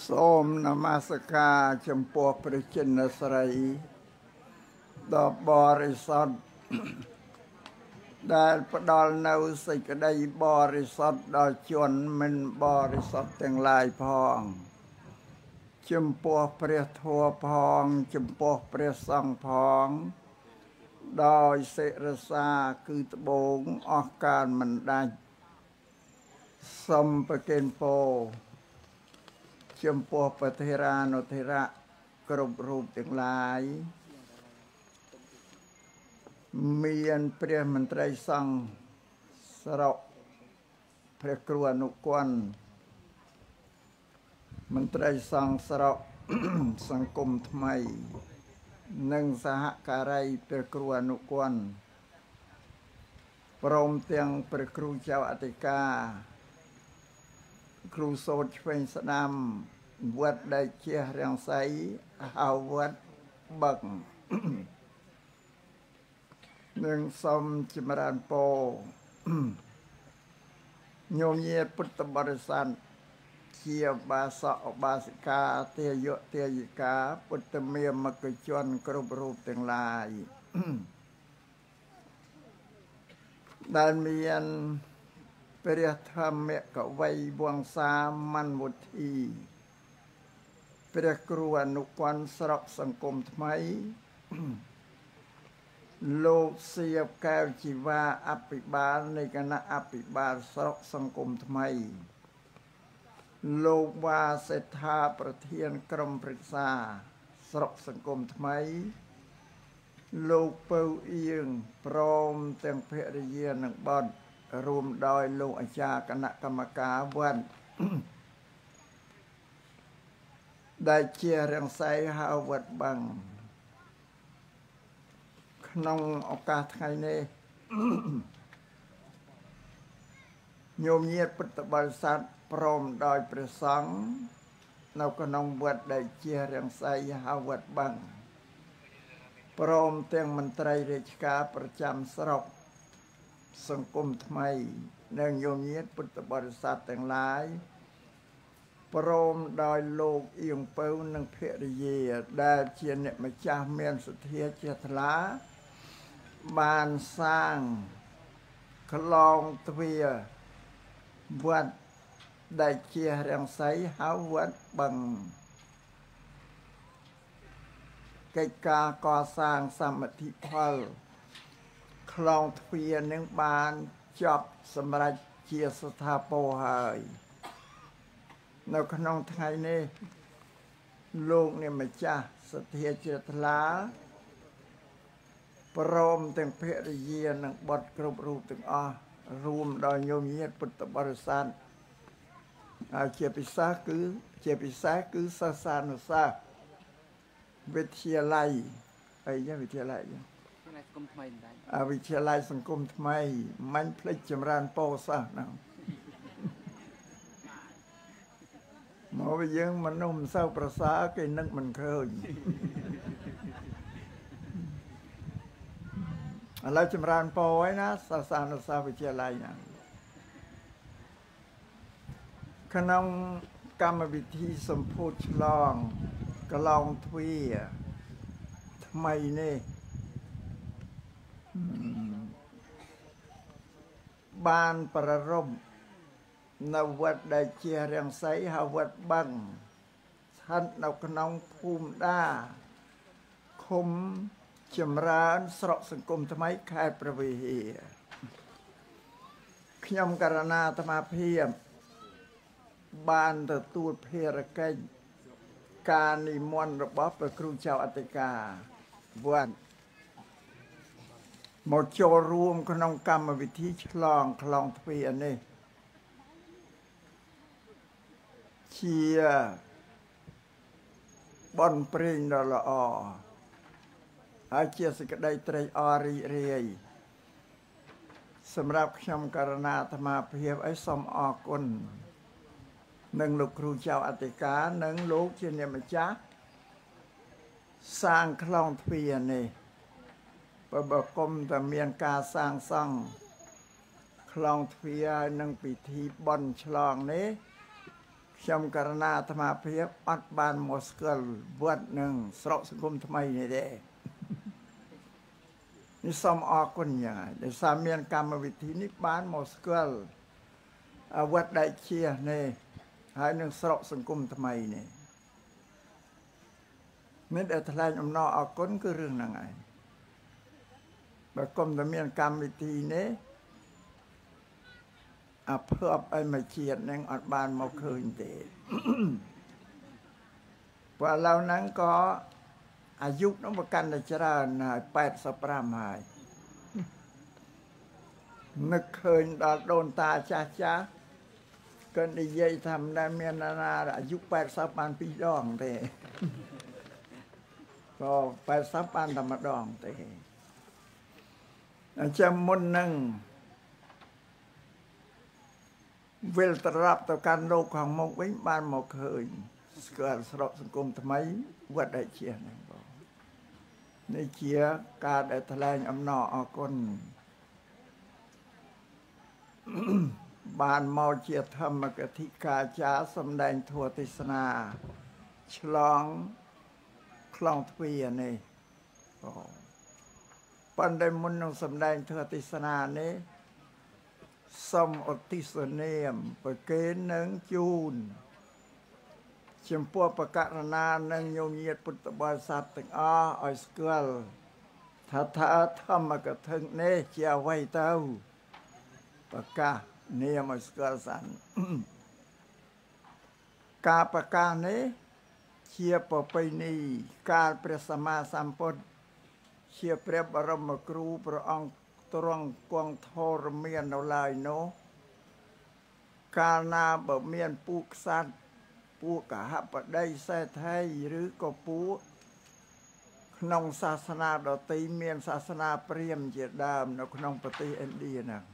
សូមនមស្ការចំពោះព្រះចិនស្រីដ៏បរិសុទ្ធដែលផ្ដល់នៅសេចក្តីបរិសុទ្ធដល់ជនមិនបរិសុទ្ធទាំងឡាយផងចំពោះព្រះធម៌ផងចំពោះព្រះសង្ឃផងដោយសិរសាគឺត្បូងអស់កាលមិនដាច់សូមប្រគេនពរចំពោះព្រះថេរានុថេរៈគ្រប់រូបទាំងឡាយមានព្រះមន្ត្រីសង្ឃស្រុកព្រះគ្រូអនុគន្ធមន្ត្រីសង្ឃស្រុកសង្គមថ្មីនិងសហការីព្រះគ្រូអនុគន្ធព្រមទាំងព្រះគ្រូចៅអធិការគ្រូសូត្រឆ្វេងស្ដាំវត្តដែលជារាំងសីហៅវត្តបឹកនឹងសូមចម្រើនពរញោមញាតិពុទ្ធបរិស័ទជាបាសកឧបាសិកាទេយៈទេយិកាពុទ្ធមាមកជនគ្រប់រូបទាំងឡាយដែលមានព្រះធម្មកវីវង្សាមន្វុធី ព្រះគ្រូអនុគន្ធស្រុកសង្គមថ្មីលោកសៀបកែវជីវាអភិបាលនៃគណៈអភិបាលស្រុកសង្គមថ្មីលោកវ៉ាសេដ្ឋាប្រធានក្រុមប្រឹក្សាស្រុកសង្គមថ្មីលោកពៅអៀងព្រមទាំងភរិយានិងបុត្ររួមដោយលោកអាចារ្យគណៈកម្មការវត្តដែលជារាំងសីហៅវត្តបឹងក្នុងឱកាសថ្ងៃនេះញោមញាតិពុទ្ធបរិស័ទព្រមដោយព្រះសង្ឃនៅក្នុងវត្តដែលជារាំងសីហៅវត្តបឹងព្រមទាំងមន្ត្រីរាជការប្រចាំស្រុកសង្គមថ្មីនិងញោមញាតិពុទ្ធបរិស័ទទាំងឡាយព្រមដោយលោកអៀងពៅនិងភរិយាដែលជាអ្នកម្ចាស់មានសទ្ធាជ្រះថ្លាបានសាងក្លោងទ្វារវត្តដែលជារាំងសីហៅវត្តបឹងកិច្ចការកសាងសមិទ្ធផលក្លោងទ្វារនឹងបានចប់សម្រេចជាស្ថាពរហើយនៅក្នុងថ្ងៃនេះលោកអ្នកម្ចាស់សទ្ធាជ្រះថ្លាព្រមទាំងភរិយានិងបុត្រគ្រប់រូបទាំងអស់រួមដោយញោមញាតិពុទ្ធបរិស័ទហើយជាពិសេសគឺសិស្សានុសិស្សវិទ្យាល័យអីវិទ្យាល័យសង្គមថ្មីដែរវិទ្យាល័យសង្គមថ្មីមិនភ្លេចចម្រើនពរសាសហ្នឹងមកវិញយើងមនុស្សមិនសូវប្រសើរគេនឹកមិនឃើញឥឡូវចម្រើនពរហើយណាសិស្សានុសិស្សវិទ្យាល័យណាក្នុងកម្មវិធីសម្ពោធឆ្លងក្លោងទ្វារថ្មីនេះបានប្រារព្ធនៅវត្តដែលជារាំងសីហៅវត្តបឹងស្ថិតនៅក្នុងភូមិដាឃុំចម្រើនស្រុកសង្គមថ្មីខេត្តព្រះវិហារខ្ញុំករណាអាត្មាភាពបានទទួលភារកិច្ចការនិមន្តរបស់ព្រះគ្រូចៅអធិការវត្តមកចូលរួមក្នុងកម្មវិធីឆ្លងក្លោងទ្វារនេះជាបនព្រេងដ៏ល្អហើយជាសេចក្តីត្រេកអររីករាយសម្រាប់ខ្ញុំករណាអាត្មាភាពឲ្យសូមអរគុណនឹងលោកគ្រូចៅអធិការនិងលោកជាអ្នកម្ចាស់សាងក្លោងទ្វារនេះបើគុំតែមានការសាងសង់ក្លោងទ្វារនិងពិធីបន់ឆ្លងនេះខ្ញុំករណាអាត្មាភាពអត់បានមកស្គាល់វត្តនឹងស្រុកសង្គមថ្មីនេះទេនេះសូមអរគុណយ៉ាងហើយដែលសារមានកម្មវិធីនេះបានមកស្គាល់វត្តដែលជានេះហើយនឹងស្រុកសង្គមថ្មីនេះមានតែថ្លែងអំណរអរគុណគឺរឿងហ្នឹងឯងបើគុំតែមានកម្មវិធីនេះអភ័ព្វឲ្យមកជាតិនឹងអត់បានមកឃើញទេព្រោះឥឡូវហ្នឹងក៏អាយុនឹងប្រកាន់តែច្រើនហើយ85ហើយនឹកឃើញដល់ដូនតាចាស់ចាស់ក៏និយាយថាមិនដែលមានណាអាយុ80បាន2ដងទេក៏80បានតែម្ដងទេអញ្ចឹងមុននឹងវិលត្រឡប់ទៅកាន់លោកខាងមុខវិញបានមកឃើញស្គាល់ស្រុកសង្គមថ្មីវត្តដែលជាហ្នឹងបងនេះជាការដែលថ្លែងអំណរអរគុណបានមកជាធម្មកថាចារសម្ដែងធម៌ទេសនាឆ្លងខ្លងទ្វារនេះប៉ុន្តែមុននឹងសម្ដែងធម៌ទេសនានេះសូមឧទ្ទិសនាមប្រគេននឹងជូនចំពោះបកករណានិងញោមញាតពុទ្ធបរិស័ទទាំងអស់ឲ្យស្គាល់ថាធម្មកថានេះជាអ្វីទៅប្រកាសនាមឲ្យស្គាល់សិនការប្រកាសនេះជាប្រពៃណីកាលព្រះសម្មាសម្ពុទ្ធជាព្រះបរមគ្រូព្រះអង្គទ្រង់គង់ធរមាននៅឡើយនោះកាលណាបើមានពួកក្សត្រពួកកហបតីសេដ្ឋីឬក៏ពួកក្នុងសាសនាដទៃមានសាសនាព្រាហ្មណ៍ជាដើមនៅក្នុងប្រទេសឥណ្ឌាហ្នឹង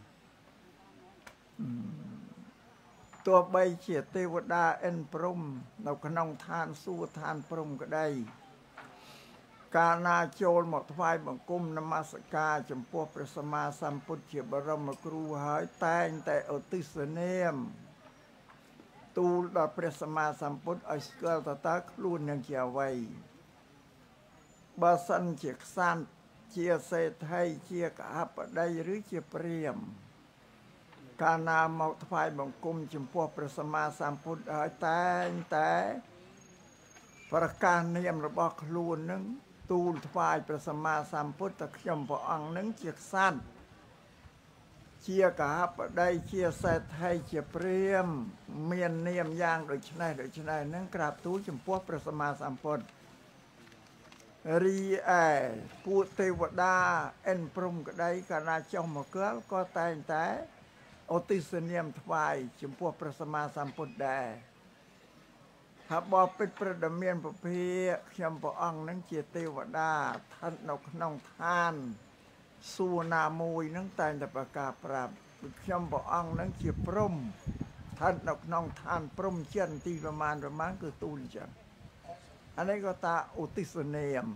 ទោះបីជាទេវតាអិនព្រំនៅក្នុងឋានសួគ៌ឋានព្រំក្តីកាលណាចូលមកថ្វាយបង្គំនមស្ការចំពោះព្រះសម្មាសម្ពុទ្ធជាបរមគ្រូហើយតែងតែឧទ្ទិសនាមទូលដល់ព្រះសម្មាសម្ពុទ្ធឲ្យស្គាល់តើខ្លួននឹងជាអ្វីបើសិនជាក្សត្រជាសេដ្ឋីជាកហបតីឬជាព្រាហ្មណ៍កាលណាមកថ្វាយបង្គំចំពោះព្រះសម្មាសម្ពុទ្ធហើយតែងតែប្រកាសនាមរបស់ខ្លួននឹងទូលថ្វាយព្រះសម្មាសម្ពុទ្ធតែខ្ញុំព្រះអង្គនឹងជាក្សត្រជាកហបតីជាសេដ្ឋីជាព្រាហ្មណ៍មាននាមយ៉ាងដូចនេះហ្នឹងក្រាបទូលចំពោះព្រះសម្មាសម្ពុទ្ធរីឯពួកទេវតាអិនព្រំក្តីកាលណាចុះមកគាល់ក៏តែងតែឧទ្ទិសនាមថ្វាយចំពោះព្រះសម្មាសម្ពុទ្ធដែរថាបបិទ្ធប្រដមានពភាខ្ញុំព្រះអង្គនឹងជាទេវតាស្ថិតនៅក្នុងឋានសួគ៌ណាមួយនឹងតែងតែប្រកាសប្រាប់ខ្ញុំព្រះអង្គនឹងជាព្រំស្ថិតនៅក្នុងឋានព្រំចិនទីប្រមាណគឺទូលអញ្ចឹងអានេះក៏ថាឧទ្ទិសនាម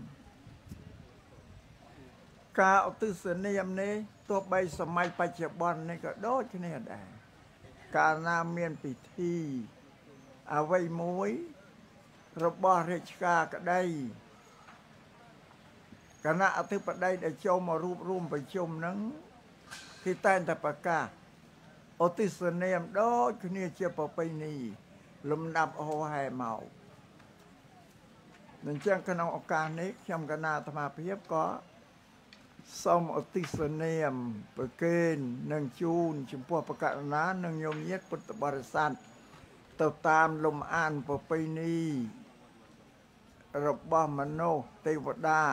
ការឧទ្ទិសនាមនេះទោះបីសម័យបច្ចុប្បន្ននេះក៏ដូចគ្នាដែរកាលណាមានពិធីអ្វីមួយរបស់រាជការក្តីគណៈអធិបតីដែលចូលមករួបរวมប្រជុំហ្នឹងគេតែងតែប្រកាសឧទ្ទិសនាមដូចគ្នាជាប្រពៃណីលំដាប់ហោហែមកអញ្ចឹងក្នុងឱកាសនេះខ្ញុំគណៈអាត្មាភាពក៏សូមឧទ្ទិសនាមប្រគេននិងជូនចំពោះបកករណានិងញោមញាតពុទ្ធបរិស័ទទៅតាមលំអានប្រពៃណីរបស់មនុស្សទេវតា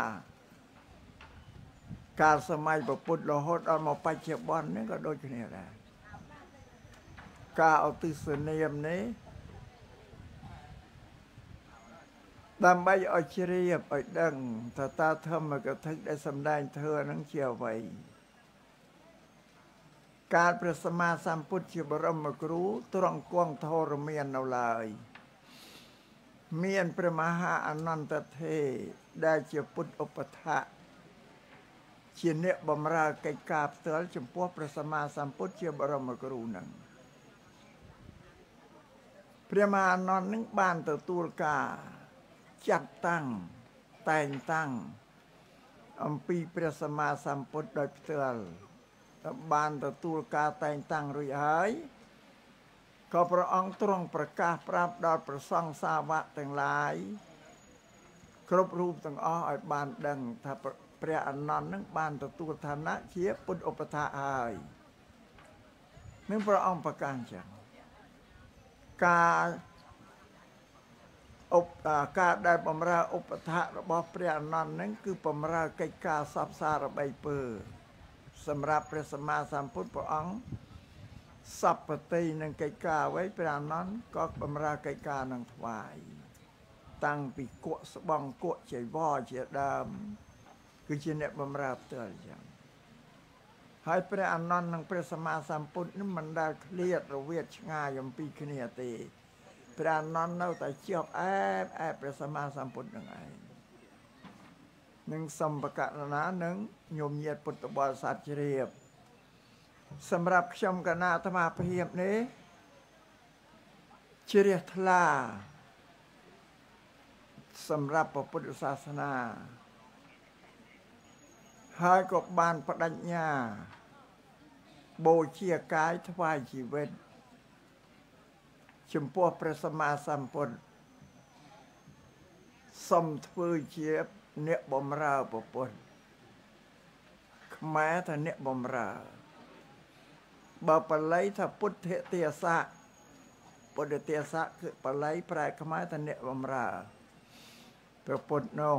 កាលសម័យពុទ្ធរហូតដល់មកបច្ចុប្បន្ននេះក៏ដូចគ្នាដែរការឧទ្ទិសនាមនេះដើម្បីឲ្យជ្រាបឲ្យដឹងថាធម្មកថាដែលសម្ដែងធ្វើនឹងជាអ្វីកាលព្រះសម្មាសម្ពុទ្ធជាបរមគ្រូទ្រង់គង់ធរមាននៅឡើយមានព្រះមហាអនន្តថេរដែលជាពុទ្ធឧបថៈជាអ្នកបម្រើកិច្ចការផ្ទាល់ចំពោះព្រះសម្មាសម្ពុទ្ធជាបរមគ្រូនឹងព្រះមហានន្ទនឹងបានទទួលការចាត់តាំងតែងតាំងអំពីព្រះសម្មាសម្ពុទ្ធដោយផ្ទាល់បានទទួលការតែងតាំងរួចហើយក៏ព្រះអង្គទ្រង់ប្រកាសប្រាប់ដល់ព្រះសង្ឃសាវកទាំងឡាយគ្រប់រូបទាំងអស់ឲ្យបានដឹងថាព្រះអានន្ទនឹងបានទទួលឋានៈជាពុទ្ធឧបថាហើយនឹងព្រះអង្គប្រកាសចឹងការដែលបម្រើឧបថារបស់ព្រះអានន្ទនឹងគឺបម្រើកិច្ចការសព្វសារបីពើសម្រាប់ព្រះសម្មាសម្ពុទ្ធព្រះអង្គសពតិនឹងកិច្ចការអ្វីព្រះអានន្ទក៏បម្រើកិច្ចការនឹងថ្វាយតាំងពីគក់ស្បង់គក់ចៃវរជាដើមគឺជាអ្នកបម្រើផ្ទាល់ចឹងហើយព្រះអានន្ទនិងព្រះសម្មាសម្ពុទ្ធនឹងមិនដែលឃ្លាតរវាតឆ្ងាយអំពីគ្នាទេព្រះអានន្ទនៅតែជាប់អែបព្រះសម្មាសម្ពុទ្ធនឹងឯងនឹងសំបកណ្ណានឹងញោមញាតពុទ្ធបរិស័ទជ្រាបសម្រាប់ខ្ញុំកណាអាត្មាភាពនេះជ្រះថ្លាសម្រាប់ពុទ្ធសាសនាហើយក៏បានបដិញ្ញាបូជាកាយថ្វាយជីវិតចំពោះព្រះសម្មាសម្ពុទ្ធសូមធ្វើជាអ្នកបម្រើពុទ្ធខ្មែរថាអ្នកបម្រើបើបល័យថាពុទ្ធទាសៈពុទ្ធទាសៈគឺបល័យប្រែខ្មែរថាអ្នកបម្រើព្រះពុទ្ធនោះ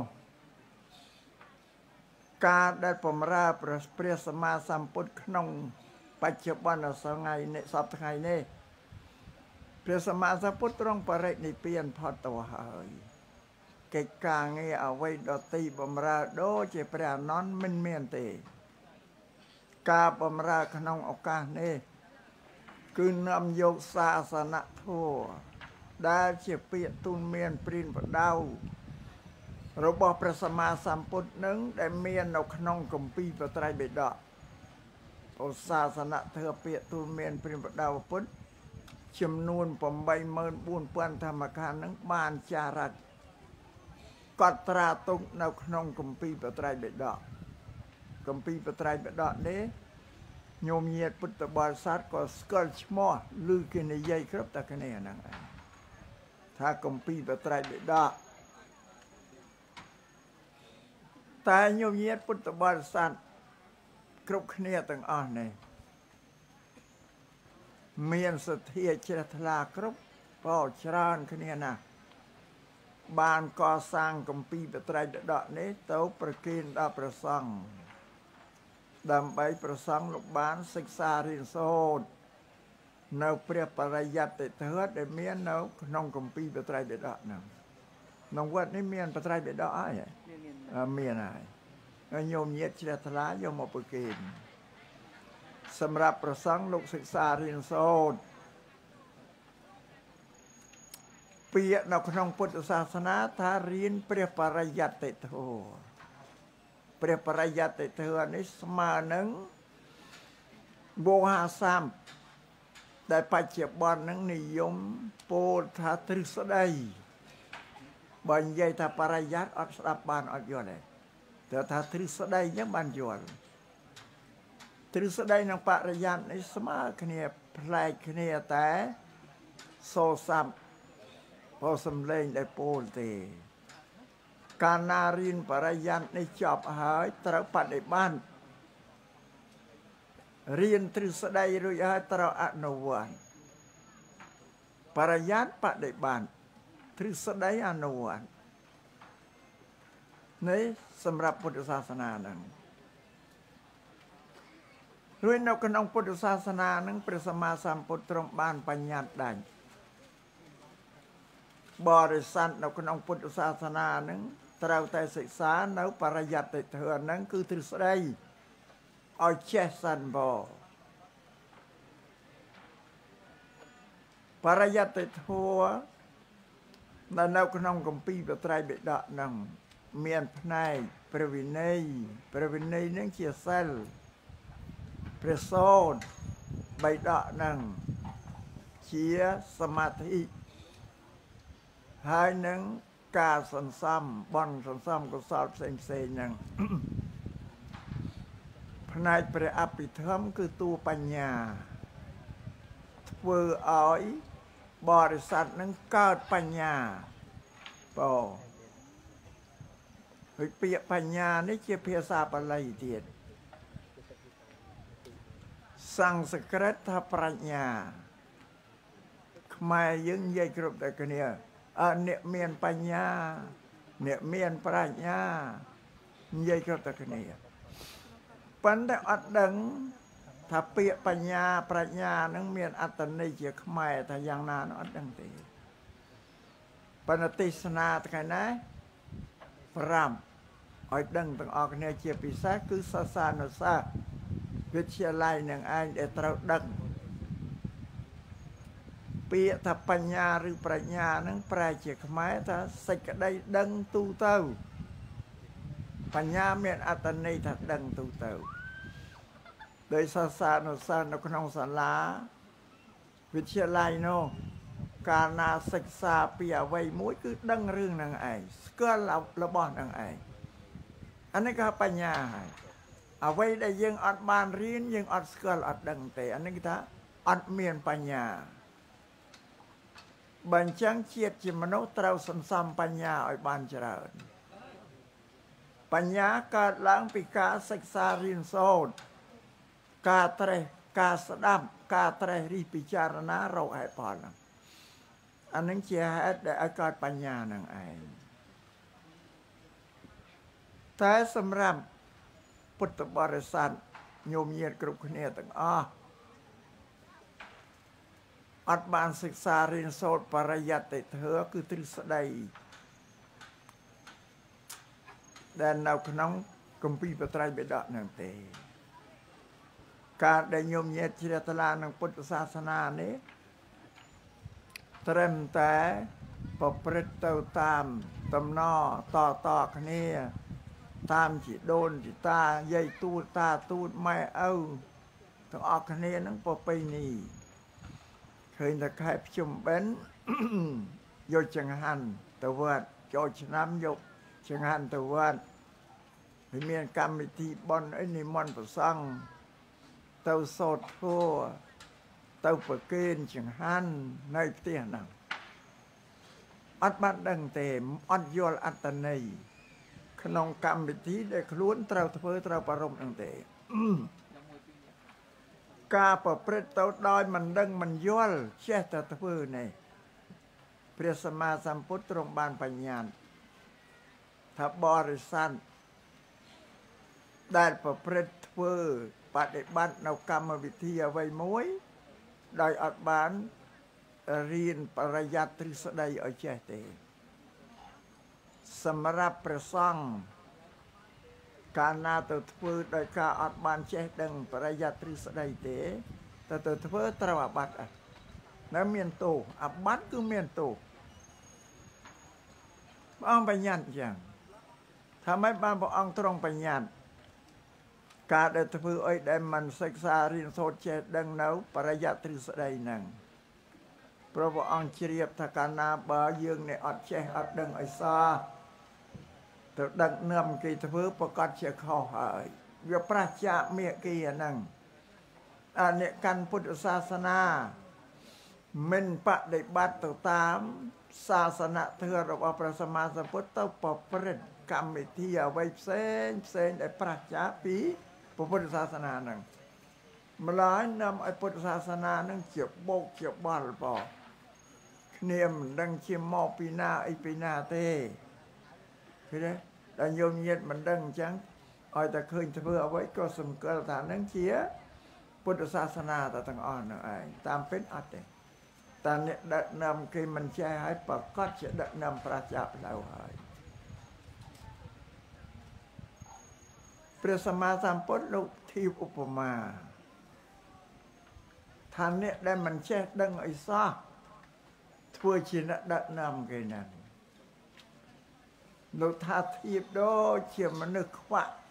ការដែលបម្រើព្រះសម្មាសម្ពុទ្ធក្នុងបច្ចុប្បន្នថ្ងៃនេះសប្តាហ៍ថ្ងៃនេះព្រះសម្មាសម្ពុទ្ធទ្រង់បរិនិព្វានផុតទៅហើយកិច្ចការងារអ្វីដទៃបម្រើដូចជាព្រះអានន្ទមិនមានទេការបម្រើក្នុងឱកាសនេះគឺនាំយកសាសនធម៌ដែលជាពាក្យទូនមានព្រានប្រដៅរបស់ព្រះសម្មាសម្ពុទ្ធនឹងដែលមាននៅក្នុងគម្ពីរបត្រៃបិដកឧស្សាសនធម៌ពាក្យទូនមានព្រានប្រដៅពុទ្ធចំនួន 84,000 ធម្មខាននឹងបានចារឹកកត់ត្រាទុកនៅក្នុងគម្ពីរបត្រៃបិដកគម្ពីរបត្រៃបិដកនេះញោមញាតពុទ្ធបរិស័ទក៏ស្គាល់ឈ្មោះឬគេនិយាយគ្រប់តែគ្នាហ្នឹងឯងថាគម្ពីរបត្រៃបិដកតែញោមញាតពុទ្ធបរិស័ទគ្រប់គ្នាទាំងអស់នេះមានសទ្ធាជ្រះថ្លាគ្រប់ក៏ច្រើនគ្នាណាស់បានកសាងគម្ពីរបត្រៃបិដកនេះទៅប្រគេនដល់ព្រះសង្ឃដើម្បីព្រះសង្ឃលោកបានសិក្សារៀនសូត្រនៅព្រះបរិយត្តិធម៌ដែលមាននៅក្នុងគម្ពីរបត្រៃបិដកហ្នឹងក្នុងវត្តនេះមានបត្រៃបិដកអីមានហើយញោមញាតជ្រះថ្លាយកមកប្រគេនសម្រាប់ព្រះសង្ឃលោកសិក្សារៀនសូត្រពាក្យនៅក្នុងពុទ្ធសាសនាថារៀនព្រះបរិយត្តិធម៌ព្រះបរិយត្តិធម៌នេះស្មើនឹងវោហាសាមដែលបច្ចុប្បន្ននឹងនិយមពោលថាទ្រឹស្ដីបើនិយាយថាបរិយត្តិអត់ស្ដាប់បានអត់យល់ទេតែថាទ្រឹស្ដីអញ្ចឹងបានយល់ទ្រឹស្ដីនិងបរិយត្តិនេះស្មើគ្នាប្លែកគ្នាតែសូរស័ព្ទបើសំឡេងដែលពោលទេកាលណារៀនបរិយត្តិនេះចប់ហើយត្រូវបដិបត្តិរៀនទ្រឹស្ដីរួចហើយត្រូវអនុវត្តបរិយត្តិបដិបត្តិទ្រឹស្ដីអនុវត្តនេះសម្រាប់ពុទ្ធសាសនាហ្នឹងរួចនៅក្នុងពុទ្ធសាសនាហ្នឹងព្រះសម្មាសម្ពុទ្ធទ្រង់បានបញ្ញត្តិដាច់បរិស័ទនៅក្នុងពុទ្ធសាសនាហ្នឹងត្រូវតែសិក្សានៅបរិយត្តិធម៌ហ្នឹងគឺទ្រឹស្ដីឲ្យចេះសិនបរិយត្តិធម៌នៅក្នុងគម្ពីរបត្រៃបិដកហ្នឹងមានផ្នែកព្រះវិន័យហ្នឹងជាសិលព្រះសូត្របិដកហ្នឹងជាសមាធិហើយនឹងការសន្សំបន់សន្សំកុសលផ្សេងហ្នឹងផ្នែកព្រះអភិធម្មគឺតួបញ្ញាធ្វើឲ្យបរិស័ទនឹងកើតបញ្ញាបងហើយពាក្យបញ្ញានេះជាភាសាបាលីទៀតសំស្ក្រឹតថាប្រាជ្ញាខ្មែរយើងនិយាយគ្រប់តែគ្នាអ្នកមានបញ្ញាអ្នកមានប្រាជ្ញានិយាយគ្រប់តែគ្នាប៉ុន្តែអត់ដឹងថាពាក្យបញ្ញាប្រាជ្ញានឹងមានអត្ថន័យជាខ្មែរថាយ៉ាងណានោះអត់ដឹងទេប៉ុន្តែទេសនាថ្ងៃណា5ឲ្យដឹងទាំងអស់គ្នាជាពិសេសគឺសាសនាសាស្ត្រវិទ្យាល័យនឹងឯងដែលត្រូវដឹងពាក្យថាបញ្ញាឬប្រាជ្ញានឹងប្រែជាខ្មែរថាសេចក្តីដឹងទូទៅបញ្ញាមានអត្ថន័យថាដឹងទូទៅដោយសាសនាសាស្ត្រនៅក្នុងសាលាវិទ្យាល័យនោះកាលណាសិក្សាពីអ្វីមួយគឺដឹងរឿងនឹងឯងស្គាល់របស់នឹងឯងអានេះក៏បញ្ញាហើយអ្វីដែលយើងអត់បានរៀនយើងអត់ស្គាល់អត់ដឹងទេអានេះគេថាអត់មានបញ្ញាបើអញ្ចឹងជាតិជាមនុស្សត្រូវសន្សំបញ្ញាឲ្យបានច្រើនបញ្ញាកើតឡើងពីការសិក្សារៀនសូត្រការត្រេះការស្ដាប់ការត្រេះរិះពិចារណារកហេតុផលហ្នឹងអានឹងជាហេតុដែលឲ្យកើតបញ្ញានឹងឯងតែសម្រាប់ពុទ្ធបរិស័ទញោមញាតិគ្រប់គ្នាទាំងអស់អត់បានសិក្សារៀនសូត្របរិយត្តិធម៌គឺទ្រឹស្ដីដែលនៅក្នុងគម្ពីរបត្រៃបិដកនឹងទេការដែលញោមញាតិជ្រះថ្លានឹងពុទ្ធសាសនានេះត្រឹមតែប្រព្រឹត្តទៅតាមតំណតគ្នាតាមជីដូនជីតាយាយទូតតាទូតម៉ែឪទាំងអស់គ្នានឹងប្រពៃណីឃើញតែខែភ្ជុំបិណ្ឌយកចង្ហាន់ទៅវត្តចូលឆ្នាំយកចង្ហាន់ទៅវត្តហើយមានកម្មវិធីបុណ្យអីនិមន្តព្រះសង្ឃទៅសូត្រធម៌ទៅប្រគេនចង្ហាន់នៅផ្ទះហ្នឹងអត់បានដឹងទេអត់យល់អត្តន័យក្នុងកម្មវិធីដែលខ្លួនត្រូវធ្វើត្រូវប្រារព្ធហ្នឹងទេការប្រព្រឹត្តទៅដោយមិនដឹងមិនយល់ចេះតែធ្វើនេះព្រះសម្មាសម្ពុទ្ធទ្រង់បានបញ្ញត្តិថាបរិស័ទដែលប្រព្រឹត្តធ្វើបដិបត្តិនៅកម្មវិធីអ្វីមួយដោយអត់បានរៀនបរិយត្តិទ្រឹស្ដីឲ្យចេះទេសម្រាប់ព្រះសង្ឃកាលណាទៅធ្វើដោយការអត់បានចេះដឹងបរិយត្តិទ្រឹស្ដីទេទៅធ្វើត្រូវអាបត្តិនៅមានទោសអាបត្តិគឺមានទោសព្រះអង្គបញ្ញត្តិយ៉ាងថាម៉េចបានព្រះអង្គទ្រង់បញ្ញត្តិការដែលធ្វើអីដែលមិនសិក្សារៀនសូត្រចេះដឹងនៅបរិយត្តិទ្រឹស្ដីហ្នឹងព្រះអង្គជ្រាបថាកាលណាបើយើងនេះអត់ចេះអត់ដឹងអីសោះទៅដឹកនាំគេធ្វើប្រកាសជាខុសហើយវាប្រឆាមេគីអាហ្នឹងអ្នកកាន់ពុទ្ធសាសនាមិនបដិបត្តិទៅតាមសាសនធម៌របស់ព្រះសម្មាសម្ពុទ្ធទៅប្រព្រឹត្តកម្មវិធីអ្វីផ្សេងដែលប្រឆាពីពុទ្ធសាសនាហ្នឹងម្ល៉េះនាំឲ្យពុទ្ធសាសនាហ្នឹងជាបោកជាបល់បងគ្នាមិនដឹងជាមកពីណាអីពីណាទេឃើញទេដល់ញោមញាតិមិនដឹងអញ្ចឹងឲ្យតែឃើញធ្វើអ្វីក៏សង្កល់ថាហ្នឹងជាពុទ្ធសាសនាតែទាំងអស់ហ្នឹងឯងតាមពិតអត់ទេតែអ្នកដឹកនាំគេមិនចេះឲ្យប្រកាសជាដឹកនាំប្រជាផ្លូវហើយព្រះសម្មាសម្ពុទ្ធលោកធៀបឧបមាថាអ្នកដែលមិនចេះដឹងអីសោះធ្វើជាអ្នកដឹកនាំគេហ្នឹងលោកថាធៀបដូចជាមនុស្សខ្វាក់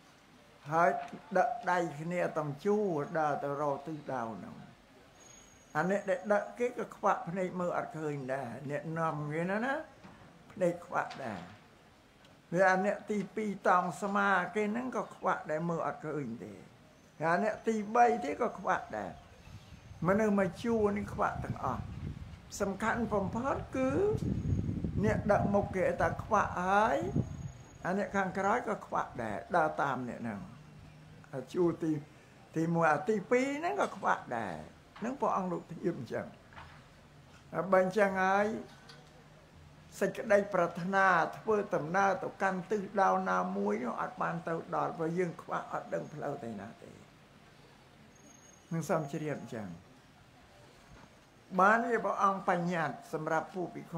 ហើយដឹកដៃគ្នាតំជួដើរទៅរកទិសដៅហ្នឹងอันนี้เด็กเด็กก็ขวะในมืออัดเคยได้เนี่ยนำเงี้ยนะในขวะได้เวลาเนี่ยตีปีตองสมาเกนั่นก็ขวะได้มืออัดเคยได้อันนี้ตีใบที่ก็ขวะได้มันเอามาชูนี่ขวะต่างออกสำคัญผมพอดคือเนี่ยดักมกเกตตาขวะหายอันนี้ข้างกระไรก็ขวะได้ดาวตามเนี่ยนั่งชูตีมัวตีปีนั่นก็ขวะได้นั่งพออังลุกที่ยิ่มจังบัญจังไงสัจได้ปรารถนาเพื่อตำหน้าต่อการตื้อดาวนามุ้ยอัดบานเต่าดอดไปยื่นขวะอัดดังเพลาไตนาเตนั่งซ้ำเฉียบจังบ้านนี้พออังปัญญาสำหรับผู้ปิโค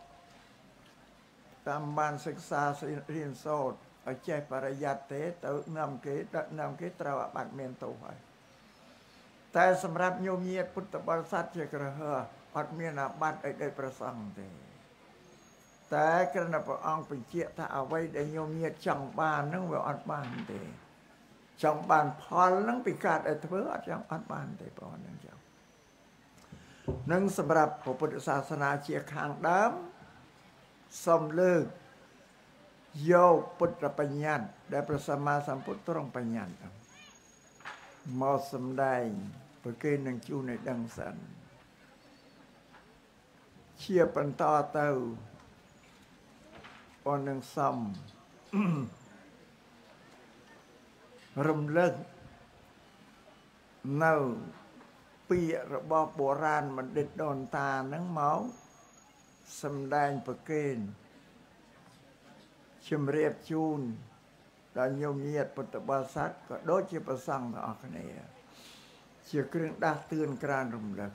ตามบ้านศึกษาเรียนโสดเอาใจปริยัติเตะเต่านำเกตตราบัดเมนโตไว้แต่สำหรับโยมเยียพุทธบริษัทเจกระเฮออัดเมียนาบัดได้ประสังเตแต่กระนั้นพระองค์เป็นเจ้าถ้าเอาไว้ได้โยมเยียจังบ้านนั่งไว้อัดบ้านเตจังบ้านพอลนั่งปีกาดไอ้เถื่ออัดจังอัดบ้านเตประมาณนั้นจังนั่งสำหรับพระพุทธศาสนาเชียร์ข้างดำสมเลิกโยพุทธปัญญาได้พระสัมมาสัมพุทธตรงปัญญามอสมได้เพื่อเกณฑ์นังจูในดังสันเชียปันต่อเต้าปอนังซ้ำรำเลิกเน่าปีระบอบโบราณมันเด็ดโดนตานังเมาสำได้เพื่อเกณฑ์ชมเรียบจูนดันโยมเยียดปุตตบาสัตก็โดยเฉพาะสั่งต่อออกเนี่ยเชื่อเครื่องดักเตือนกรานรำเลิก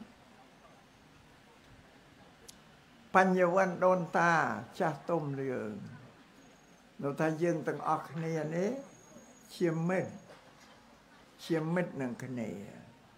ปัญญวันโดนตาชาต้มเรืองเราถ้ายังต่างออกเนี่ยนี้เชี่ยมเม็ดหนึ่งคะแนน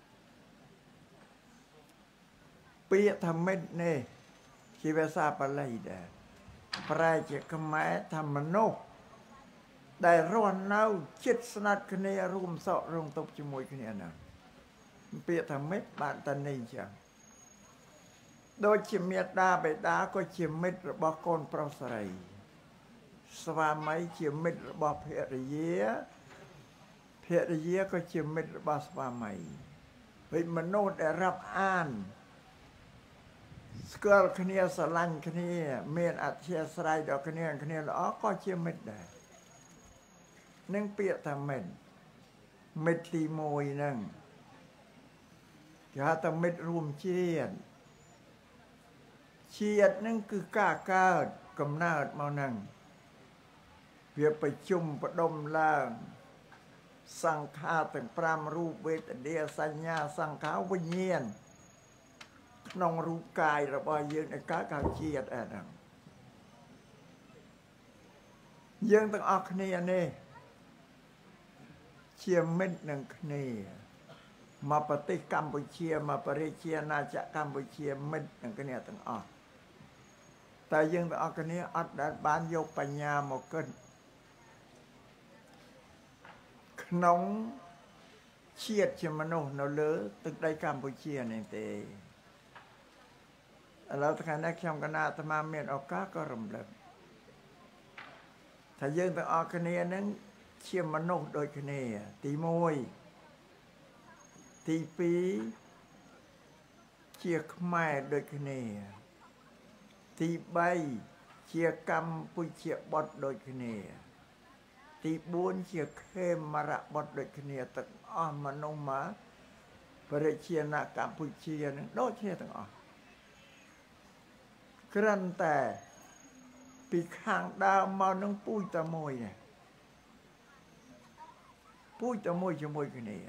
ปีทำเม็ดเนี่ยชีวศาสตร์อะไรเด้ปลายจะขมายธรรมโนกได้ร้อนเน่าจิตสนัดคะแนนรวมเสาะลงตบจมูกคะแนนนะเปียทำเม็ดบานตันนี่จังโดยเฉียมเมียดาไปดาก็เฉียมเม็ดระบกนปราศรัยสวามัยเฉียมเม็ดระบเพรเยียก็เฉียมเม็ดระบสวามัยเฮ้ยมโนได้รับอ่านสเกลคะแนนสลันคะแนนเมนอัจเชียสไรดอกคะแนนแล้วก็เฉียมเม็ดได้นั่งเปียทำเม็ดตีโมยนั่งจะทำเม็ดรวมเชียดนั่นคือกล้าเกิดกำเนิดมานั่งเวียไปจุ่มประดมล่างสังขารแต่งปรามรูปเวทเดียสัญญาสังขารวิญญาณน้องรูปกายระบายยืนไอ้ก้าเชียดแอดังยังต้องออกเนี่ยเชียเม็ดหนึ่งเนี่ยมาปฏิกัมพูชีมาปริเชียนาจะกัมพูชีเม็ดหนึ่งเนี่ยต้องออกแต่ยังต้องออกเนี่ยอัดดัดบ้านยกปัญญาหมกเกินขนมเชียดเชมโนเราเลือตึกได้กัมพูชีนี่เตะแล้วถ้านักชมกันนาตมาเมียนออกก็รำลึกถ้ายังต้องออกเนี่ยนั้นเชียมโนโดยคะแนนตีมวยตีปีเชียขมายโดยคะแนนตีใบเชียกรรมปุยเชียบดโดยคะแนนตีบุญเชียเข้มมระบดโดยคะแนนตั้งอ้อมมโนมาปริเชียนากัมพูชีนึงโดยเชียตั้งอ้อครั้นแต่ปีข้างดาวมาน้องปุ้ยตะมวยเนี่ยปุ้ยตะมวยจะมวยกันเนี่ย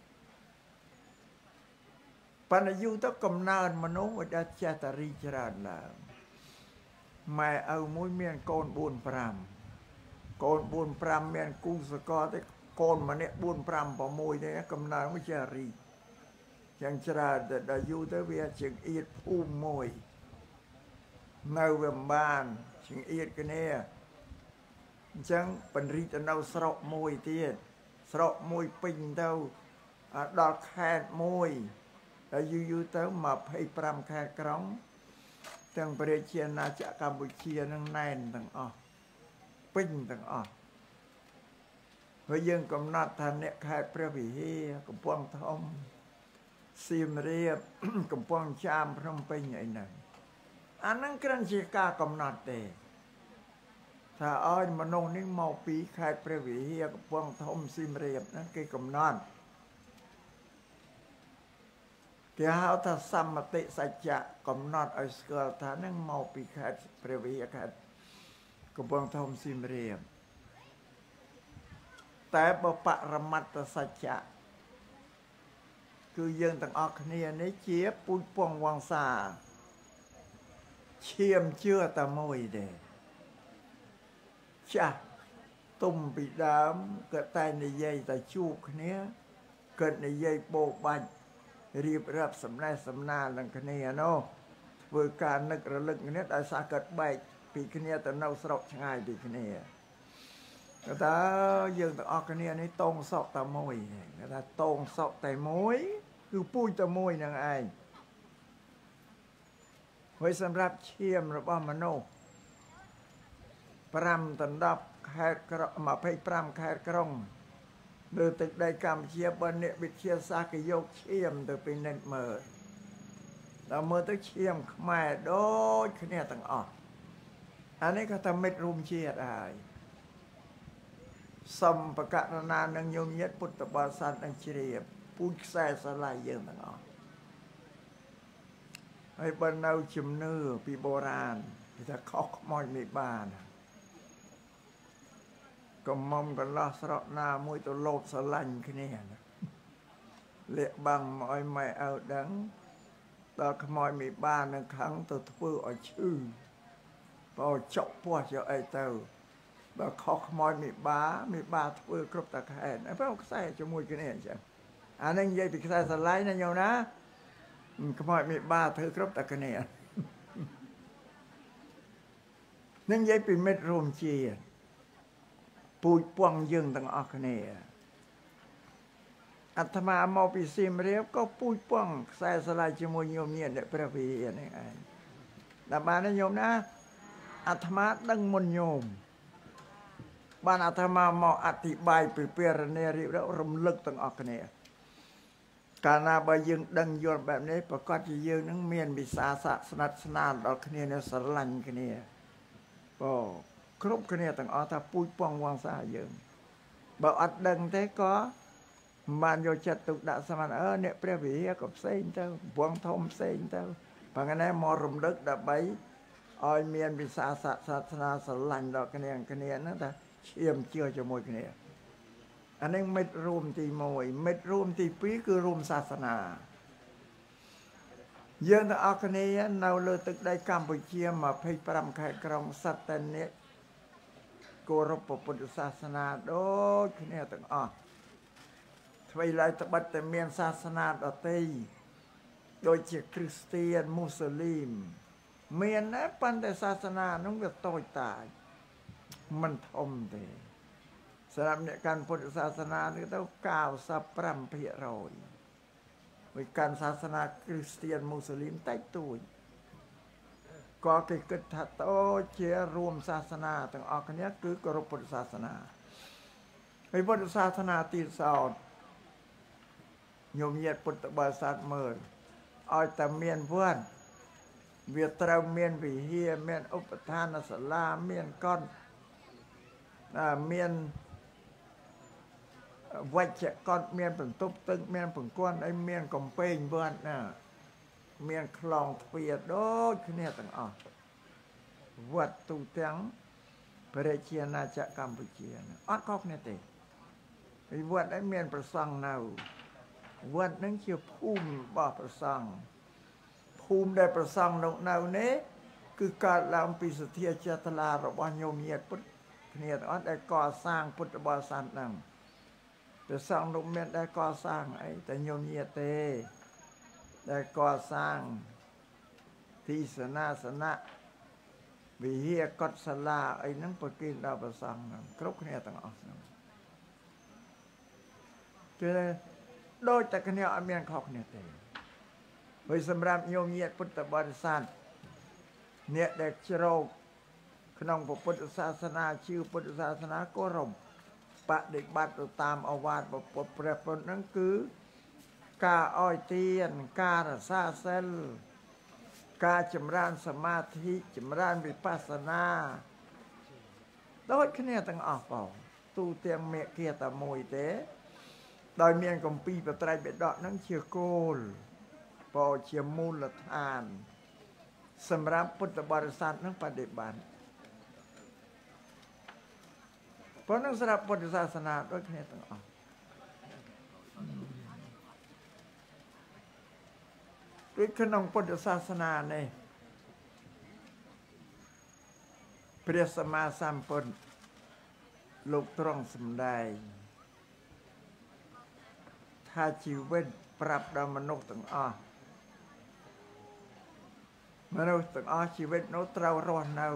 ปัญญูต้องกำเนิดมโนวิดาเจตริจราลาไม่เอามวยเมียนโกนบุญพรำโกนบุญพรำเมียนกุ้งสกอแต่โกนมาเนี่ยบุญพรำปมวยเนี่ยกำเนิดไม่ใช่รียังจราแต่ดายุเตเวียจึงอีดผู้มวยในเวมบ้านจึงอีดกันเนี่ยจังเป็นริจนาสระมวยเตี้ยสระมวยปิงเต้าดอกแคดมวยហើយយូរទៅ25ខែក្រុងទាំងប្រជាអាណាចក្រកម្ពុជានឹងណែនទាំងអស់ពេញទាំងអស់ហើយយើងកំណត់ថាអ្នកខេត្តព្រះវិហារកំពង់ធំសៀមរាបកំពង់ចាមភ្នំពេញអីហ្នឹងអាហ្នឹងគ្រាន់ជាការកំណត់ទេថាឲ្យមនុស្សនេះមកពីខេត្តព្រះវិហារកំពង់ធំសៀមរាបហ្នឹងគេកំណត់គេហៅថាសម្មតិសច្ចៈកំណត់ឲ្យស្គាល់ថានឹងមកពីខេត្តព្រះវិហារខេត្តកំពង់ធំសៀមរាបតែបើបរមត្តសច្ចៈគឺយើងទាំងអស់គ្នានេះជាពូជពងវង្សាឈាមជឿតែមួយទេចាស់ទុំពីដើមក៏តែនិយាយតែជួបគ្នាក៏និយាយបោបាច់រៀបរាប់សំណេះសំណាលនឹងគ្នានោះធ្វើការនឹករលឹកគ្នាដោយសារកើតបែកពីគ្នាទៅនៅស្រុកឆ្ងាយពីគ្នាគេថាយើងទាំងអស់គ្នានេះតងសក់តែមួយគេថាតងសក់តែមួយគឺពូជតែមួយនឹងឯងហើយសម្រាប់ឈាមរបស់មនុស្ស5ដណ្ដប់ខេត្ត25ខេត្តក្រុងលើទឹកដីកម្ពុជាបើអ្នកវិទ្យាសាស្ត្រគេយកឈាមទៅពិនិត្យមើលដល់មើលទៅឈាមខ្មែរដូចគ្នាទាំងអស់អានេះក៏ថាមិត្តរួមជាតិហើយសំបកករណានឹងញោមញាតពុទ្ធបរិស័ទនឹងជ្រាបពូជខ្សែស្រឡាយយើងទាំងអស់ហើយបើនៅជំនឿពីបុរាណគេថាខុសខ្មោចមិនបានកំមុំកន្លោះស្រកណាមួយទៅលោតស្រឡាញ់គ្នាលាក់បាំងមកឲ្យម៉ែឪដឹងដល់ខ្មោចមិនបាននឹងខឹងទៅធ្វើឲ្យឈឺបើចុកពោះយកអីទៅបើខុសខ្មោចមិនបាធ្វើគ្រប់តែខែហើយបើខ្សែជាមួយគ្នាអញ្ចឹងអានេះនិយាយពីខ្សែស្រឡាយណាញោមណាខ្មោចមិនបាធ្វើគ្រប់តែគ្នានឹងនិយាយពីមិត្តរួមជាតិពូជពងយើងទាំងអស់គ្នាអាត្មាមកពីសៀមរាបក៏ពូជពងខ្សែស្រឡាយជាមួយញោមញាតិព្រះវិហារនេះឯងដល់បានញោមណាអាត្មាដឹងមុនញោមបានអាត្មាមកអធិប្បាយពីពរនារៀបរំលឹកទាំងអស់គ្នាកាលណាបើយើងដឹងយល់បែបនេះប្រកាសជាយើងនឹងមានវិសាសៈស្និទ្ធស្នាលដល់គ្នានៅស្រឡាញ់គ្នាបើគ្រប់គ្នាទាំងអស់ថាពូជពងវង្សាយើងបើអត់ដឹងទេក៏បានយកចិត្តទុកដាក់ស្មានអ្នកព្រះវិហារក៏ផ្សេងទៅវងធំផ្សេងទៅបើថ្ងៃនេះមករំលឹកដើម្បីឲ្យមានវិសាសៈសាសនាស្រឡាញ់ដល់គ្នាហ្នឹងថាឈាមជឿជាមួយគ្នាអានេះមិត្តរួមទី1មិត្តរួមទី2គឺរួមសាសនាយើងទាំងអស់គ្នានៅលើទឹកដីកម្ពុជា25ខេត្តក្រុងសត្វតែនេះគោរពពុទ្ធសាសនាដូចគ្នាទាំងអស់អ្វីឡើយត្បិតតែមានសាសនាដទៃដូចជាគ្រីស្ទានមូស្លីមមានណាប៉ុន្តែសាសនានោះវាតូចតាចមិនធំទេសម្រាប់អ្នកកាន់ពុទ្ធសាសនានេះទៅ95%ហើយកាន់សាសនាគ្រីស្ទានមូស្លីមតិចតួចក៏គេគិតថាតូចជារួមសាសនាទាំងអស់គ្នាគឺគោរពពុទ្ធសាសនាហើយពុទ្ធសាសនាទីសោតញោមញាតិពុទ្ធបរិស័ទមើលឲ្យតែមានវត្តវាត្រូវមានវិហារមានឧបដ្ឋានសាលាមានកុដិមានវច្ចកុដិមានបន្ទប់ទឹកមានបង្គន់អីមានកំពែងវត្តណាមានខ្លងទ្វារដូចគ្នាទាំងអស់វត្តទូទាំងប្រជាអាណាចក្រកម្ពុជាអត់ខុសគ្នាទេហើយវត្តấyមានប្រសង់នៅវត្តនឹងជាភូមិរបស់ប្រសង់ភូមិដែលប្រសង់នៅនេះគឺកើតឡើងពីសទ្ធាចេតនារបស់ញោមញាតិពុទ្ធគ្នាទាំងអស់ដែលកសាងពុទ្ធបរិស័ទហ្នឹងប្រសង់នោះមានដែលកសាងអីតែញោមញាតិទេដែលកសាងទីសនាសនៈវិហារកុដិសាលាអីហ្នឹងប្រគិនដល់ប្រសង់ហ្នឹងគ្រប់គ្នាទាំងអស់ហ្នឹងគឺដូចតែគ្នាអត់មានខុសគ្នាទេហើយសម្រាប់ញោមញាតិពុទ្ធបរិស័ទអ្នកដែលជ្រោកក្នុងពុទ្ធសាសនាជឿពុទ្ធសាសនាគោរពបដិបត្តិទៅតាមឱវាទពុទ្ធព្រះពុទ្ធហ្នឹងគឺការអោយទានការរក្សាសិលការចម្រើនសមាធិចម្រើនវិបស្សនាដូចគ្នាទាំងអស់បងទូទាំងមេគាតែមួយទេដោយមានគម្ពីរបត្រៃបិដកហ្នឹងជាគោលពោជាមូលដ្ឋានសម្រាប់ពុទ្ធបរិស័ទនឹងបដិបត្តិប៉ុន្តែសម្រាប់ពុទ្ធសាសនាដូចគ្នាទាំងអស់ដូចក្នុងពុទ្ធសាសនានេះព្រះសម្មាសម្ពុទ្ធលោកទ្រង់សម្ដែងថាជីវិតប្រាប់ដល់មនុស្សទាំងអស់ជីវិតនោះត្រូវរស់នៅ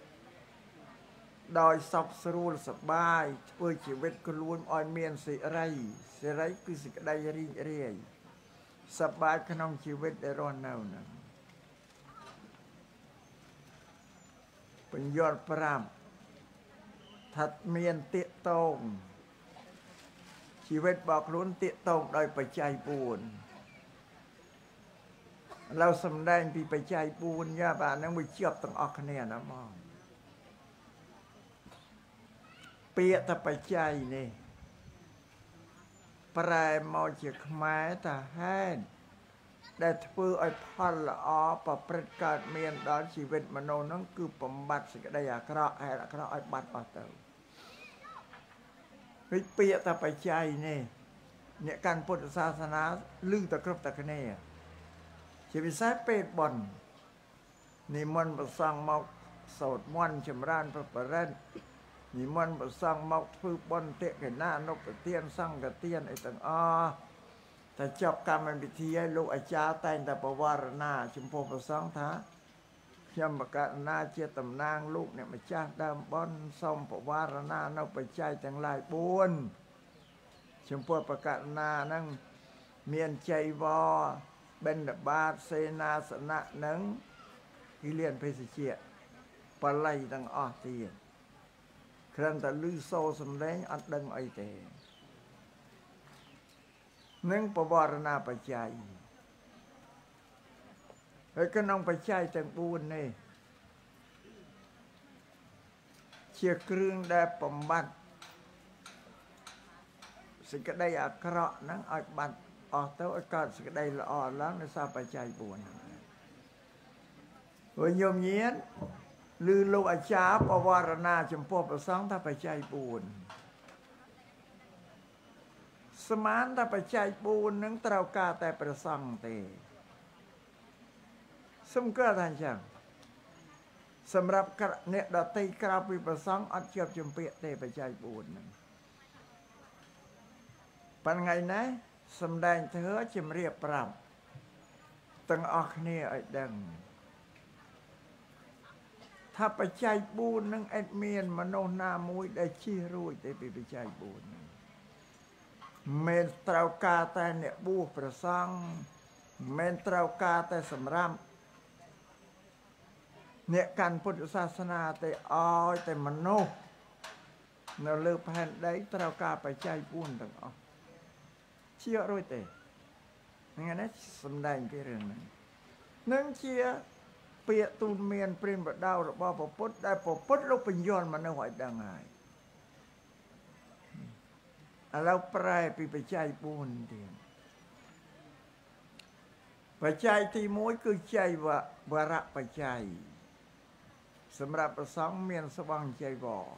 ដោយសុខស្រួលសប្បាយធ្វើជីវិតខ្លួនឲ្យមានសេរីគឺសេចក្តីរីករាយសប្បាយក្នុងជីវិតដែលរស់នៅហ្នឹងបញ្យល់ប្រាប់ថាមានទាកតងជីវិតរបស់ខ្លួនទាកតងដោយបច្ច័យ4เราសម្ដែងពីបច្ច័យ4យ៉ាបាទហ្នឹងវាជាប់ទាំងអស់គ្នាណាមកពាក្យថាបច្ច័យនេះប្រែមកជាខ្មែរថាហេតុដែលធ្វើឲ្យផលល្អប្រព្រឹត្តកើតមានដល់ជីវិតមនុស្សហ្នឹងគឺបំបត្តិសេចក្តីអាក្រក់ហេតុអាក្រក់ឲ្យបាត់អស់ទៅពីពាក្យថាបច្ច័យនេះអ្នកកាន់ពុទ្ធសាសនាឮតែគ្រប់តែគ្នាជាពិសេសពេលបុណ្យនិមន្តព្រះសង្ឃមកសូត្រមន្តចម្រើនព្រះបរិត្តនិមន្តព្រះសង្ឃមកធ្វើបុណ្យតិកេណានុប្រទានសង្ឃទានអីទាំងអស់តែចប់កម្មវិធីឲ្យលោកអាចារ្យតែងតែបវរណាចំពោះព្រះសង្ឃថាខ្ញុំបកណ្ណាជាតំណាងលោកអ្នកម្ចាស់ដើមបុណ្យសូមបវរណានៅបច្ច័យទាំងឡាយ4ចំពោះបកណ្ណាហ្នឹងមានចៃវរបិណ្ឌបាតសេនាសនៈនឹងគិលានភេសជ្ជៈបល័យទាំងអស់ទៀតគ្រាន់តែឮសូរសំឡេងអត់ដឹងអីទេនឹងបវរណាបច្ច័យហើយក្នុងបច្ច័យទាំង4នេះជាគ្រឿងដែលបំបត្តិសេចក្តីអាក្រក់ហ្នឹងឲ្យបាត់អស់ទៅឲ្យកើតសេចក្តីល្អឡើងនៅសារបច្ច័យ4ហ្នឹងហើយញោមញាតឬលោកអាចារ្យបវរណាចំពោះព្រះសង្ឃថាបច្ច័យ4ស្មានថាបច្ច័យ4នឹងត្រូវការតែព្រះសង្ឃទេសំគាល់ថាអញ្ចឹងសម្រាប់អ្នកដតីក្រៅពីព្រះសង្ឃអត់ជាប់ជំពាក់ទេបច្ច័យ4ហ្នឹងប៉ុន្តែថ្ងៃនេះសំដែងធ្វើជំរាបប្រាប់ទាំងអស់គ្នាឲ្យដឹងថាបច្ច័យ4នឹងអត់មានមនុស្សណាមួយដែលជិះរួចទេពីបច្ច័យ4ហ្នឹងមិនត្រូវការតែអ្នកបួសព្រះសង្ឃមិនត្រូវការតែសម្រាប់អ្នកកាន់ពុទ្ធសាសនាទេឲ្យតែមនុស្សនៅលើផែនដីត្រូវការបច្ច័យ4ទាំងអស់ជារួចទេថ្ងៃនេះសំដែងពីរឿងហ្នឹងនឹងជាពាក្យទូលមានព្រានបដៅរបស់ព្រះពុទ្ធដែលព្រះពុទ្ធលោកបញ្យល់មនុស្សឲ្យដឹងហើយឥឡូវប្រែពីបច្ច័យ4ទៀតបច្ច័យទី1គឺចៃវរៈបច្ច័យសម្រាប់ព្រះសង្ឃមានស្បង់ចៃវរ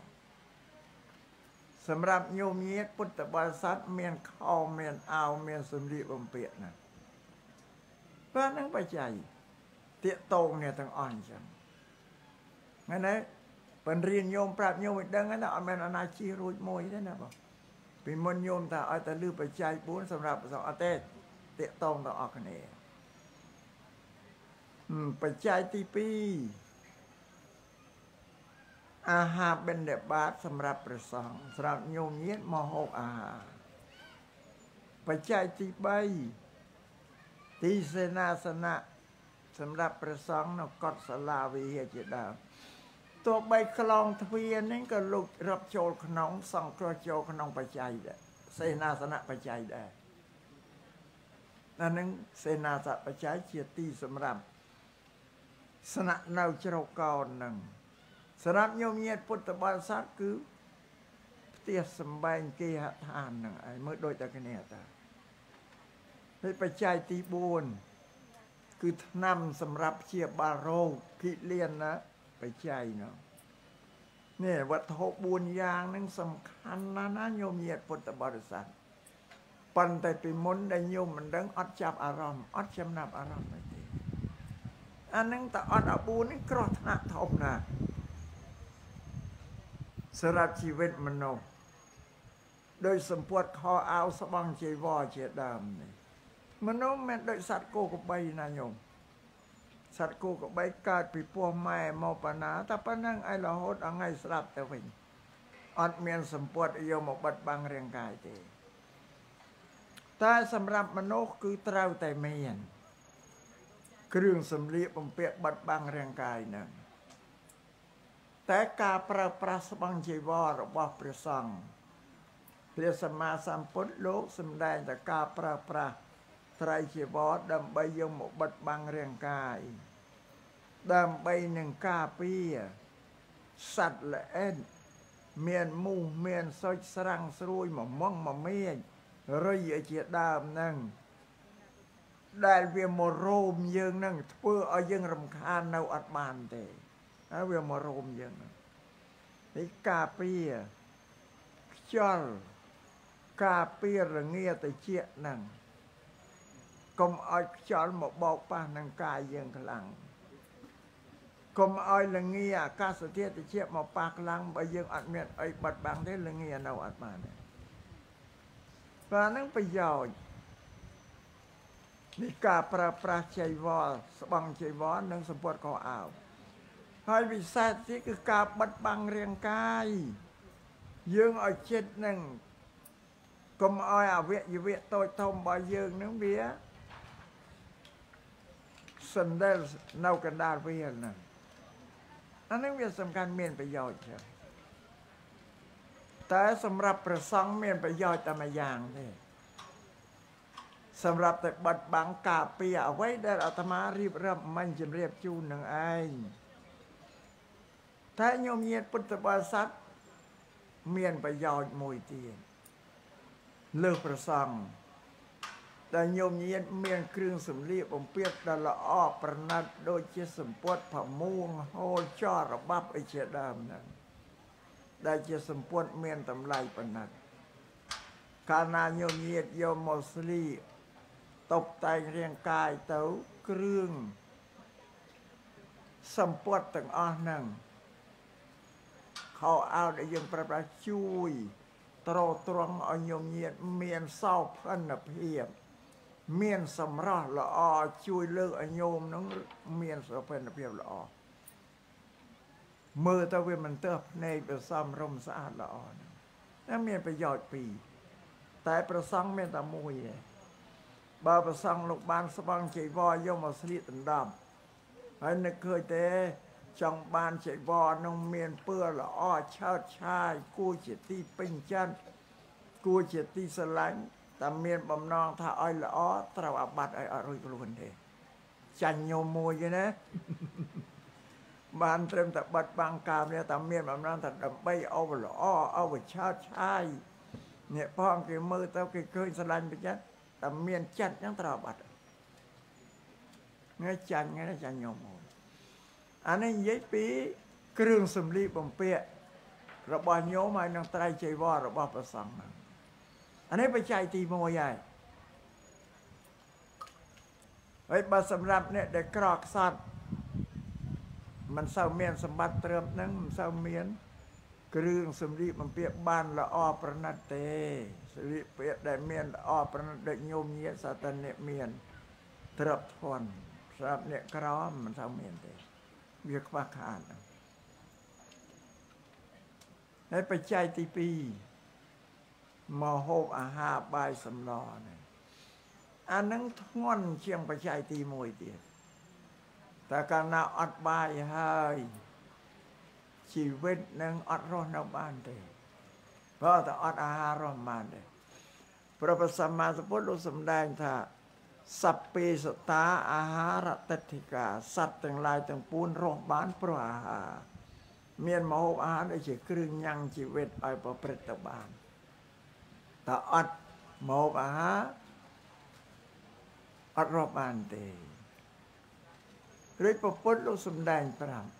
សម្រាប់ញោមញាតិពុទ្ធបរិស័ទមានខោមានអាវមានសម្លៀកបំពាក់ណាប៉ុណ្ណឹងបច្ច័យទាកតងនេះទាំងអស់អញ្ចឹងថ្ងៃនេះបញ្រៀនញោមប្រាប់ញោមឲ្យដឹងណាអត់មែនអាណាជិះរួចមួយទេណាបងពីមុនញោមថាឲ្យតែលឺបច្ច័យ4សម្រាប់ព្រះសង្ឃអត់ទេទាកតងទាំងអស់គ្នាបច្ច័យទី2អាហារបិណ្ឌបាតសម្រាប់ព្រះសង្ឃសម្រាប់ញោមញាតិមកហូបអាហារបច្ច័យទី3 ទីសេនាសនៈសម្រាប់ព្រះសង្ឃនៅកុដិសាលាវិហារជាដើមទោះបីក្លងទ្វារនេះក៏លុចរាប់ចូលក្នុងសង្គ្រោះចូលក្នុងបច្ច័យដែរសេនាសនៈបច្ច័យដែរអានឹងសេនាសនៈបច្ច័យជាទីសម្រាប់ស្នាក់នៅជ្រកកោននឹងសម្រាប់ញោមញាតិពុទ្ធបរិស័ទគឺផ្ទះសម្បែងគេហដ្ឋានហ្នឹងឯងមើលដូចតែគ្នាតាហើយបច្ច័យទី4គឺថ្នាំសម្រាប់ព្យាបាលរោគគិលានណាបច្ច័យនោះនេះវត្ថុ4យ៉ាងហ្នឹងសំខាន់ណាស់ណាញោមញាតិពុទ្ធបរិស័ទប៉ុន្តែពីមុនដែលញោមមិនដឹងអត់ចាប់អារម្មណ៍អត់ចំណាប់អារម្មណ៍ទេអាហ្នឹងតើអត់អា4នេះគ្រោះថ្នាក់ធំណាស់សម្រាប់ជីវិតមនុស្សដោយសម្ពុតខោអាវស្បង់ជីវរជាដើមនេះមនុស្សមិនដូចសត្វគោក្របីណាញោមសត្វគោក្របីកើតពីពោះម៉ែមកប៉ុណ្ណាតែប៉ុណ្ណឹងឯរហូតដល់ថ្ងៃស្លាប់ទៅវិញអត់មានសម្ពុតយកមកបិទបាំងរាងកាយទេតែសម្រាប់មនុស្សគឺត្រូវតែមានគ្រឿងសម្លៀកបំពាក់បិទបាំងរាងកាយហ្នឹងតែការប្រើប្រាស់ស្បង់ជីវររបស់ព្រះសង្ឃព្រះសម្មាសម្ពុទ្ធលោកសម្ដែងតែការប្រើប្រាស់ត្រៃជីវរដើម្បីយកមកបិទបាំងរាងកាយដើម្បីនឹងការពារសត្វល្អិតមានមូសមានសុចស្រាំងស្រួយមមាញរុយជាដើមហ្នឹងដែលវាមករោមយើងហ្នឹងធ្វើឲ្យយើងរំខាននៅអត់បានទេហើយវាមករោមយើងនេះការពារខ្យល់ការពាររងាតិចហ្នឹងកុំឲ្យខ្យល់មកបោកប៉ះនឹងកាយយើងខ្លាំងកុំឲ្យលងាអាកាសធាតុតិចមកប៉ះខ្លាំងបើយើងអត់មានអីបិទបាំងទេលងានៅអត់បានទេបាទហ្នឹងប្រយោជន៍នេះការប្រើប្រាស់ចីវរស្បង់ចីវរនិងសម្ពុតខោអាវហើយវិសេសទៀតគឺការបិទបាំងរាងកាយយើងឲ្យចិត្តនឹងកុំឲ្យអវយវៈតូចធំរបស់យើងនឹងវាសណ្ដែលនៅកណ្ដាលវាហ្នឹងអានឹងវាសំខាន់មានប្រយោជន៍ច្រើនតែសម្រាប់ព្រះសង្ឃមានប្រយោជន៍តែមួយយ៉ាងទេសម្រាប់តែបិទបាំងការពារអ្វីដែលអាត្មារៀបរាប់មិញជម្រាបជូននឹងឯងតែញោមញាតិពុទ្ធបរិស័ទមានប្រយោជន៍មួយទៀតលើព្រះសង្ឃដែលញោមញាតិមានគ្រឿងសម្លៀកបំពាក់ដ៏ល្អប្រណិតដូចជាសម្ពុតផាមួងហូលចរបាប់អីជាដើមហ្នឹងដែលជាសម្ពុតមានតម្លៃប្រណិតកាលណាញោមញាតិយកមកស្លៀកតុបតែងរាងកាយទៅគ្រឿងសម្ពុតទាំងអស់ហ្នឹងខោអាវដែលយើងប្រើប្រាស់ជួយត្រត្រង់ឲ្យញោមញាតិមានសោភ័ណភាពមានសម្រស់ល្អជួយលើកឲ្យញោមនឹងមានសោភ័ណភាពល្អមើលទៅវាមិនទើបភ្នែកវាសមរម្យស្អាតល្អណាមានប្រយោជន៍ពីរតែប្រសង់មានតែមួយឯងបើប្រសង់លោកបានស្បង់ចីវរយកមកស្លៀកដណ្ដប់ហើយនឹកឃើញទេចង់បានចីវរនឹងមានពើល្អឆើតឆាយគួរជាទីពេញចិត្តគួរជាទីស្រឡាញ់តែមានបំណងថាឲ្យល្អត្រូវអាបត្តិឲ្យអត់រួចខ្លួនទេចាញ់ញោមមួយទេណាបានត្រឹមតែបិទបាំងកាមនេះតែមានបំណងថាដើម្បីឲ្យល្អឲ្យឆើតឆាយអ្នកផងគេមើលទៅគេឃើញស្រឡាញ់ពេញចិត្តតែមានចិត្តហ្នឹងត្រូវអាបត្តិងាយចាញ់ហ្នឹងចាញ់ញោមមួយអានេះនិយាយពីគ្រឿងសម្លៀកបំពាក់របស់ញោមហើយនឹងត្រៃចីវររបស់ព្រះសង្ឃហ្នឹងអានេះបច្ច័យទី1ហើយបើសម្រាប់អ្នកដែលក្រខ្សត់មិនសូវមានសម្បត្តិត្រឹមហ្នឹងមិនសូវមានគ្រឿងសម្លៀកបំពាក់បានល្អប្រណិតទេសម្លៀកបំពាក់ដែលមានល្អប្រណិតដូចញោមញាតិសតនិមានត្រឹមធន់សម្រាប់អ្នកក្រមិនសូវមានទេវាខ្វះខាតហើយបច្ច័យទី2មកហូបអាហារបាយសម្លនេះอันนั้นงอนเชียงประชัยตีมวยเดียแต่การนาอัดบายให้ชีวิตนั่งอัดร้อนเอาบ้านเดเพราะแต่อัดอาหารร้อนบ้านเดพระพุทธสัมมาสัมพุทธรูปสำแดงថាสัพเพสตาอาหารตติกาสัตว์ទាំងឡាយទាំងពួនរស់បានព្រោះអាហារមានម្ហូបអាហារដែលជាគ្រឿងញ៉ាំងជីវិតឲ្យប្រព្រឹត្តទៅបានតែអត់ម្ហូបអាហារអត់រស់បានទេឬព្រះពុទ្ធលោកសម្ដែងប្រាប់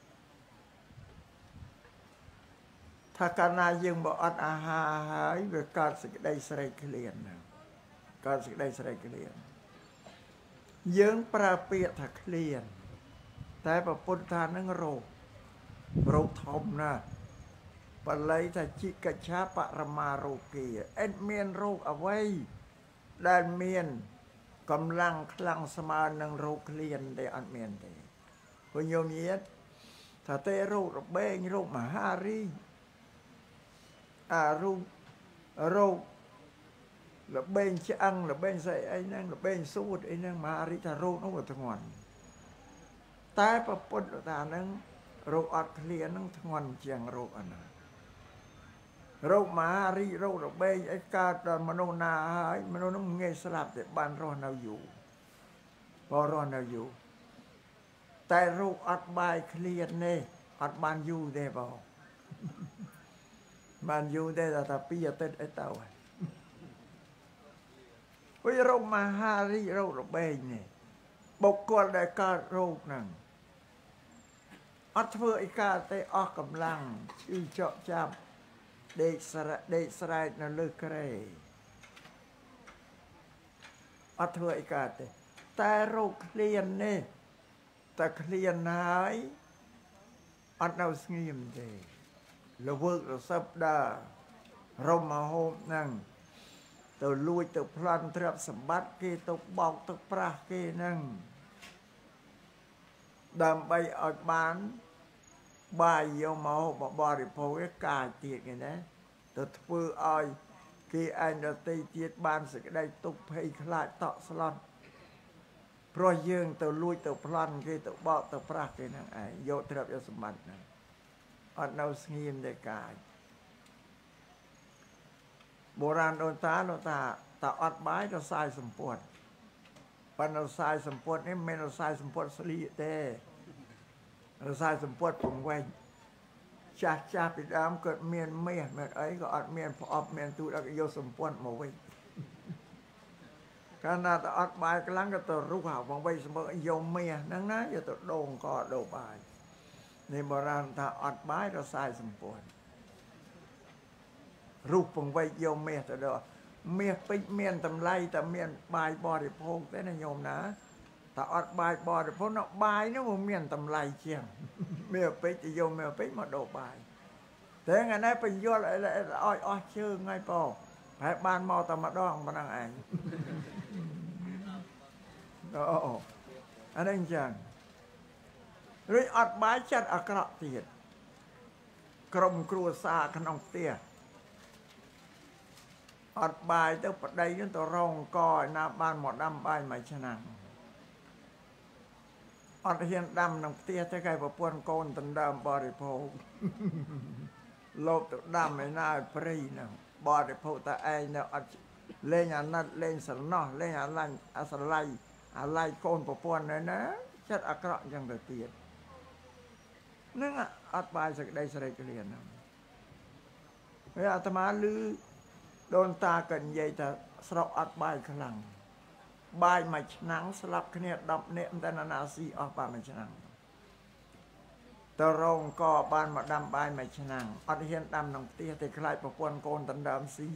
ថាកាលណាយើងបើអត់អាហារហើយវាកើតសេចក្តីស្រេកឃ្លានកើតសេចក្តីស្រេកឃ្លានយើងប្រើពាក្យថាឃ្លានតែព្រះពុទ្ធថានឹងរោគធំណាស់បល័យថាជីកិច្ឆាបរមារោគាអត់មានរោគអ្វីដែលមានកម្លាំងខ្លាំងស្មើនឹងរោគឃ្លានទេអត់មានទេព្រោះញោមញាតិថាទេរោគរបេងរោគមហារីរោគល្បែងឆ្អឹងល្បែងស្អីអីហ្នឹងល្បែងសួតអីហ្នឹងមហារីថារោគនោះវាធ្ងន់តែប្រពុតថាហ្នឹងរោគអត់ឃ្លានហ្នឹងធ្ងន់ជាងរោគអណារោគមហារីរោគល្បែងអីកើតដល់មនុស្សណាហើយមនុស្សនោះងាយស្លាប់តែបានរស់នៅយូរបើរស់នៅយូរតែរោគអត់បាយឃ្លាននេះអត់បានយូរទេបងបានយូរទេតែ2អាទិត្យអីទៅវិញរោគមហារីរោគរបេងនេះបុគ្គលដែលកើតរោគហ្នឹងអត់ធ្វើអីកើតទេអស់កម្លាំងឈឺចក់ចាប់ដេកស្រែកនៅលើគ្រែអត់ធ្វើអីកើតទេតែរោគឃ្លាននេះតែឃ្លានហើយអត់នៅស្ងៀមទេល្វើករសឹបដើររមហូបហ្នឹងទៅលួចទៅប្លន់ទ្រព្យសម្បត្តិគេទៅបោកទៅប្រាស់គេហ្នឹងដើម្បីឲ្យបានបាយយកមកបរិភោគឯកាយទៀតគេណាទៅធ្វើឲ្យគេឯងដទៃទៀតបានសេចក្តីទុក្ខភ័យខ្លាចតក់ស្លុតព្រោះយើងទៅលួចទៅប្លន់គេទៅបោកទៅប្រាស់គេហ្នឹងឯងយកទ្រព្យសម្បត្តិហ្នឹងអត់នៅស្ងៀមទេកាយបុរាណដូនតាអត់បាយទៅសាយសម្ពុតប៉ុន្តែសាយសម្ពុតនេះមិនមែនសាយសម្ពុតស្លៀកទេសាយសម្ពុតពង្វែងចាស់ពីដើមក៏មានមាសមានអីក៏អត់មានប្រអប់មានទូដល់យកសម្ពុតមកវិញកាលណាតអត់បាយខ្លាំងក៏ទៅរុះហៅវងវិញសម្ពុតយកមាសហ្នឹងណាយកទៅដូងក៏ដូរបាយនេះបុរាណថាអត់បាយទៅសាយសម្ពុតរូបពង្វេកយកមាសទៅដល់មាសពេជ្រមានតម្លៃតែមានបាយបរិភោគទេណាញោមណាតែអត់បាយបរិភោគនោះបាយនោះវាមានតម្លៃជាងមាសពេជ្រទៅយកមាសពេជ្រមកដូរបាយតែថ្ងៃនេះបញ្យល់ឲ្យអស់ជើងហើយប៉ប្រហែលបានមកតែម្ដងប៉ុណ្ណឹងឯងអូអានេះអញ្ចឹងឬអត់បាយចិត្តអាក្រក់ទៀតក្រុមគ្រួសារក្នុងផ្ទះអត់បាយទៅប្តីនឹងទៅរងកឲ្យណាបានមកដាំបាយមួយឆ្នាំអត់ហ៊ានដាំក្នុងផ្ទះតែគេប្រពន្ធកូនដណ្ដើមបរិភោគលោកទៅដាំឯណាឲ្យព្រៃហ្នឹងបរិភោគតែឯងនៅអត់លេងអាណិតលេងស្រណោះលេងអាឡាញ់អាស្រ័យកូនប្រពន្ធហ្នឹងណាចិត្តអាក្រក់អញ្ចឹងទៅទៀតនឹងអត់បាយសេចក្តីស្រេកឃ្លានហ្នឹងហើយអាត្មាឮដូនតាក៏និយាយថាស្រុកអត់បាយខ្លាំងបាយមួយឆ្នាំងស្លាប់គ្នា10នាក់តែណាស៊ីអស់បាយមួយឆ្នាំងតរងក៏បានមកដាំបាយមួយឆ្នាំងអត់ហ៊ានដាំក្នុងផ្ទះតែខ្លាចប្រពន្ធកូនដណ្ដើមស៊ី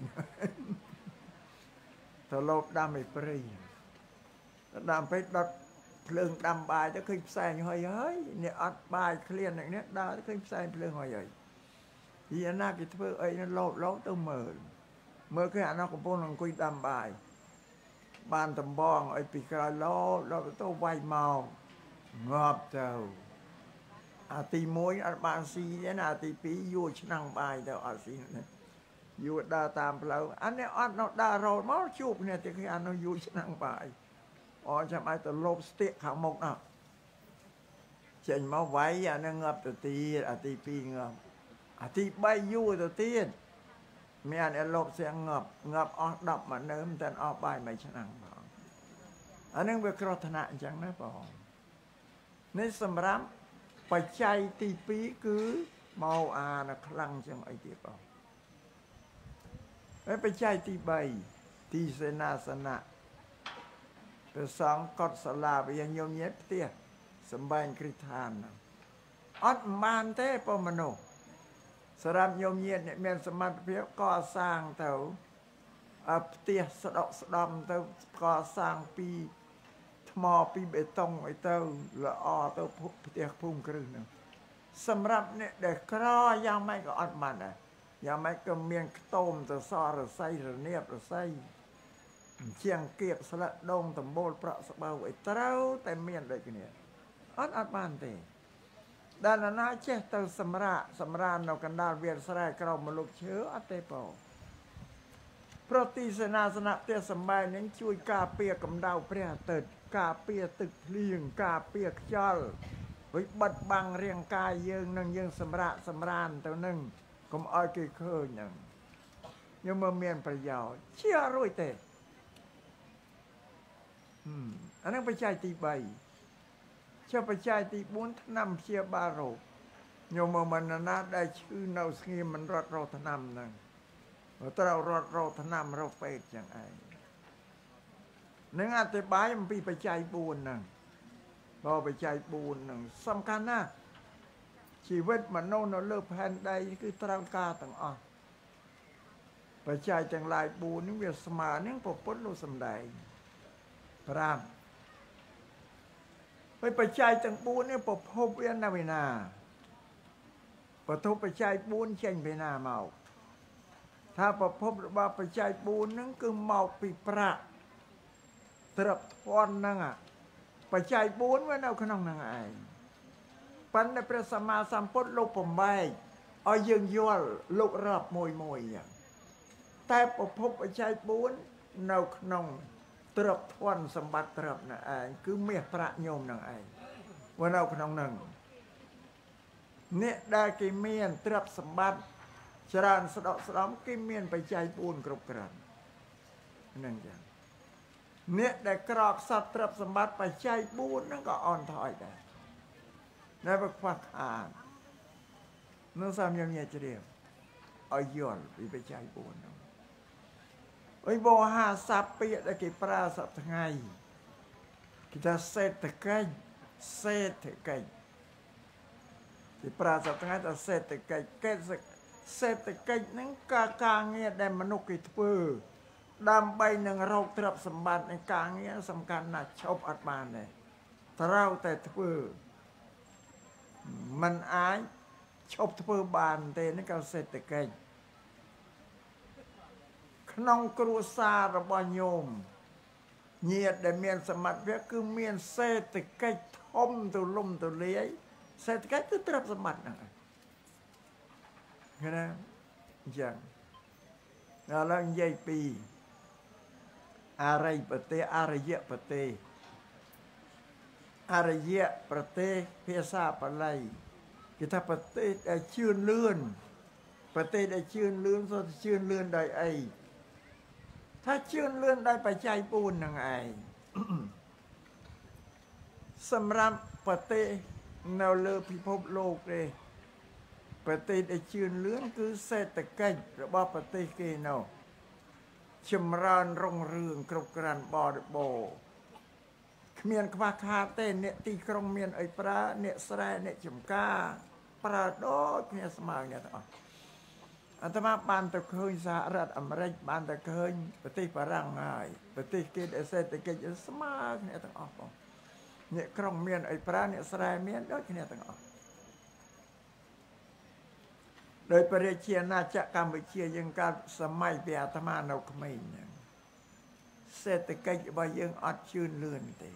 ទៅលោកដាំឲ្យព្រៃដាំពេកដុតភ្លើងដាំបាយទៅឃើញផ្សែងហើយនេះអត់បាយឃ្លាននេះដើរទៅឃើញផ្សែងភ្លើងហើយពីណាគេធ្វើអីនោះលោតទៅមើលគេអានោះកំពុងអង្គុយដាំបាយបានដំបងឲ្យពីក្រោយលោតទៅវាយមកងាប់ទៅអាទី1អត់បានស៊ីទេណាអាទី2យួរឆ្នាំងបាយទៅអត់ស៊ីយួរដើរតាមផ្លូវអានេះអត់នៅដើររត់មកជួបគ្នាតែគេអានោះយួរឆ្នាំងបាយอ๋อចាំឲ្យទៅលបស្ទាក់ខាងមុខនោះចេញមកវាយអានឹងងាប់ទៅទៀតអាទី2ងាប់អាទី3យូរទៅទៀតមានអាលបស្ទាក់ងាប់អស់10ម៉ានើមិនតែអស់បាយមួយឆ្នាំផងអានឹងវាគ្រោះថ្នាក់អញ្ចឹងណាបងនេះសម្រាប់បច្ច័យទី2គឺមកអានៅខ្លាំងជាងអីទៀតបងហើយបច្ច័យទី3ទីសេនាសនៈព្រះសង្ឃកត់សាលាវាញោមញាតផ្ទះសម្បែងគ្រឹះឋានអត់បានទេប៉ុមនុស្សសម្រាប់ញោមញាតអ្នកមានសមត្ថភាពកសាងទៅផ្ទះស្ដុកស្ដំទៅកសាងពីថ្មពីបេតុងអីទៅល្អទៅផ្ទះភូមិគ្រឹះហ្នឹងសម្រាប់អ្នកដែលក្រយ៉ាងម៉េចក៏អត់បានដែរយ៉ាងម៉េចក៏មានខ្ទមទៅសរស័យរនៀបរស័យជាងគៀកស្លឹកដូងដំបូលប្រក់ស្បូវអីត្រូវតែមានដូចគ្នាអត់បានទេដែលណាចេះទៅសម្រាននៅកណ្ដាលវាលស្រែក្រោមម្លប់ឈើអត់ទេបងប្រតិសេនាសនៈផ្ទះសម្បែងនឹងជួយការពារកម្ដៅព្រះអាទិត្យការពារទឹកភ្លៀងការពារខ្យល់វិបត្តិបាំងរាងកាយយើងនឹងយើងសម្រានទៅនឹងកុំឲ្យគេឃើញហ្នឹងយើងមើលមានប្រយោជន៍ជារួចទេអានឹងបច្ច័យទី3ចុះបច្ច័យទី4ថ្នាំព្យាបាលរោគញោមមើលមិនណាដែលឈឺនៅស្ងៀមមិនរត់រកថ្នាំហ្នឹងត្រូវរត់រកថ្នាំរកពេទ្យចឹងឯងនឹងអธิบายអំពីបច្ច័យ4ហ្នឹងបើបច្ច័យ4ហ្នឹងសំខាន់ណាស់ជីវិតមនុស្សនៅលើផែនដីគឺត្រូវការទាំងអស់បច្ច័យទាំងឡាយ4នេះវាស្មើនឹងពុទ្ធលោកសំដែង5ហើយបច្ច័យទាំង4នេះប្រភពវានៅឯណាបទុបច្ច័យ4ចេញពីណាមកថាប្រភពរបស់បច្ច័យ4ហ្នឹងគឺមកពីប្រាក់ត្រឹបធនហ្នឹងបច្ច័យ4វានៅក្នុងហ្នឹងឯងប៉ុន្តែព្រះសម្មាសម្ពុទ្ធលោកបំបែកឲ្យយើងយល់លោករាប់មួយយ៉ាងតែប្រភពបច្ច័យ4នៅក្នុងត្រឹបធនសម្បត្តិត្រឹបហ្នឹងឯងគឺមាសប្រាក់ញោមហ្នឹងឯងវានៅក្នុងហ្នឹងអ្នកដែលគេមានទ្រព្យសម្បត្តិច្រើនស្ដុកស្ដំគេមានបច្ច័យ4គ្រប់គ្រាន់ហ្នឹងចឹងអ្នកដែលក្រខ្សត់ទ្រព្យសម្បត្តិបច្ច័យ4ហ្នឹងក៏អន់ថយដែរនៅបើខ្វះខាតនោះសាមញញជ្រាបឲ្យយល់ពីបច្ច័យ4ហ្នឹងអីបោហាស័ព្ទពាក្យដែលគេប្រើសប្តាហ៍ថ្ងៃគេថាសេដ្ឋកិច្ចគេប្រើសប្តាហ៍ថ្ងៃថាសេដ្ឋកិច្ចសេដ្ឋកិច្ចហ្នឹងការងារដែលមនុស្សគេធ្វើដើម្បីនឹងរកទ្រព្យសម្បត្តិនៃការងារសំខាន់ណាស់ឈប់អត់បានទេត្រូវតែធ្វើมันអាចឈប់ធ្វើបានទេនេះក៏សេដ្ឋកិច្ចក្នុងគ្រួសាររបស់ញោមញាតិដែលមានសមត្ថភាពគឺមានសេដ្ឋកិច្ចធំទូលំទូលាយសេដ្ឋកិច្ចគឺទ្រព្យសម្បត្តិហ្នឹងឃើញណាអញ្ចឹងដល់ឡើងនិយាយពីអរិយប្រទេសអរិយប្រទេសភាសាបាលីគេថាប្រទេសដែលជឿនលឿនប្រទេសដែលជឿនលឿនសូមជឿនលឿនដោយអីថាជឿនលឿនដោយបច្ច័យ4ហ្នឹងឯងសម្រាប់ប្រទេសនៅលើពិភពលោកទេប្រទេសដែលជឿនលឿនគឺសេដ្ឋកិច្ចរបស់ប្រទេសគេនោះចម្រើនរុងរឿងគ្រប់គ្រាន់បរិបូរណ៍គ្មានខ្វះខាតទេអ្នកទីក្រុងមានអីប្រើអ្នកស្រែអ្នកចម្ការប្រើដូចគ្នាស្មើគ្នាទាំងអស់អាត្មាបានទៅឃើញសហរដ្ឋអាមេរិកបានទៅឃើញប្រទេសបារាំងហើយប្រទេសគេដែលសេដ្ឋកិច្ចស្មើគ្នាទាំងអស់បងអ្នកក្រុងមានអីប្រើអ្នកស្រែមានដូចគ្នាទាំងអស់ដោយព្រះរាជាណាចក្រកម្ពុជាយើងកាលសម័យពីអាត្មានៅក្មេងហ្នឹងសេដ្ឋកិច្ចរបស់យើងអត់ជឿនលឿនទេ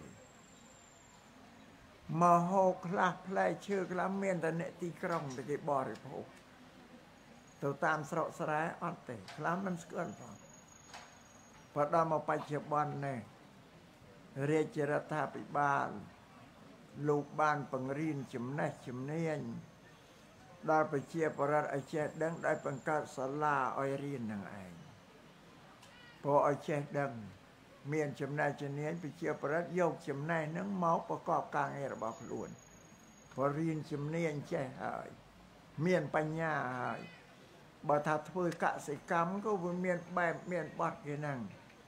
មហោខ្លះផ្លែឈើខ្លះមានតែអ្នកទីក្រុងតែគេបរិភោគទៅតាមស្រុកស្រែអត់ទេខ្លះមិនស្គាល់ផងបើដល់មកបច្ចុប្បន្ននេះរាជរដ្ឋាភិបាលលោកបានបង្រៀនចំណេះជំនាញដល់ប្រជាពលរដ្ឋឲ្យចេះដឹងដោយបង្កើតសាលាឲ្យរៀននឹងឯងព្រោះឲ្យចេះដឹងមានចំណេះជំនាញប្រជាពលរដ្ឋយកចំណេះនឹងមកប្រកបការងាររបស់ខ្លួនព្រោះរៀនជំនាញចេះហើយមានបញ្ញាហើយបើថាធ្វើកសិកម្មក៏វាមានបែបមានបទគេហ្នឹង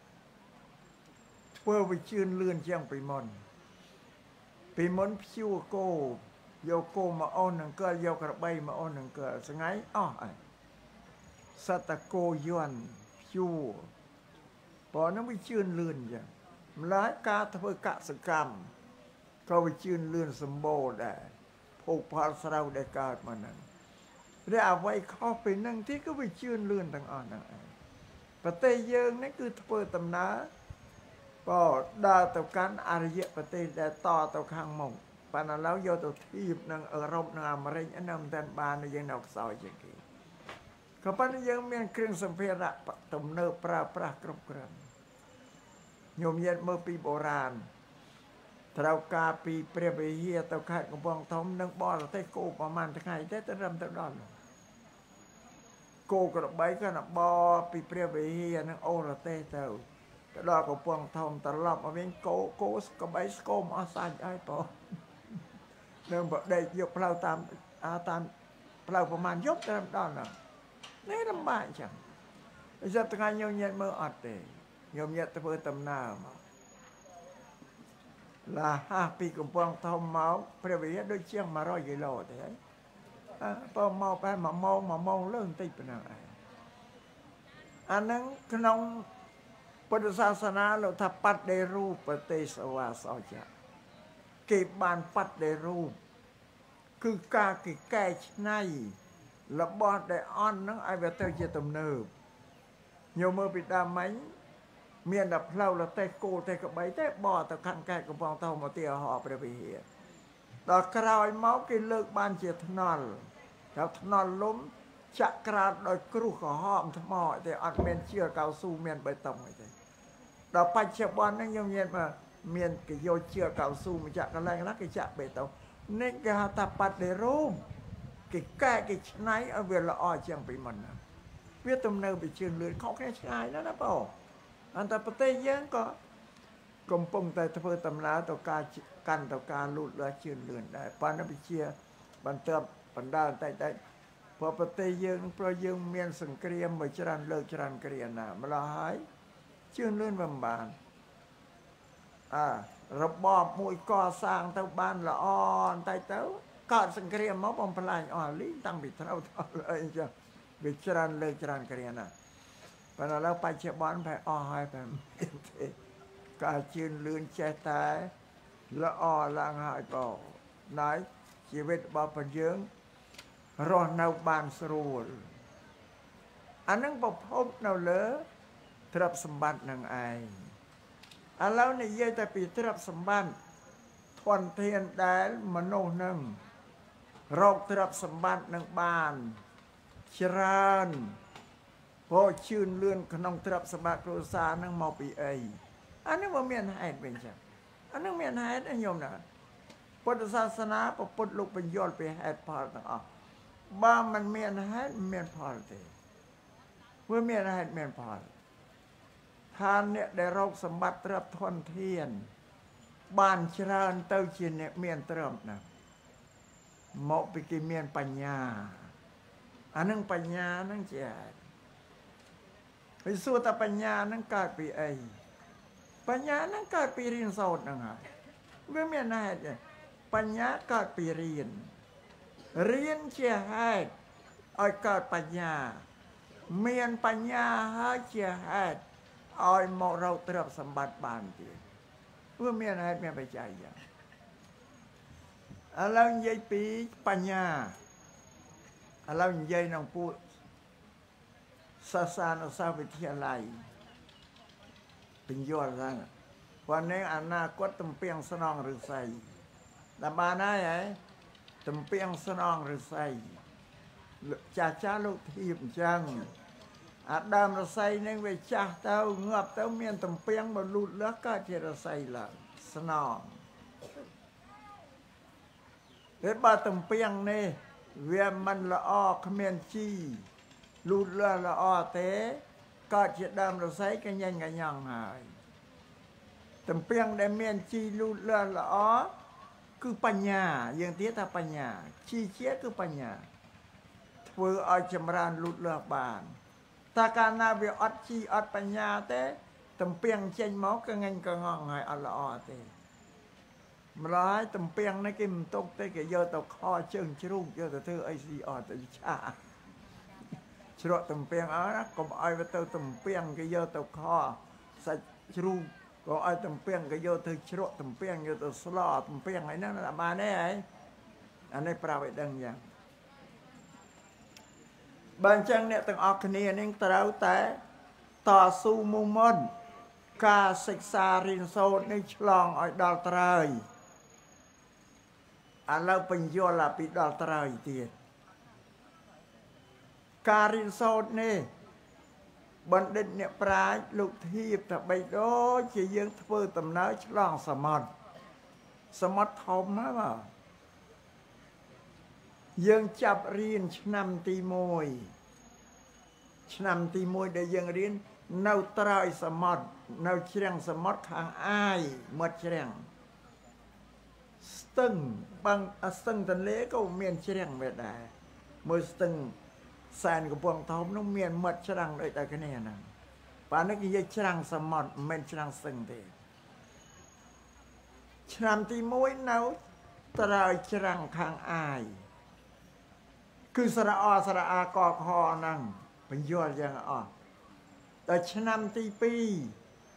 ធ្វើវាជឿនលឿនជាងពីមុនព្យួរគោយកគោមកអូននឹងកើយកក្របីមកអូននឹងកើស្ងៃអស់ហើយសត្វតគោយន់ព្យួរព្រោះហ្នឹងវាជឿនលឿនចឹងម្ល៉េះការធ្វើកសិកម្មក៏វាជឿនលឿនសម្បូរដែរភោគផលស្រូវដែលកើតមកហ្នឹងឬអ្វីខុសពីហ្នឹងទីក៏វាជឿនលឿនទាំងអស់ហ្នឹងឯងប្រទេសយើងនេះគឺធ្វើដំណើរបើដើរទៅកាន់អរិយប្រទេសដែលតទៅខាងមុខប៉ុន្តែឥឡូវយកទៅធៀបនឹងអឺរ៉ុបនិងអាមេរិកនៅមិនទាន់បានយើងនៅខ្សោយជាងគេក៏ប៉ុន្តែយើងមានគ្រឿងសម្ភារៈទំនើបប្រើប្រាស់គ្រប់គ្រាន់ញោមញាតមើលពីបុរាណត្រូវការពីព្រះវិហារទៅខេត្តកំពង់ធំនិងបរទេសគោប្រហែលថ្ងៃទេទៅរឹមទៅដល់គោក្របីក៏បពីព្រះវិហារនិងអូរទេសទៅដល់កំពង់ធំត្រឡប់មកវិញគោក្របីស្គមអស់សាច់ហើយបងនឹងបដេកយកផ្លូវតាមផ្លូវប្រហែលយប់ទៅដល់នេះលំបាកចឹងតែថ្ងៃញោមញាតមើលអត់ទេញោមញាតធ្វើដំណើរមកឡាហាពីកំពង់ធំមកព្រះវិហារដូចជាង100គីឡូទេហើយបើមកប្រហែល1ម៉ោងលើបន្តិចប៉ុណ្ណឹងឯងអាហ្នឹងក្នុងពុទ្ធសាសនាលោកថាបដិរូបទេសវាសោចៈគេបានបដិរូបគឺការគេកែច្នៃរបស់ដែលអន់ហ្នឹងឲ្យវាទៅជាទំនើបញោមមើលពីដើមមិញមានតែផ្លូវលទេសគោទេសក្បីទេបោះទៅខាងកែកំពង់ធំមកទីហោព្រះវិហារដល់ក្រោយមកគេលើកបានជាថ្នល់ដល់ថ្នល់លំចាក់ក្រាតដោយគ្រោះក្រហមថ្មតែអត់មានជាកៅស៊ូមានបេតុងអីទេដល់បច្ចុប្បន្នហ្នឹងខ្ញុំនិយាយមកមានគេយកជាកៅស៊ូមកចាក់កន្លែងណាគេចាក់បេតុងនេះគេហៅថាបដិរូបគេកែគេច្នៃឲ្យវាល្អជាងពីមុនណាវាទំនើបវាជឿនលឿនខុសគ្នាឆ្ងាយណាស់ណាបងអន្តរប្រទេសយើងក៏កំពុងតែធ្វើដំណើរទៅការកាន់ទៅការលូតលាស់ជឿនលឿនដែរប៉ុន្តែវិជាបន្ទាប់បណ្ដាលតែព្រោះប្រទេសយើងព្រោះយើងមានសង្គ្រាមមួយច្រើនលើកច្រើនគ្រាណាម្ល៉េះហើយជឿនលឿនមិនបានរបបមួយកសាងទៅបានល្អបន្តិចទៅកើតសង្គ្រាមមកបំផ្លាញអស់លីងតាំងពីត្រូវអីចឹងវាច្រើនលើកច្រើនគ្រាណាប៉ុន្តែឥឡូវបច្ចុប្បន្នបែរអស់ហើយបែរមានទេការជឿនលឿនចេះតែល្អឡើងហើយបងណៃជីវិតរបស់ពួកយើងរស់នៅបានស្រួលអានឹងប្រភពនៅលើទ្រព្យសម្បត្តិនឹងឯងឥឡូវនិយាយតែពីទ្រព្យសម្បត្តិធនធានដែលមនុស្សនឹងរកទ្រព្យសម្បត្តិនឹងបានច្រើនព្រោះជឿនលឿនក្នុងទ្រព្យសម្បត្តិគ្រួសារនឹងមកពីអីអានេះមិនមានហេតុវិញចឹងអានឹងមានហេតុញោមណាពុទ្ធសាសនាពុទ្ធលោកបញ្យល់ពីហេតុផលទាំងអស់បើមិនមានហេតុមិនមានផលទេវាមានហេតុមានផលថាអ្នកដែលរកសម្បត្តិទ្រព្យធនធានបានច្រើនទៅជាអ្នកមានទ្រព្យណាមកពីគេមានបញ្ញាអានឹងបញ្ញានឹងជាពីសួរថាបញ្ញានឹងកើតពីអីបញ្ញានឹងកើតពីរៀនសូត្រហ្នឹងហើយវាមានហេតុបញ្ញាកើតពីរៀនជាហេតុឲ្យកើតបញ្ញាមានបញ្ញាហើយជាហេតុឲ្យមករកទ្រព្យសម្បត្តិបានទៀតវាមានហេតុមានបច្ច័យយ៉ាងឥឡូវនិយាយពីបញ្ញាឥឡូវនិយាយក្នុងពួកសាសនាសាវិទ្យាល័យបញ្យល់ហ្នឹងព្រោះនេះអនាគតទំពាំងស្នងឫស្សីដល់បានហើយទំពាំងស្នងឫស្សីចាស់លោកធៀបអញ្ចឹងអាដើមឫស្សីនឹងវាចាស់ទៅងាប់ទៅមានទំពាំងមកលូតលាស់កើតជាឫស្សីឡើងสนองเฮ็ดบาตํเปียงนี่เวียมันละอ้อเขมียนจี้ลูดเรือละอ้อเตก็จะดำเราใส่กันยังกันยังหายตํเปียงได้เมียนจี้ลูดเรือละอ้อคือปัญญาอย่างที่ถ้าปัญญาชี้เชี่ยคือปัญญาធ្វើឲ្យចម្រើនលូតលាស់បានតែកាលណាវាអត់ជីអត់បញ្ញាទេតំពាំងចេញមកក៏ងាញ់ក៏ងងហើយអត់ល្អទេម្ល៉េះតំពាំងនេះគេមិនទុកទេគេយកទៅខជើងជ្រូកយកទៅធ្វើអីស៊ីអត់ទៅឆាជ្រក់តំពាំងអត់ណាកុំឲ្យវាទៅតំពាំងគេយកទៅខសាច់ជ្រូកក៏ឲ្យតំពាំងគេយកទៅជ្រក់តំពាំងយកទៅស្លោតំពាំងហ្នឹងបានទេហីអានេះប្រាប់ឲ្យដឹងយ៉ាងបើអញ្ចឹងអ្នកទាំងអស់គ្នានេះត្រូវតែតស៊ូមុំមុនការសិក្សារៀនសូត្រនេះឆ្លងឲ្យដល់ត្រើយឥឡូវបញ្យល់ពីដល់ត្រើយទៀតការរៀនសូត្រនេះបណ្ឌិតអ្នកប្រាជ្ញលោកធៀបថាបីដូចជាយើងធ្វើដំណើរឆ្លងសមុទ្រធំណាបាទយើងចាប់រៀនឆ្នាំទី1ដែលយើងរៀននៅត្រើយសមុទ្រនៅជ្រាំងសមុទ្រខាងអាយមាត់ជ្រាំងស្ទឹងស្ទឹងទន្លេក៏មានជ្រាំងវាដែរមើលស្ទឹងសែនកំពង់ធំនោះមានមាត់ច្រាំងដូចតែគ្នាហ្នឹងប៉ានេះគេនិយាយច្រាំងសមុទ្រមិនមែនច្រាំងស្ទឹងទេឆ្នាំទី1នៅត្រើយច្រាំងខាងអាយគឺស្រៈអស្រៈអាកខហ្នឹងបញ្យល់យ៉ាងអស់ដល់ឆ្នាំទី2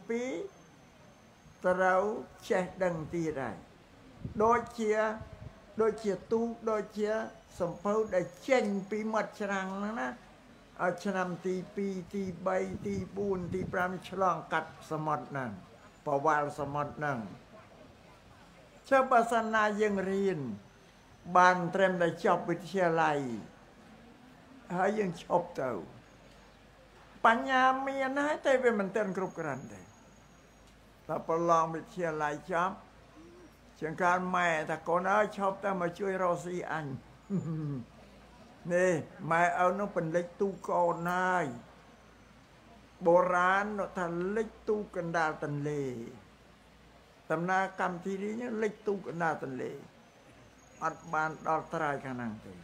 ត្រូវចេះដឹងទៀតហើយដូចជាទូកដូចជាសំភៅដែលចេញពីមាត់ច្រាំងហ្នឹងណាឲ្យឆ្នាំទី2ទី3ទី4ទី5ឆ្លងកាត់សមុទ្រហ្នឹងប្រវល់សមុទ្រហ្នឹងចុះបើសិនណាយើងរៀនបានត្រឹមតែចប់វិទ្យាល័យហើយយើងឈប់ទៅបញ្ញាមានហើយតែវាមិនទាន់គ្រប់គ្រាន់ទេតែប្រឡងវិទ្យាល័យចប់ជាងការម៉ែថាកូនអើយឈប់ទៅមកជួយរកស៊ីអញនេះម៉ែឪនោះពន្លិចទូកូនហើយបុរាណថាលិចទូកណ្ដាលទន្លេដំណើរកម្មវិធីនេះលិចទូកណ្ដាលទន្លេអត់បានដល់ត្រើយខាងហ្នឹងទេ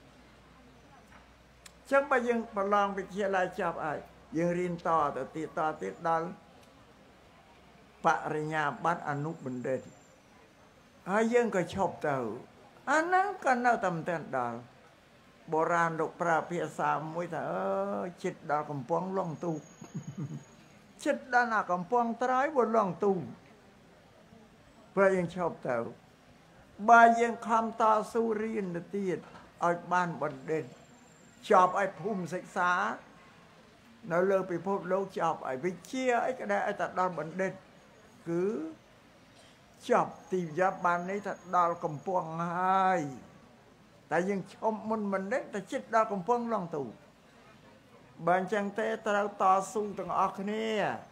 ចឹងបើយើងប្រឡងវិទ្យាល័យចប់ហើយយើងរៀនតទៅទៀតដល់បរិញ្ញាបត្រអនុបណ្ឌិតហើយយើងក៏ឈប់ទៅអាហ្នឹងក៏នៅតែមិនទាន់ដល់បុរាណលោកប្រើភាសាមួយថាចិត្តដល់កំពង់លងទូកចិត្តដល់ណាកំពង់ត្រើយវាលងទូកព្រោះយើងឈប់ទៅបើយើងខំតស៊ូរៀនទៅទៀតឲ្យបានបណ្ឌិតចប់ឲ្យភូមិសិក្សានៅលើពិភពលោកចប់ឲ្យវិជ្ជាអីក៏ដែរឲ្យតែដល់បណ្ឌិតគឺចប់ទីវិញ្ញាបាននេះថាដល់កំពង់ហើយតែយើងឈប់មុនបណ្ឌិតតែចិត្តដល់កំពង់ឡងទូបើអញ្ចឹងទេត្រូវតស៊ូទាំងអស់គ្នា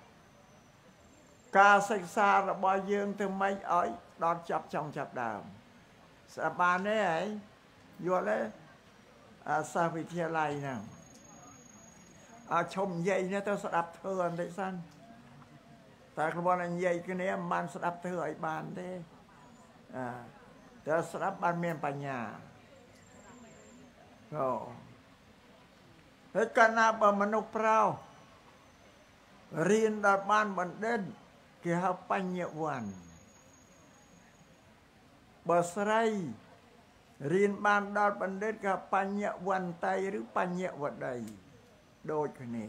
ការសិក្សារបស់យើងទៅម៉េចឲ្យដល់ចាប់ចង់ចាប់ដើមស្ដាប់បានទេហើយយល់ទេសាវិទ្យាល័យហ្នឹងឈប់និយាយនេះទៅស្ដាប់ធ្វើបន្តិចសិនតែគ្រាន់តែនិយាយគ្នាមិនបានស្ដាប់ធ្វើឲ្យបានទេតែស្ដាប់បានមានបញ្ញាហើយកាលណាបើមនុស្សប្រោរៀនដល់បានបណ្ឌិតគេហៅបញ្ញវន្តបើស្រីរៀនបានដល់បណ្ឌិតគេបញ្ញវន្តីឬបញ្ញវតីដូចគ្នាឥ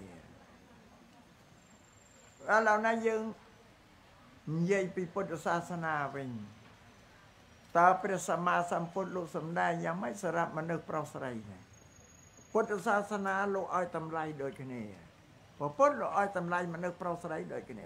ឡូវណាយើងនិយាយពីពុទ្ធសាសនាវិញតើព្រះសម្មាសម្ពុទ្ធលោកសម្ដែងយ៉ាងម៉េចសម្រាប់មនុស្សប្រុសស្រីពុទ្ធសាសនាលោកឲ្យតម្លៃដូចគ្នាពុទ្ធលោកឲ្យតម្លៃមនុស្សប្រុសស្រីដូចគ្នា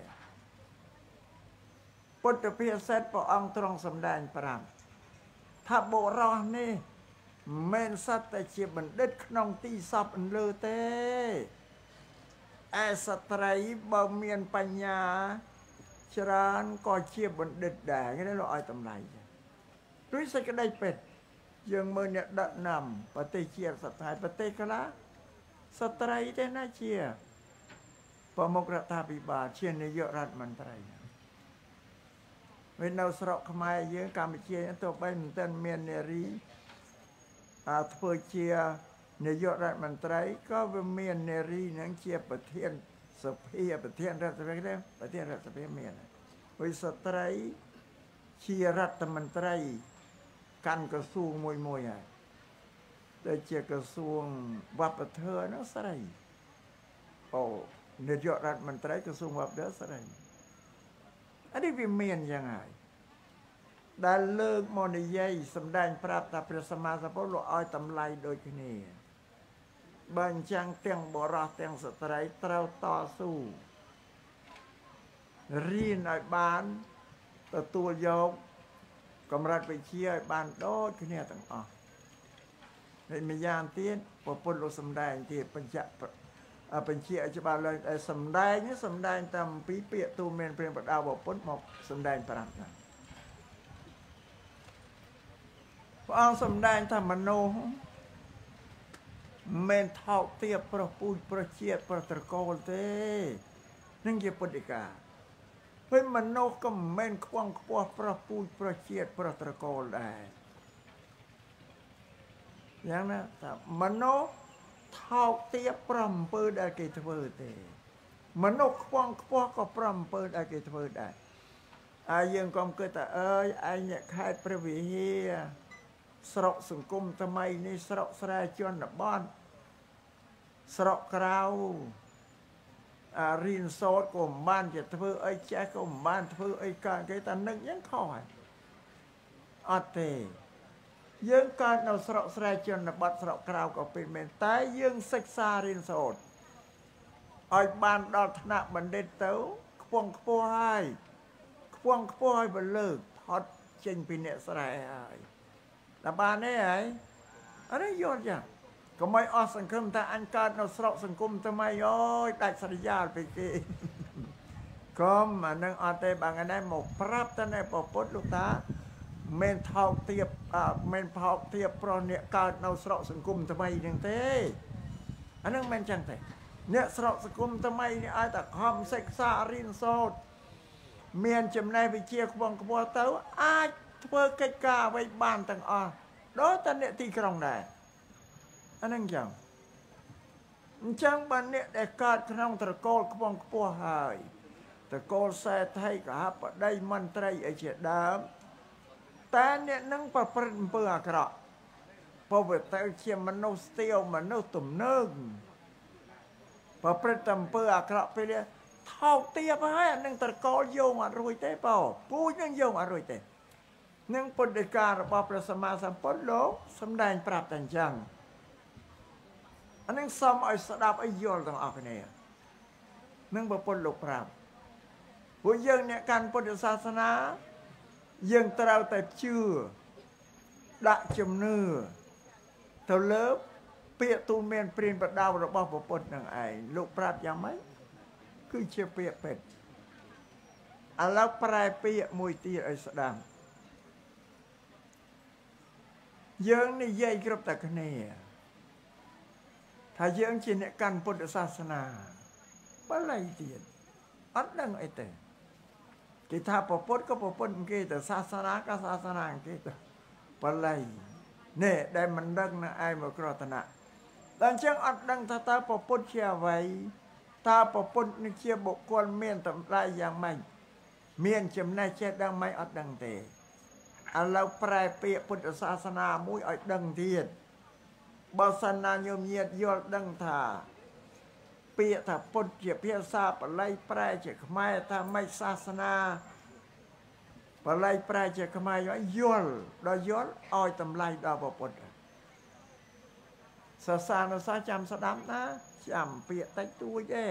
ពុទ្ធភាសិតព្រះអង្គទ្រង់សម្ដែងប្រាប់ថាបុរសនេះមិនសត្វតែជាបណ្ឌិតក្នុងទីសពលើទេឯស្ត្រីបើមានបញ្ញាชรานก็เชียบบนเด็ดแดงนี่เราอ้อยตำไรด้วยสักได้เป็ดยังเมื่อเนี่ยดัดนำปฏิเชียสถานปฏิกละสตรายเตน่าเชียประมุขรัฐาภิบาลเชียนายกรัฐมนตรีเว้นเอาสระขมายเยอะการไปเชียตัวไปมันเต้นเมียนเนรีเพื่อเชียนายกรัฐมนตรีก็เป็นเมียนเนรีนั่งเชียประเทศสเปียประเทศรัฐสเปียได้ประเทศรัฐสเปียเมียนวิสตรีเชียรัฐมนตรีการกระทรวงมวยแต่เชียกระทรวงวัปเทอนั่งสไรโอ้นายกรัฐมนตรีกระทรวงวัปเทอสไรอันนี้เป็นเมียนยังไงได้เลิกมนิยัยสำแดงปราบตาพระสมมาสัพพะอ้อยตำไลโดยคณีบัญจังเตียงบราเตียงสตรายเต้าต่อสู้รีนไอ้บ้านตัวยกกำลังไปเชียร์บ้านโดดคณีต่างอ๋อในมียานเตี้ยนพอปนโลสำแดงที่ปัญจเป็นเชียร์จะบาเลยแต่สำแดงนี่สำแดงตามปีเปียตูเมนเปลี่ยนประดาวบอกปนหมกสำแดงปรามนั้นพระองค์สำแดงธรรมโนเมนเท่าเทียบประปูดประเชียดประตะโกลเต้นั่งเกี่ยวปฏิกาเฮ้ยมโนก็เมนควงควงประปูดประเชียดประตะโกลได้อย่างนั้นแต่มโนเท่าเทียบปรำเปิดได้กี่ทวีเต้มโนควงควงก็ปรำเปิดได้กี่ทวีได้ยังกองเกิดแต่ไอ้เนี่ยใครประวิเฮียสระสังคมทำไมนี่สระสระจวนบ้านสระกราวรินโซดกลมบ้านจะเพื่อไอ้แจ๊กกลมบ้านเพื่อไอ้การไอ้ตาหนึ่งยังคอยอัดเตยังการเอาสระสระจวนบ้านสระกราวก็เป็นเมนแต่ยังศึกษารินโซดไอ้บ้านดอทนะบันเดตเต้าควงควายควงควายบันเลิกทอดเจงพินเนสระแต่บ้านนี่ไอ้อะไรยอดจังก็ไม่อสังคมแต่อันการเราสระสังคมทำไมย้อยได้สัญญาไปกี่ก็มันนั่งอันเตบางอันได้หมกพรับแต่ในปอปดลูกตาเมนเท่าเทียบเมนเท่าเทียบเพราะเนี่ยการเราสระสังคมทำไมอย่างเต้อันนั้นเมนจังเต้เนี่ยสระสังคมทำไมเนี่ยไอ้แต่คำเซ็กซ่ารินโซดเมียนจำในไปเชียร์ขบวนขบวนเต้าไอ้เพื่อกิจการไว้บ้านต่างอ่ะโดยตอนนี้ที่กรงได้อันนั้นจังบ้านเนี่ยได้การขนมตะโกนขบวนขบวนหายตะโกนใส่ไทยกับได้มันไตรไอเจียดามแต่เนี่ยนั่งประพฤติเปื่อกระพอเวทเชียมนุษย์เตียวมนุษย์ตุ่มเนื้อประพฤติเปื่อกระไปเลยเท่าเตียบให้นั่งตะโกนโยงอร่อยเต้เปล่ากูนั่งโยงอร่อยเต้นั่งปฏิการระบอบประสมาสัมปนโลกสำแดงปราบแต่งจังอันนั้นซ้ำไอ้สดับไอ้ยอลต่างออกเนี่ยนั่งบปนโลกปราบผู้ยังเนี่ยการปฏิศาสนายังตราแต่ชื่อดักจำเนื้อเท่าเลิฟเปียตูเมนเปลี่ยนประดาวระบอบปนนั่งไอ้ลูกปราบยังไหมคือเชี่ยเปียเป็ดอันแล้วปลายเปียมวยตีไอ้สดับยังนี่ใหญ่กระบตะคะเนถ้ายังจีนกันพุทธศาสนาปะไรเตียนอัดดังไอเตะกิถ้าปปดก็ปปดกิแต่ศาสนาก็ศาสนากิแต่ปะไรเนี่ยได้มันดังนะไอ้มกรตนะดังเช่นอัดดังถ้าปปดเชียไว้ถ้าปปดนี่เชียบุคคลเมียนทำไรอย่างไม่เมียนจำในเช็ดดังไม่อัดดังเตะอันเราแปลเปียพุทธศาสนามุ้ยอัดดังเทียนบาสนาโยมเยียดยอดดังท่าเปียถ้าปนเจียเพียซาปไลแปรเจขมายถ้าไม่ศาสนาปไลแปรเจขมายยอลดอยอลอ้อยตำไลดาวปนศาสนาสาจำสดับนะจำเปียแต่ตัวเย่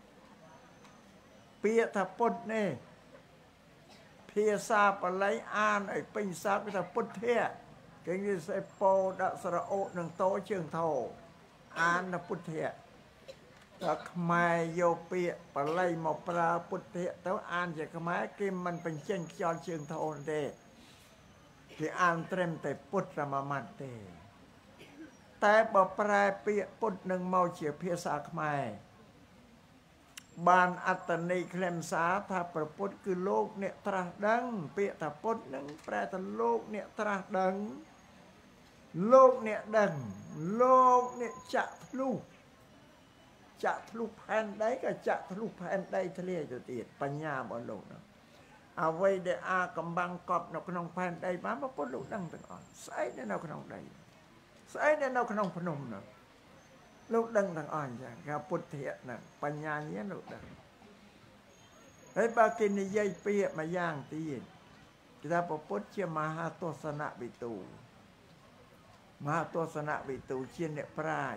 เปียถ้าปนเน่เพียซาปไลอ่านไอ้ปิงซาก็ถ้าปนเทียเก่งที่ใส่โปดัสระโอหนึ่งโตเชิงเท่าอ่านนะพุทธะแต่ขมายโยเปียปะไลมาปลาพุทธะแต่อ่านจากขมายกิมมันเป็นเช่นจอนเชิงโทนเดที่อ่านเต็มแต่พุทธมามันเตแต่บ่แปลเปียพุทธหนึ่งเมาเฉียเพียสาขมายบานอัตนิเคลมสาถ้าประพุทธคือโลกเนี่ยตรัสดังเปียถ้าพุทธหนึ่งแปลแต่โลกเนี่ยตรัสดังโลกเนี่ยดังโลกเนี่ยจะลูกจะทะลุแผ่นใดก็จะทะลุแผ่นใดทะเลจะติดปัญญาบนโลกนะเอาไว้ได้อากำบังกอบนกขนมแผ่นใดมาพระพุทธลูกดังต่างอ่อนใส่ในนกขนมใดใส่ในนกขนมพนมนะลูกดังต่างอ่อนอย่างกับพุทธเถรนะปัญญาเนี้ยลูกดังไอ้ปากินในยัยเปียมาย่างตีนkita puput cia maha tosana bitu maha tosana bitu cia nek prai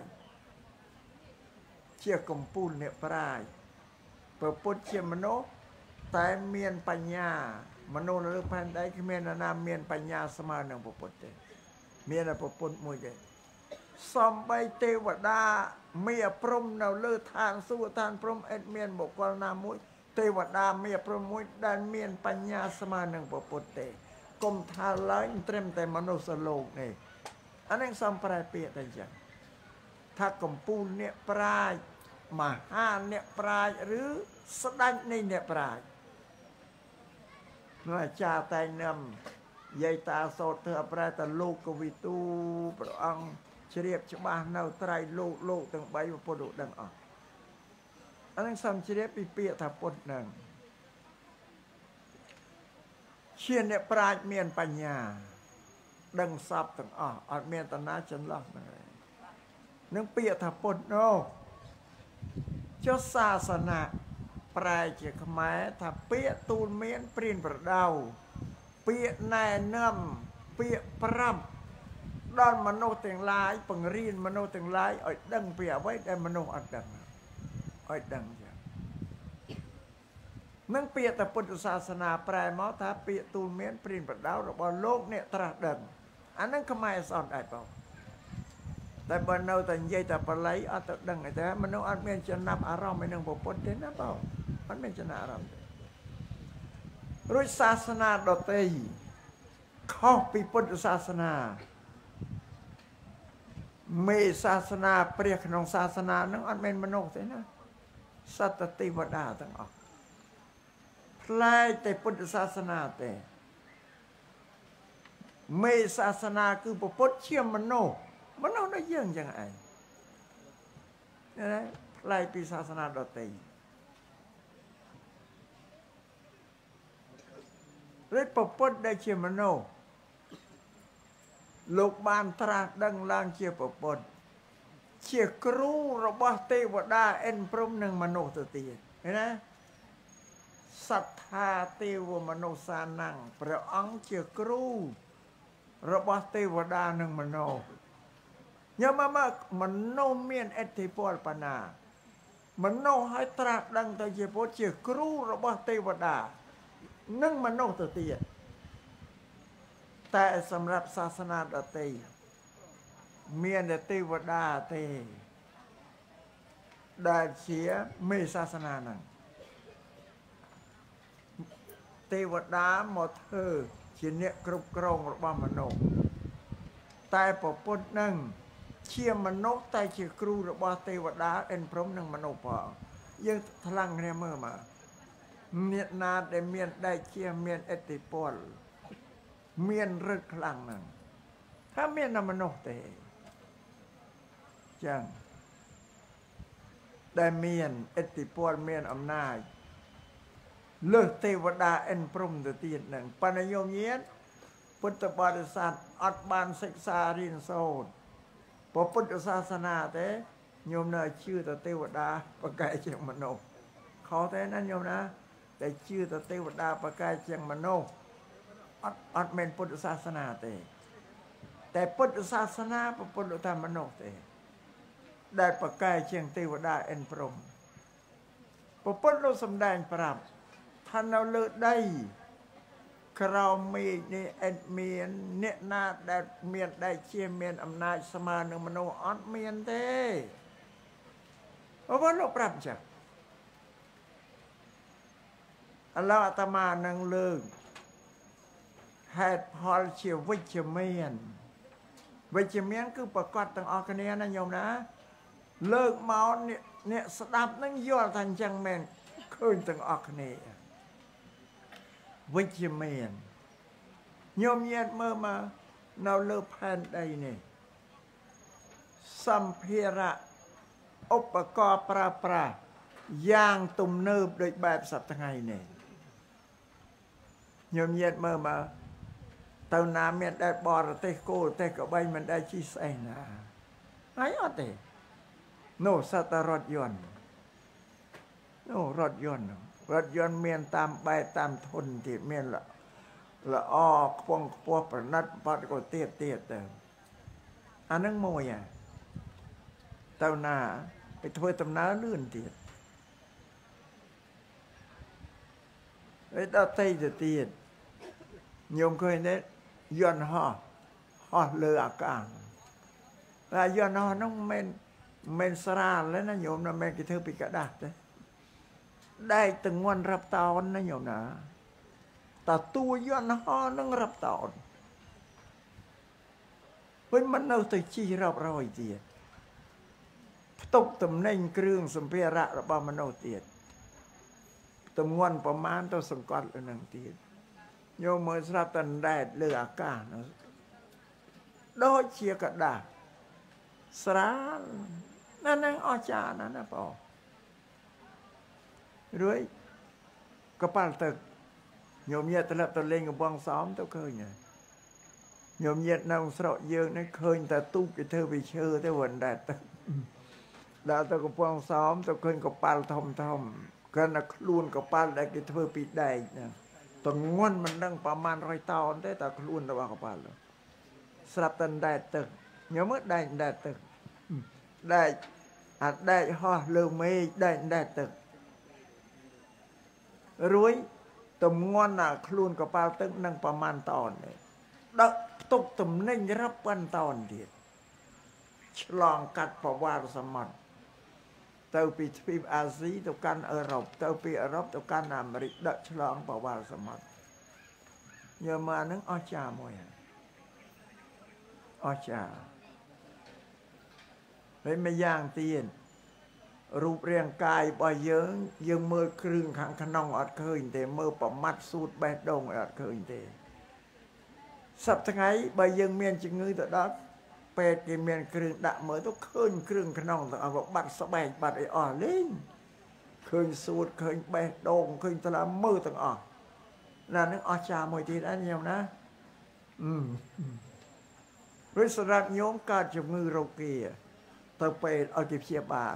เชี่ยกมปูนเนี่ยปลายเปิดพุทธเชี่ยมโนแต่เมียนปัญญามโนหรือพันได้คือเมียนนาเมียนปัญญาสมาหนึ่งปพุทธเมียนปพุทธมวยเลยสอมใบเทวดาเมียพรมเนาเลือทานสู้ทานพรมเอ็ดเมียนบกวนามุยเทวดาเมียพรมมุยดันเมียนปัญญาสมาหนึ่งปพุทธกรมทาล้ายเต็มแต่มนุษย์โลกนี่อันนั้นสอมปลายเปียแต่ยังถ้ากมปูนเนี่ยปลายมาห้าเนี่ยปลายหรือสดังในเนี่ยปลายเมื่อชาไตนำยายตาโสดเธอปลายแต่ลูกกวิตูพระองค์เฉียบชบาเนาไตรลูกตั้งใบมาปดุดังออกอันนั้นสำเฉียบปีเปียถ้าปนหนึ่งเชียนเนี่ยปลายเมียนปัญญาดังซับตั้งออกอัดเมียนตนาจันลักนั่นเลยนึงเปียถ้าปนโนเจ้าศาสนาปลายเจียขมายถ้าเปียตูนเมียนปรินประดาวเปียนายน้ำเปียพร่ำด้านมโนเตียงลายปังรีนมโนเตียงลายอ้อยดังเปียไว้ได้มโนอัดดังอ้อยดังอย่างนั่งเปียแต่พุทธศาสนาปลายมอถ้าเปียตูนเมียนปรินประดาวเราบอกโลกเนี่ยตรัสดังอันนั้นขมายสอนได้เปล่าแต่บรรดาแต่ยัยแต่ปลายอัตดังไงแต่มนุษย์อันเมียนจะนับอารมณ์ไม่นึงบุปผเดนะเปล่ามันเมียนจะนับอารมณ์รุ่ยศาสนาดอตีข้อปีพุทธศาสนาเมศาสนาเปรียขนองศาสนานั่งอันเมียนมนุษย์นะสัตติวดาตั้งออกพลายแต่พุทธศาสนาแต่เมศาสนาคือบุปผเชื่อมโนมันเอาได้ยังไงนี่นะไล่ปีศาสนาดอตีเรื่องปปดได้เชื่อมโนลูกบานตราดังลางเชื่อปปดเชื่อครูระบาเทวดาเอ็นพรมหนึ่งมโนตตีเห็นไหมศรัทธาเทวมโนสานังพระองค์เชื่อครูระบาเทวดาหนึ่งมโนยามมันโนเมียนเอติปอลปนามันโนให้ตรัสดังแต่เฉพาะเชื่อครูระบาเทวดานึ่งมันโนตตีแต่สำหรับศาสนาดตีเมียนเทวดาเตได้เสียไม่ศาสนานั่งเทวดาหมดเธอชิ้นเนี้ยกรุบกรองระบามโนแต่ปปดนั่งเชี่ยมโนแต่เชี่ยครูระบาเทวดาเอ็นพร้อมนั่งมโนพอยังพลังเนี่ยเมื่อมาเมียนนาได้เมียนได้เชี่ยเมียนเอติปอลเมียนรึกพลังนั่งถ้าเมียนนามโนเตจังได้เมียนเอติปอลเมียนอำนาจเลิกเทวดาเอ็นพรมตัวตีนหนึ่งปนโยมเยียนพุทธบริษัทอัดบานศึกษาเรียนโซนพอพุทธศาสนาแต่โยมน่ะชื่อแต่เทวดาประกายเชียงมโนเขาแต่นั้นโยมนะแต่ชื่อแต่เทวดาประกายเชียงมโนอัดเมนพุทธศาสนาแต่พุทธศาสนาพระพุทธธรรมโนได้ประกายเชียงเทวดาเอ็นพรหมพระพุทธเราสำแดงปรับท่านเราเลิศได้เรามีนี่เอ็ดเมียนเนนาได้เมียนได้เชี่ยเมียนอำนาจสมาหนึ่งมโนอัดเมียนเต้เพราะว่าเราปรับจักอันแล้วอาตมานั่งเลิกเหตุพอลเชียววิจเมียนคือประกอบต่างออกกันเนี่ยนะโยมนะเลิกเมาเนี่ยสดับนั่งย่อทันจังแมนคืนต่างออกกันเนี่ยวิจเมียนโยมเย็นเมื่อมาเราเลิกแผ่นใดเนี่ยสัมภาระอุปกรณ์ปราย่างตุ่มเนิบโดยแบบสัตว์ไงเนี่ยโยมเย็นเมื่อมาเต่าน้ำมันได้บอระเตโกเตกใบมันได้ชีสไอนะไอ้อเตโนสัตรถยนต์โนรถยนต์เมียนตามใบตามทนที่เมียนละออกพวงพวประนัดปัดก็เตี้ยเติมอันนั้นโมยเต่านาไปถ้วยตำน้าลื่นเตี้ยไอ้ตาเตี้ยเตี้ยโยมเคยเนี่ยย้อนห่อเรืออากาศแล้วย้อนห่อน้องเมนสราแล้วนะโยมนะแม่กิเธอปีกระดาษได้ตึงวันรับตอนนะโยมนะแต่ตัวย้อนห่อนั่งรับตอนเฮ้ยมันเอาแต่ชี้รับเราไอ้เดียตกตำแหน่งเครื่องสัมภาระระบามันเอาเตียดตำงวนประมาณตัวสังกัดเลยนังเตียดโยมเมื่อสระตันแดดเลืออากาศโดยเชียกระดาษสระนั่นนั่งอาจารย์นั่นนะปอด้วยกระปั้นตึกโยมเย็ดตะลับตะเลงกับบองซ้อมตัวเคยไงโยมเย็ดนางสระเยืองนั่นเคยแต่ตู้กิเธอไปเชื่อแต่วันแดดตึกดาวตัวกับบองซ้อมตัวเคยกับปั้นทอมกันนักลูนกับปั้นได้กิเธอปีได้เนี่ยตัวงวนมันนั่งประมาณ100 ตอนได้แต่คลุนระหว่างกับปานเลยสลับตันได้ตึกเยอะมากได้ตึกได้อาจได้ห่อเลือไม่ได้ตึกรวยตัวงวนน่ะคลุนกับปานตึกนั่งประมาณตอนเนี่ยดักตกตุ่มนิ่งรับวันตอนเดียวฉลองกัดประวัติสมัติเต่าปีทวีปอาซีตัวกันยุโรปเต่าปียุโรปตัวกันอเมริกาฉลองประวัติสมัติเยอะมานึงอาจารย์มวยอาจารย์ไม่ย่างเตียนรูปเรียงกายบ่อยยังมือครึ่งขังขนองอัดเคยแต่มือประมัดสูดแบดดงอัดเคยแต่สับทั้งไงบ่ยังเมียนจึงงือแต่ดักเป็ดกินเมียนครึ่งดะมือต้องเคยครึ่งขนองแต่เอาบัดสบายบัดไอ้อ่อนเล่นเคยสูดเคยแบดดงเคยตะละมือต่างอ่อนนั่นนึกอาจารย์มวยทีนั้นยังนะริสรัตโยมการจับมือเราเกียเติเป็ดเอาเก็บเชียบาล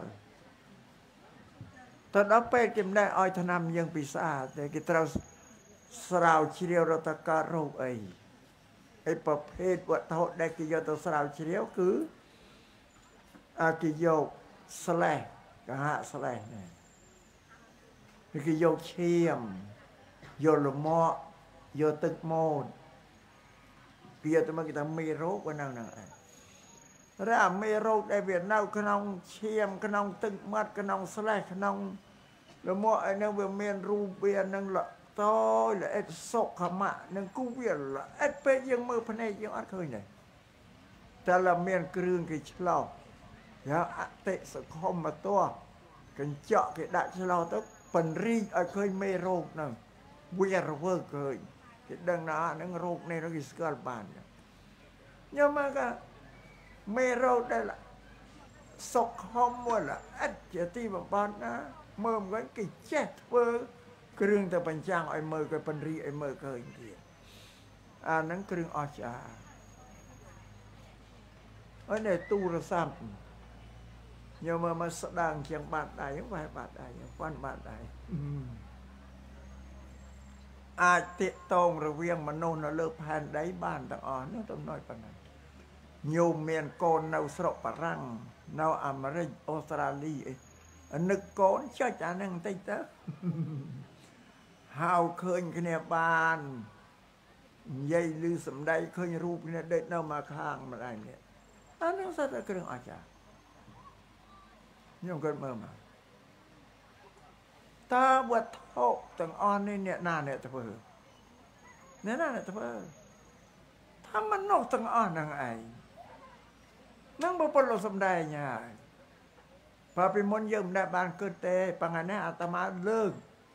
ตอนเอาเป็ดเก็บได้อ้อยธนำยังปีศาจแต่กิตราสราวเชียวเราตะการโรคไอ้ประเภทวัตถุได้กิโยตัวสราวเชียวคืออากิโยสแลกะหะสแลเนี่ยกิโยเชียมโยลมอโยตึกโมดเพียตัวมันกิตาไม่โรควันนั้นร่าไม่โรคได้เวียนเน่าขนองเชียมขนองตึกมัดขนองสแลขนองลมอไอ้นั่งเวียนเมียนรูเบียนนั่งละต้อยละเอ็ดโศกขมะนั่งกู้เวียนละเอ็ดเป็ดยังมือพนัยยังอัดเคยเนี่ยแต่ละเมียนกลืนกิจเล่าอย่าเตะสะคมมาตัวกันเจาะกิดัชเล่าต้องปันรีไอ้เคยไม่โรคนั่งเวียร์เวอร์เคยกิดังนานั่งโรคในเรากิสกัลบานเนี่ยมาก็ไม่โรคได้ละสกคมหมดละเอ็ดจะตีแบบบ้านนะเมื่อมันกิจเจ็ดเวอร์เครื่องแต่ปัญจางไอ้เมื่อก็ปันรีไอ้เมื่อเคยเดียนั้นเครื่องอาจารย์ไอ้ในตู้ระซ้ำอย่ามาแสดงเชียงบาดใดยังไงบาดใดยังฟันบาดใดอาจเตะตรงระเวียงมโนนเลิกแผ่นได้บ้านต่างอ่อนนี่ต้องน้อยปานนั้นโยมเมียนโกนนาสระปรังนาอเมริกออสเตรเลียนึกโกนเชื่อจานั่งติดเตอหาวเคยขณะบานยัยลือสมได้เคยรูปเนี่ยเด็ดเน่ามาข้างมาได้เนี่ยอันนั้นสัตว์เครื่องอาจารย์โยมเกิดเมื่อมาตาบวชโทต่างอ่อนนี่เนี่ยนาเนี่ยตะเพื่อเนี่ยนาเนี่ยตะเพื่อถ้ามันนอกต่างอ่อนนางไอนั่งบ่ปนเราสำได้เนี่ยพอไปมนยืมได้บานเกิดเตปังอันนี้อาตมาเลิก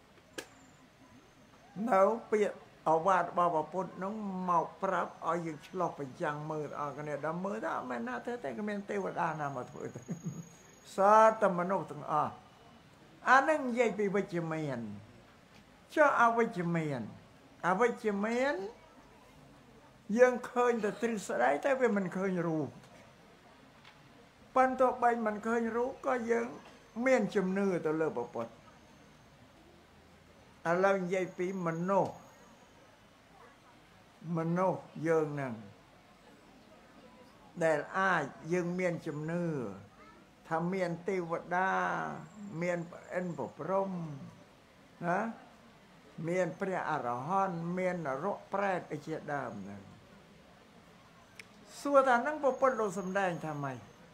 เนาเปียเอาวาดบ่าวปุ่นน้องเมาปรับเอาอย่างฉลอกไปยังมือเอากันเนี่ยดำมือถ้าไม่น่าเท่แต่ก็เป็นเทวดานามาถอยสาตมโนต่างอ่อนอันนั้นใหญ่ไปวิจิเมียนเจ้าอาวิจิเมียนอาวิจิเมียนยังเคยแต่ตรึกสลายแต่ว่ามันเคยรู้ปันต่อไปมันเคยรู้ก็ยังเมียนจำเนื้อตัวเลือกปดอะไรใหญ่ปีมันโนยังนั่งแต่อ้ายยังเมียนจำเนื้อทำเมียนเทวดาเมียนเอ็นปพรหมนะเมียนพระอรหันต์เมียนนรกเปรตไอเจียดามนั่นส่วนแต่นั่งปปนเราสำแดงทำไม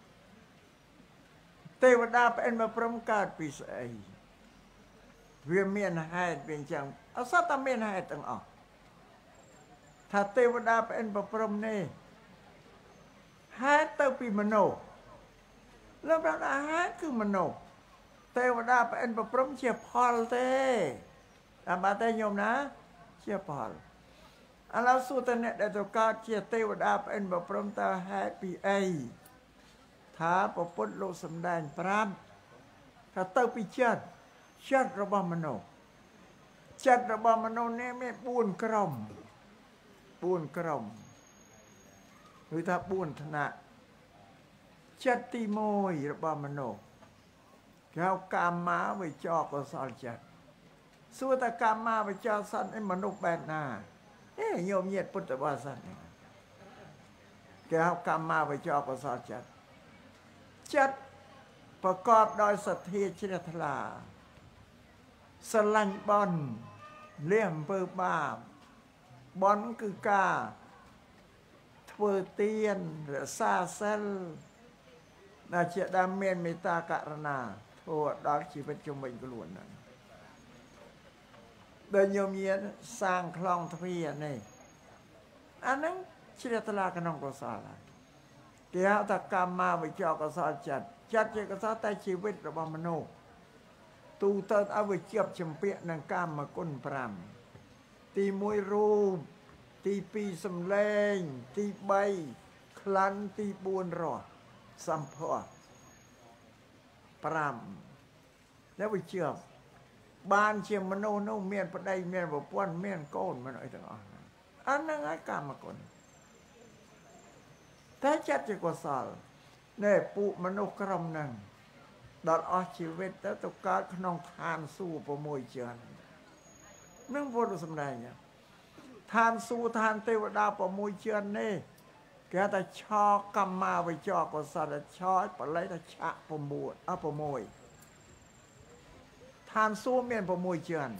เทวดาเป็นมาพร้อมการปีศาจเวียนเมียนให้เป็นจังเอาสัตว์เมียนให้ตั้งออกถ้าเทวดาเป็นมาพร้อมนี่ให้เต้าปีมโนแล้วเราอาหารคือมโนเทวดาเป็นประพรมเชียพอลเต้อาบาเตโยมนะเชียพอลอันเราสู้แต่เนี่ยเดี๋ยวก็เชียเทวดาเป็นประพรมตาแฮปปี้ไอท้าประพุทธโลกสำแดงพรามถ้าเต้าปีจัดระบามโนจัดระบามโนเนี่ยไม่ปูนกล่อมหรือถ้าปูนธนะจัตติโมยระบามโนแก้วกามมาไว้จอกก็สอนจัดสู้แต่กามมาไว้จอสันไอ้มนุษย์แบบหน้าโยมเย็ดพุทธวาสันแก้วกามมาไว้จอกก็สอนจัดประกอบโดยสัตย์ชินทลาสลันบอลเลี่ยมเปิบบาบอลคือกาทเวเตียนหรือซาเซลนาเจดามเมียนเมตตาการณาโทษดอกชีวิตจมเป็นกลุ่นนั้นโดยโยมเยียนสร้างคลองทวีนี่อันนั้นเฉลี่ยตลาดกันองกษาละเกี่ยวกับกรรมมาวิจารกษาจัดเจกษาแต่ชีวิตระบามโนตูเติร์เอาไว้เจียบจำเปียนังกามมาก้นพรำตีมวยรูปตีปีสำเลงตีใบคลันตีบวนรอดสัมพอปรามแล้วไปเชื่อบ้านเชียงมโนโนเมียนปะไดเมียนบป้วนเมียนโกนมันอะไรต่างๆอันนั้นไงกรรมก่อนแต่จัดจะกว่าสาลเนี่ยปุมโนกรรมนั่งดอดออชีวิตแล้วตกการขนองทานสู้ประมวยเจือนนั่งพูดสำได้เนี่ยทานสู้ทานเทวดาประมวยเจือนนี่แกแต่ชอกรรมมาไปจอกสัตว์ชอปะไรแต่ชะประมวยประมวยทานสู้เมียนประมวยเจือน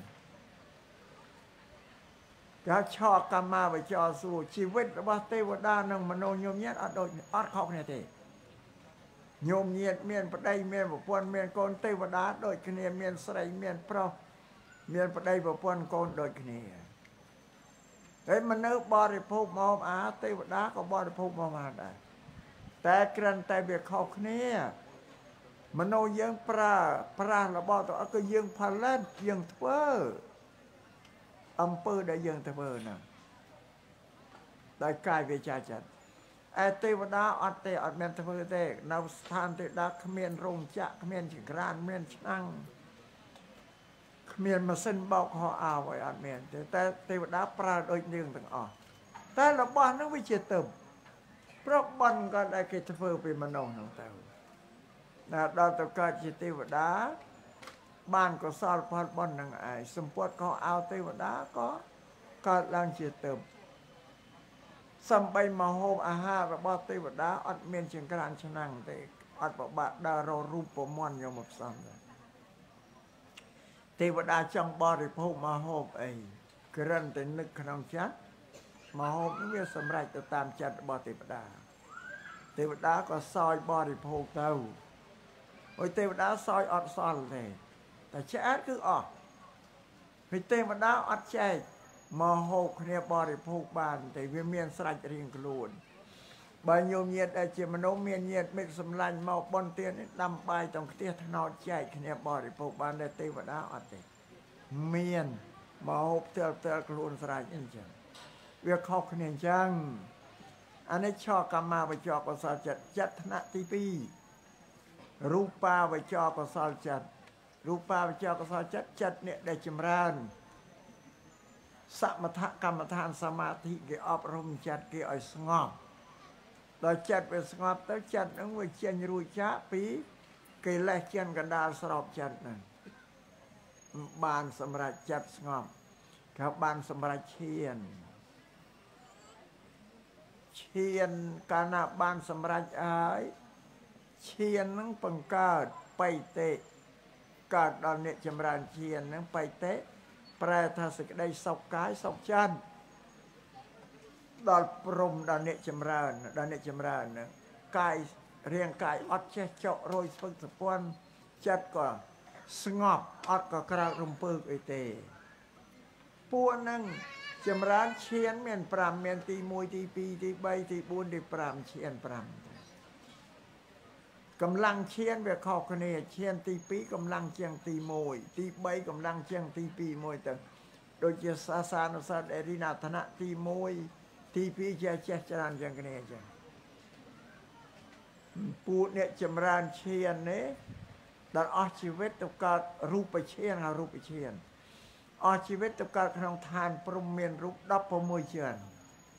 แกชอกรรมมาไปจอสู้ชีวิตว่าเทวดานังมโนโยมเนียอัดโดยอัดเข้าเนี่ยเตโยมเนียเมียนปะไดเมียนประพวนเมียนโกนเทวดาโดยคเนียเมียนใส่เมียนเพราะเมียนปะไดประพวนโกนโดยคเนียเฮ้ยมันนึกบริโภคมอมอาเทวดาก็บริโภคมอมอาได้แต่กรันแต่เบียเขาเนี่ยมโนยังปลาระบอตัวก็ยังพลันยังเท้ออำเภอได้ยังเท้อนะได้กายเวชาจัดไอเทวดาอัดเตอัดเมียนเท้อเตนาวสถานเทวดาเขมียนโรงจะเขมียนฉิงรานเมียนช่างเมียนมาเส้นบอกห่ออาไว้อันเมียนแต่เทวดาปราโดยเนื่องต่างออกแต่ละบ้านนั้นวิเชตมเพราะบ้านก็ได้เกิดเฟื่องเป็นมโนน้องเต้านะดาวตะการจิตเทวดาบ้านก็สอนพอดบ้านนางไอสมปวดเขาเอาเทวดาก็ลังเชตมสัมไปมาโฮมอาหารระบาดเทวดาอัดเมียนเชียงกรานชนังเตอัดบาดดารรูปปมอนยมบสัมเทวดาจังบริโภคมาโฮมไอกระนั้นแต่นึกขนมชัดมาโฮมนี่สำหรับจะตามจัดบอเทวดาก็ซอยบริโภคเต้าអុយទេវតាសោយអត់សល់ទេតែឆ្អែតគឺអស់ហើយទេវតាអត់ចែកមកហូបគ្នាបរិភោគបានតែវាមានស្រេចរៀងខ្លួនបើញោមញាតិដែលជាមនុស្សមានញាតិមិត្តសម្លាញ់មកបន់ទាននេះដាំបាយតង់ខ្ទះថ្នោតចែកគ្នាបរិភោគបានតែទេវតាអត់ទេមានមកហូបផ្ទាល់ខ្លួនស្រេចអញ្ចឹងវាខុសគ្នាអញ្ចឹងអានេះឆកម្មវចរកុសលចិត្តថ្នាក់ទី2រូបាវចរកុសលចិត្តរូបាវចរកុសលចិត្តនេះដែលចម្រើនសមថកម្មដ្ឋានសមាធិគេអប់រំចិត្តគេឲ្យស្ងប់ដល់ចិត្តវាស្ងប់ទៅចិត្តហ្នឹងវាចេញរួចចាកពីកិលេសចិនកណ្ដាលស្របចិត្តហ្នឹងបានសម្រេចចិត្តស្ងប់ក៏បានសម្រេចឈានកាលណាបានសម្រេចហើយឈានហ្នឹងបង្កើតបៃតេកើតដល់អ្នកចម្រើនឈានហ្នឹងបៃតេប្រែថាសេចក្តីសុខកាយសុខចិត្តដល់ព្រំដល់អ្នកចម្រើនហ្នឹងកាយរាងកាយអត់ចេះចុករយស្ពឹកសពន់ចិត្តក៏ស្ងប់អត់ក៏ក្រោករំពើកអីទេពួកហ្នឹងចម្រើនឈានមាន5មានទី1ទី2ទី3ទី4ទី5ឈាន5កម្លាំងឈានវាខុសគ្នាឈានទី2កម្លាំងជាងទី1ទី3កម្លាំងជាងទី2មួយទៅដូចជាសាសានុសតអរិណាឋានៈទី1ទី2ចេះច្រើនជាងគ្នាអញ្ចឹងពួកអ្នកចម្រើនឈាននេះដល់អស់ជីវិតទៅកើតរូបឈានហើយរូបឈានអស់ជីវិតទៅកើតក្នុងឋានព្រំមានរូប16ជាន់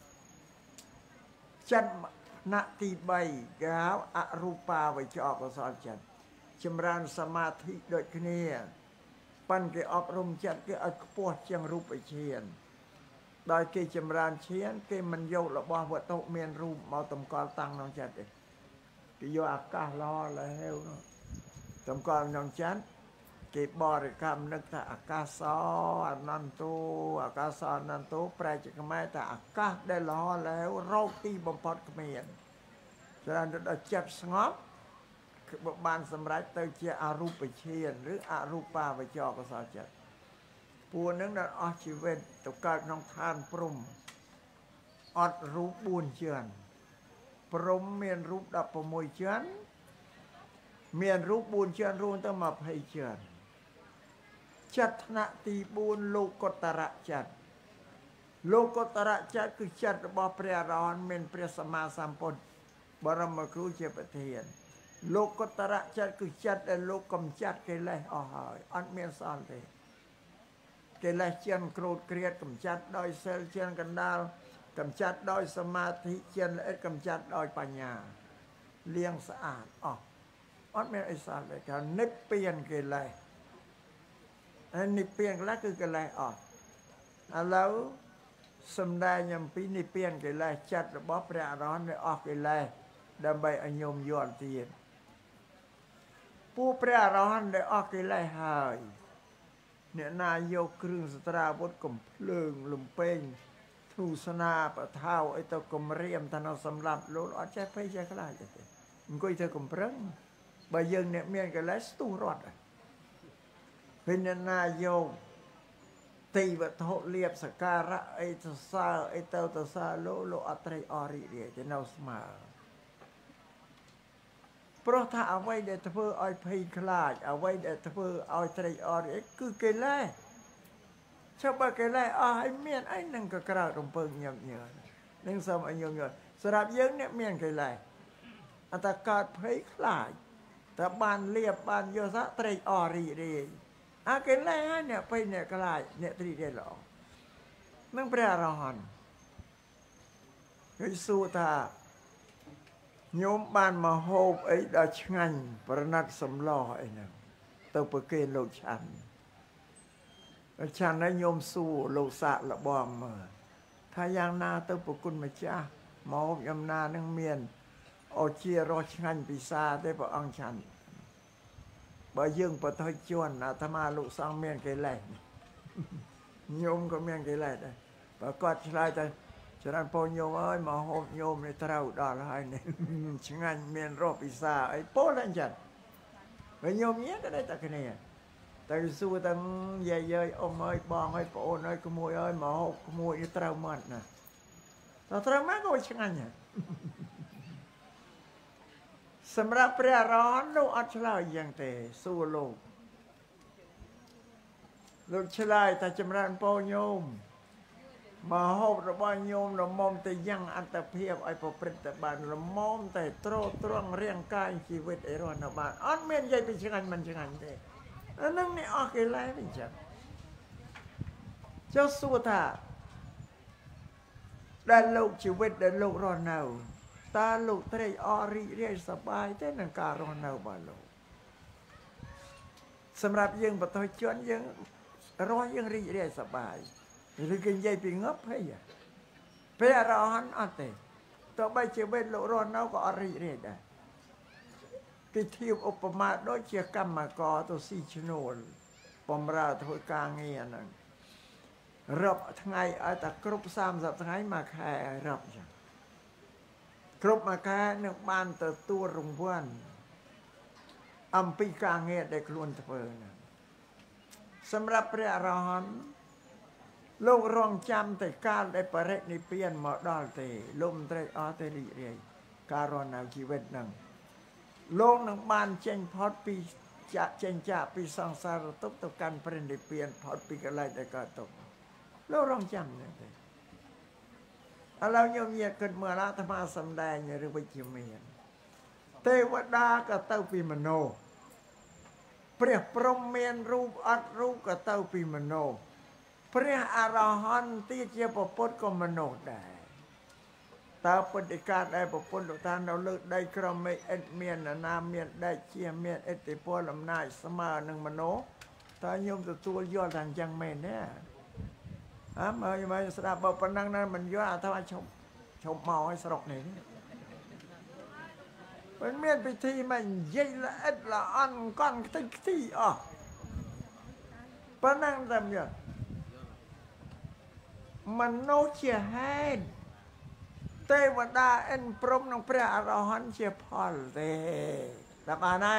ចិត្តណទី3គេហៅអរូបាវចរកុសលចិត្តចម្រើនសមាធិដូចគ្នាប៉ិនគេអប់រំចិត្តគេឲ្យខ្ពស់ជាងរូបឈានដោយគេចម្រើនឈានគេមិនយករបស់វត្ថុមានរូបមកតម្កល់តាំងក្នុងចិត្តទេគេយកអាកាសល្អលហេវនោះតម្កល់ក្នុងចិត្តគេបរិកម្មនឹកថាអាកាសអនន្តោអាកាសអនន្តោប្រែជាខ្មែរថាអាកាសដែលល្អแล้วរោគទីបំផុតគ្មានច្រើនដល់ចិត្តស្ងប់គឺបានសម្រេចទៅជាអរូបឈានឬអរូបាវចរកុសលចិត្តពួកនឹងដល់អស់ជីវិតទៅកើតក្នុងឋានព្រំអត់រូប4ជាន់ព្រំមានរូប16ជាន់មានរូប4ជាន់រួមទៅ20ជាន់ចិត្តថ្នាក់ទី4លោកុត្តរចិត្តលោកុត្តរចិត្តគឺចិត្តរបស់ព្រះអរហន្តមានព្រះសម្មាសម្ពុទ្ធបរមគ្រូជាប្រធានលោកុត្តរចិត្តគឺចិត្តដែលលោកកំចាត់កិលេសអស់ហើយអត់មានសល់ទេកិលេសជាក្រោតក្រៀតកំចាត់ដោយសិលជាកណ្ដាលកំចាត់ដោយសមាធិជាល្អិតកំចាត់ដោយបញ្ញាលាងស្អាតអស់អត់មានអីសល់ទេគេនិព្វានកិលេសនិព្វានកិលេសគឺកិលេសអស់ឥឡូវសំដែងអំពីនិព្វានកិលេសចិត្តរបស់ព្រះអរហន្តដែលអស់កិលេសដើម្បីឲ្យញោមយល់ទៀតពួកព្រះអរហន្តដែលអស់កិលេសហើយអ្នកណាយកគ្រឿងសត្រាវុធកំភ្លើងលំពេងធូសនាបថៅអីទៅគំរាមទៅសម្លាប់លោកអត់ចេះភ័យចេះខ្លាចទេអង្គុយទៅកំប្រឹងបើយើងអ្នកមានកិលេសស្ទុះរត់ពេលអ្នកណាយកទីវត្ថុលៀបសការៈអីទៅសើអីទៅសើលោកអត់ត្រេកអររីករាយទេនៅស្មើព្រោះថាអ្វីដែលធ្វើឲ្យភ័យខ្លាចអ្វីដែលធ្វើឲ្យត្រេកអររីកគឺកិលេសចុះបើកិលេសអស់ហើយមានអីនឹងក៏ក្រោតរំពើងញាប់ញើសនឹងសូមឲ្យញោមយល់សម្រាប់យើងអ្នកមានកិលេសអត់តែកើតភ័យខ្លាចតែបានលៀបបានយកថាត្រេកអររីករាយអាកិលេសហើយអ្នកភ័យអ្នកខ្លាចអ្នករីករាយល្អនឹងព្រះអរហន្តគេសួរថាញោមបានមកហូបអីដល់ឆ្ងាញ់ប្រណិតសម្លអីហ្នឹងទៅប្រគេនលោកឆាន់ហើយញោមសួរលោកសាកល្បងមើលថាយ៉ាងណាទៅប្រគុណម្ចាស់មកហូបយ៉ាងណានឹងមានអូជារសឆ្ងាញ់ពិសាទេព្រះអង្គឆាន់បើយើងបទជន់អាត្មាលោកសង្ឃមានកិលេសញោមក៏មានកិលេសដែរបើគាត់ឆ្លើយទៅច្រើនពោញោមអើយមកហូបញោមនេះត្រូវដល់ហើយនេះឆ្ងាញ់មានរសពិសាអីពោលតែអញ្ចឹង rồi nhôm nhé cái đấy ta cái này tại xưa tăng về dơi ông ơi bòn ơi bộ ơi cái mùi ơi mà hộp cái mùi như trâu mệt nè tao trâu mát có chẳng anh nhỉ sầm ra prea rón đâu ăn chảอย่างแต่สู้โลกชลายแต่จำรันโปโยมมาหอบระบายโยมระมอมแต่ยังอัตเพียบไอ้ประพฤติบาลระมอมแต่โตรตรวงเรียงกายชีวิตไอ้รอนบาลอันเมียนใหญ่เป็นช่างมันช่างเด้นั่งนี่ออกอะไรเป็นจังเจ้าสู้ท่าได้ลูกชีวิตได้ลูกรอนเอาตาลูกเตยอริเรียสบายแต่นังการรอนเอาบาลูสำหรับยังปฐมชนยังรอยังรีเรียสบายหรือกินใหญ่ปีงบให้เพื่อรอหันอันเตะต่อไปชีวิตลูกรอนเอาก็อริเรียได้กิเทียบอุปมาโดยเชี่ยกรรมกรตัวซีชโนลปมราถอยกางเงียนั่นรับทั้งไงแต่กรุบซ้ำสับทั้งไงมาแค่รับจังกรุบมาแค่หนึ่งบ้านตัวรุ่งวันอัมพิกางเงียได้ครวนเถื่อนสำหรับพระอรหันต์โลกรองจำแต่การได้ประเรนิเปียนมาดอลเตลมเตรอเตริเรียการอนเอาชีวิตนั่งโลกหนึ่งบ้านเจงพอดปีจะเจงจะปีสังสารตกตกกันประเนิเปียนพอดปีกันไรแต่ก็ตกโลกรองจำเนี่ยเราโยมเยียเกิดเมื่อละธรรมะสำแดงหรือวิจิเมียนเทวดาก็เต้าปีมโนเปรียบพรหมเมียนรูปอัดรูปก็เต้าปีมโนพระอรหันต์ที่เจ้าประพุทธก็มโนได้ตาปฏิการได้ประพุทธทานเราเลิกได้กรมไม่เอ็ดเมียนนาเมียนได้เชียเมียนเอติพลลำนายสมาหนึ่งมโนตาโยมตัวยอดทางจังไม่แน่มาสระบอกปนังนั้นมันย่อถ้าว่าชมเมาให้สรกนี่มันเมียนไปทีมันยิ่งละเอ็ดละอันก้อนติ๊กที่ปนังทำอย่างมันโนเชียให้เทวดาเอ็นพรหมนองพระอรหันต์เชียพอลเตแต่มาหน้า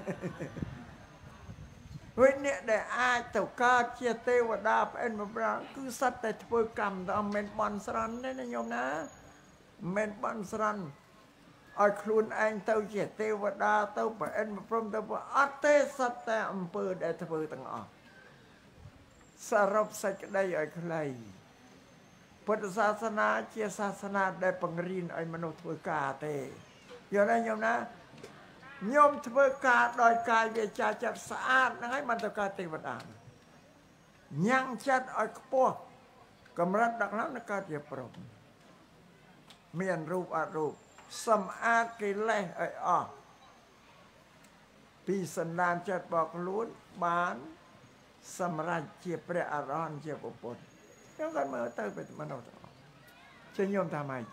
เฮ้ยเนี่ยได้อาจตัวกาเชียเทวดาเป็นมาปรางคือสัตว์แต่ធ្វើកម្មแต่เมนบอลสรันได้นะโยมนะเมนบอลสรันเอาครูนเองเต้าเชียเทวดาเต้าเป็นมาพรหมเต้าอัตเตสัตแต่อำเภอได้ធ្វើទាំងអស់สรุปសេចក្តីឲ្យខ្លីពុទ្ធសាសនាជាសាសនាដែលបង្រៀនឲ្យមនុស្សធ្វើការទេយល់ទេញោមណាញោមធ្វើការដោយកាយវាចាចិត្តស្អាតហ្នឹងហើយបានទៅកើតទេវតាញ៉ាំងចិត្តឲ្យខ្ពស់កម្រិតដល់ហ្នឹងនឹងកើតជាព្រហ្មមានរូបអត់រូបសម្អាតកិលេសឲ្យអស់ពីសន្តានចិត្តរបស់ខ្លួនបានសម្រាប់ជាព្រះអរហន្តជាពុទ្ធខ្ញុំក៏មើលទៅเป็นมนุษย์ជាញោមថាម៉េច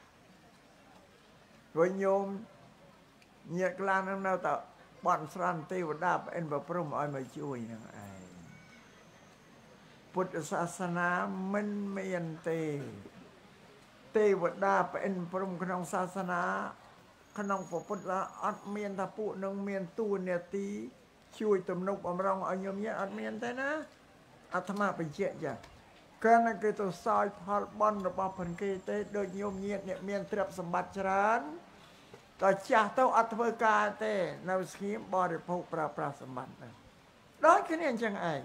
ព្រោះញោមញាក់ឡាននៅតែបន់ស្រាន់ទេវតាប្រអិនប្រព្រំឲ្យមកជួយនឹងឯងពុទ្ធសាសនាមិនមានទេវតាប្រអិនប្រព្រំក្នុងសាសនាក្នុងពុទ្ធអត់មានថាពួកនឹងមានទួនាទីជួយទំនុកបំរុងឲ្យញោមញាក់អត់មានទេណាអាត្មាបញ្ជាក់ចាកាលណាគេទៅសោយផលបន់របស់ផងគេទេដូចញោមញាក់អ្នកមានទ្រព្យសម្បត្តិច្រើនតែចាស់ទៅអត់ធ្វើការទេនៅស្ងៀមបរិភោគប្រើប្រាស់សម្បត្តិហ្នឹងដូចគ្នាអញ្ចឹងឯង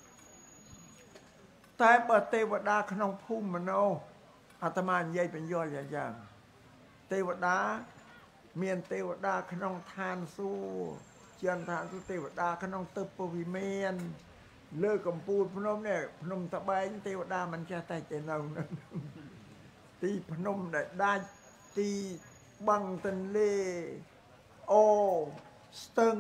តែបើទេវតាក្នុងភូមិមโนអាត្មានិយាយបញ្យល់យ៉ាងទេវតាមានទេវតាក្នុងឋានសួគ៌ជាឋានសួគ៌ទេវតាក្នុងទឹកពវិមានលើកំពូលភ្នំនេះភ្នំតបែងទេវតាមិនចេះតែទៅនៅទីភ្នំដែលដាច់ទីបឹងទន្លេអូស្ទឹង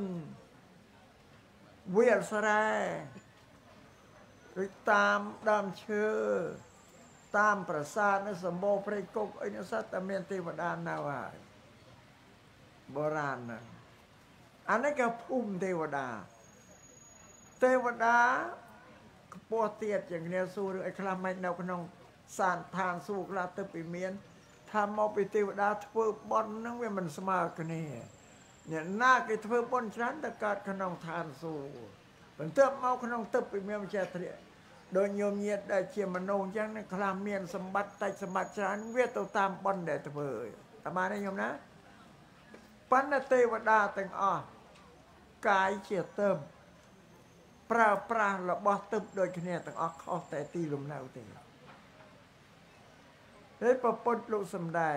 វាលស្រែឬតាមដើមឈើតាមប្រាសាទនៅសម្បូរព្រៃគុកអីនោះសត្វតែមានទេវតានៅហើយបុរាណណាអានេះក៏ភូមិទេវតាទេវតាខ្ពស់ទៀតជាងគ្នាសួររឿងអីខ្លះមិននៅក្នុងសានឋានសួគ៌ខ្លះទៅពីមានថាមកពីទេវតាធ្វើបន់ហ្នឹងវាមិនស្មើគ្នាเนี่ยน่ากิเพื่อบนชั้นตะการขนองทานสู้เป็นเติบเมาขนองตึบไปเมียมเจตเรียโดยโยมเยียดได้เชียมโนจังในคลามเมียนสมบัติไตสมบัติชั้นเวทตามบนได้เพื่อตมาได้โยมนะปัณเทวดาแต่งอ้อกายเฉียดเติมปราปราระบอตึบโดยคะแนนแต่งอ้อข้อแต่ตีลมแล้วเตะได้ประปนลุสมได้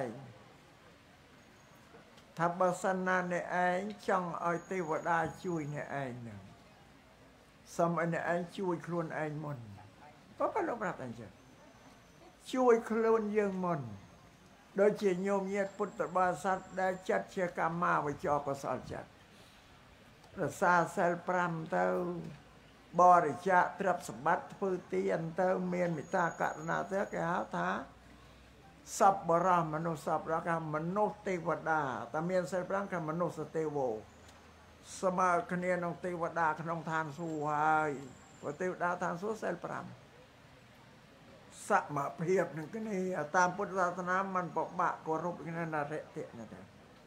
ถ้าบสนาในเองจังเอาเทวดาช่วยในเองหนึ่งสมัยในเองช่วยครวนเองมนเพราะเป็นโอกาสอันเจช่วยครวนยังมนโดยเฉยโยมเยพุทธบาสัตได้จัดเชื่อกรรมมาไว้จอกสอจัดรักษาเซลปรามเต้าบริจาคทรัพย์สมบัติพื้นที่อันเต้าเมียนมิตาการนาเต้าแก่หาท้าสับบรามนุสับรักมนุษย์เทวดาแต่เมียนเซลปรามกับมนุษย์เทโวสมาคเนียนองเทวดาขนองทานสู้หายว่าเทวดาทานสู้เซลปรามสมาเพียบหนึ่งก็นี่ตามพุทธศาสนามันปกบะกรุบกันนาเรเตะนั่นเอง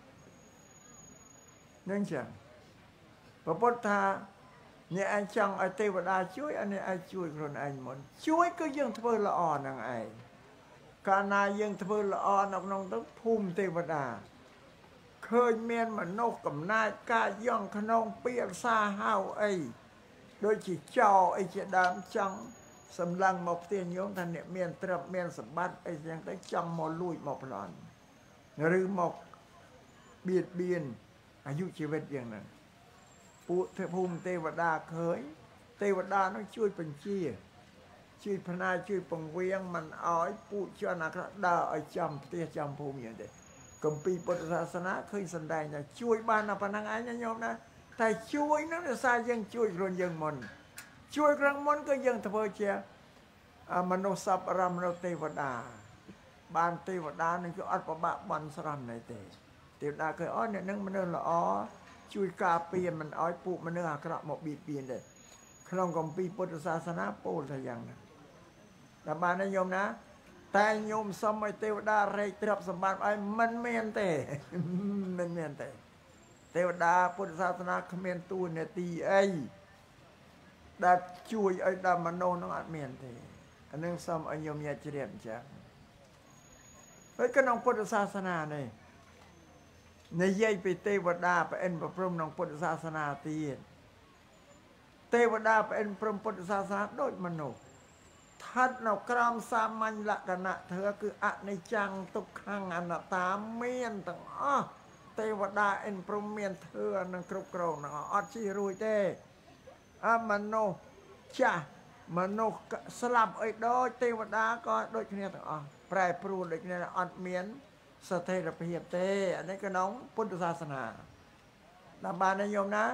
นั่นจังพระพุทธาเนี่ยอันจังไอเทวดาช่วยอันนี้ไอช่วยคนอันหมดช่วยก็ยังทเวละอ่อนนังไอการนายังทเวละอ่อนน้องต้องภูมิเทวดาเคยเมียนมันนกกับนายกาย่องขนองเปียกซาห้าวไอโดยจีเจ้าไอเจดามจังสำลังหมกเตียนโยงท่านเนี่ยเมียนตรับเมียนสมบัติไอ้ยังได้จังมอลุยหมกพลอนหรือหมกเบียดเบียนอายุชีวิตอย่างนั้นปุถภูมิเทวดาเคยเทวดาต้องช่วยเป็นชี้ช่วยพนาช่วยปงเวียงมันอ้อยปุชนาคราดาไอ้จำเตี้ยจำภูมิอย่างเด็กกัมปีพุทธศาสนาเคยสันได้นะช่วยบ้านนะพนังไอ้เนี่ยโยมนะแต่ช่วยนั่นซายังช่วยคนยังมนช่วยครั้งมันก็ยังทเวเชียมนุษย์สัพรามโนเทวดาบานเทวดานี่คืออัตปบะบันสรันในเทวดาเคยอ้อเนี่ยนึงมันเนินละอ้อช่วยกาเปลี่ยนมันอ้อยปุมันเนื้อกระหมกบีเปลี่ยนเลยขนมกปีพุทธศาสนาโปรทยังนะแต่บานนิยมนะแต่โยมสมัยเทวดาเรตรับสมบัติไอ้มันเมียนเตมันเมียนเตเทวดาพุทธศาสนาเขมรตูนเนี่ยตีไอดัดช่วยไอ้ดามโนน้องอัดเมียนเตอันนึงสมัยโยมยาเจริญจังเฮ้ยก็น้องพุทธศาสนาเนี่ยในยัยไปเทวดาไปเอ็นพระพรหมน้องพุทธศาสนาตีเทวดาไปเอ็นพรหมพุทธศาสนาโดยมนุษย์ทัดนกรามสามัญลักษณะเธอคืออนิจจังทุกขังอนัตตาเมียนต่างเทวดาเอ็นพรหมเมียนเธอนังกรุบกรองนังอัดชีรุยเตมโนจ้ามโนสลับไอ้โดยเทวดาก็โดยนี้ต่างแปรปรูโดยนี้อัดเมียนสเตระเพียบเตอันนี้ก็น้องพุทธศาสนาลำบานนิยมนะ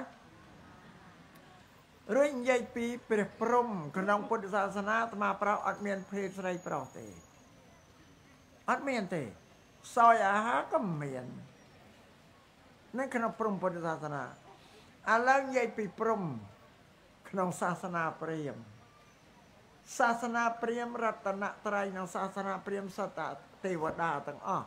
เรื่องใหญ่ปีเปรียบพรมขนมพุทธศาสนาตมาเปล่าอัดเมียนเพลสไรเปล่าเตอัดเมียนเตซอยอาหารก็เมียนนั่นขนมพรมพุทธศาสนาอะไรใหญ่ปีพรมขนมศาสนาเปรียมศาสนาเปรียมรัตนตรัยของศาสนาเปรียมสตเทวดาต่าง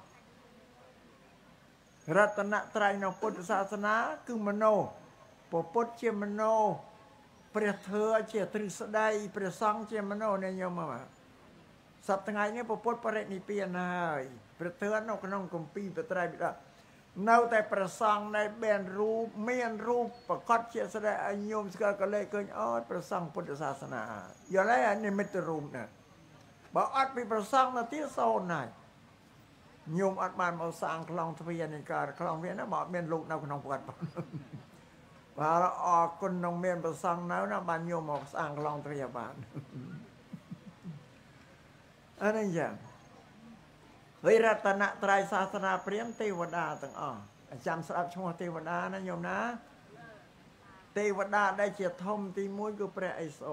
รัตนตรัยในพุทธศาสนาคือมโนปปุตเจมโนเปรียเธอเจตริสไดเปรียสังเจมโนเนี่ยโยมมาสัปดาห์นี้ปปุตปรินิเปียนายเปรียเธอนกน้องกุมปีเปรียไตรบิดาเนาแต่ประสังในแบนรูปเมียนรูปประกอบเจตแสดงอโยมสกัดก็เลยเกินประสังพุทธศาสนาอย่าไรอันนี้ไม่ตรูปนะบอกอัดไปประสังนาที่โซนไหนโยมอัดมันมาสร้างคลองทวีในการคลองเวียนนะบอกเมียนลูกเราขนมปัดว่าเราออกคนน้องเมียนประสังแล้วนะบ้านโยมออกสร้างคลองทวีบาลอันนี้อย่างเฮ้ยรัตนตรัยศาสนาเปรียมเทวดาต่างจำสลับชั่วเทวดานะโยมนะเทวดาได้เจียทมตีมุ้ยก็เปรไอโซ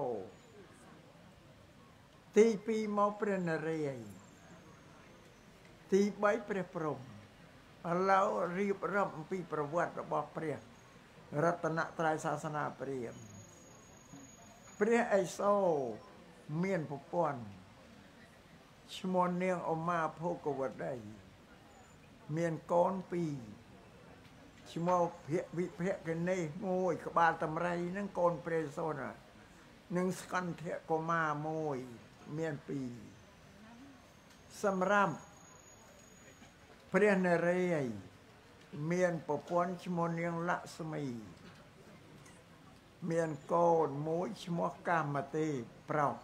ตีปีมอเปรนเรียตีใบเปรพรมแล้วรีบรับปีประวัติบอกเปรียรัตนตรัยศาสนาเปรียมเปรียไอโซเมียนผู้ป้อนชมนเนียงออกมาโพกวัดได้เมียนก้อนปีชឈ្មោះភៈវិភៈកនេះមួយក្បាលតម្រៃហ្នឹងកូនព្រះសូននឹងស្កន្ធៈកុមារមួយមានពីរសម្រាប់ព្រះនរាយណ៍មានប្រពន្ធឈ្មោះនាងលក្ស្មីមានកូនមួយឈ្មោះកាមទេប្រុស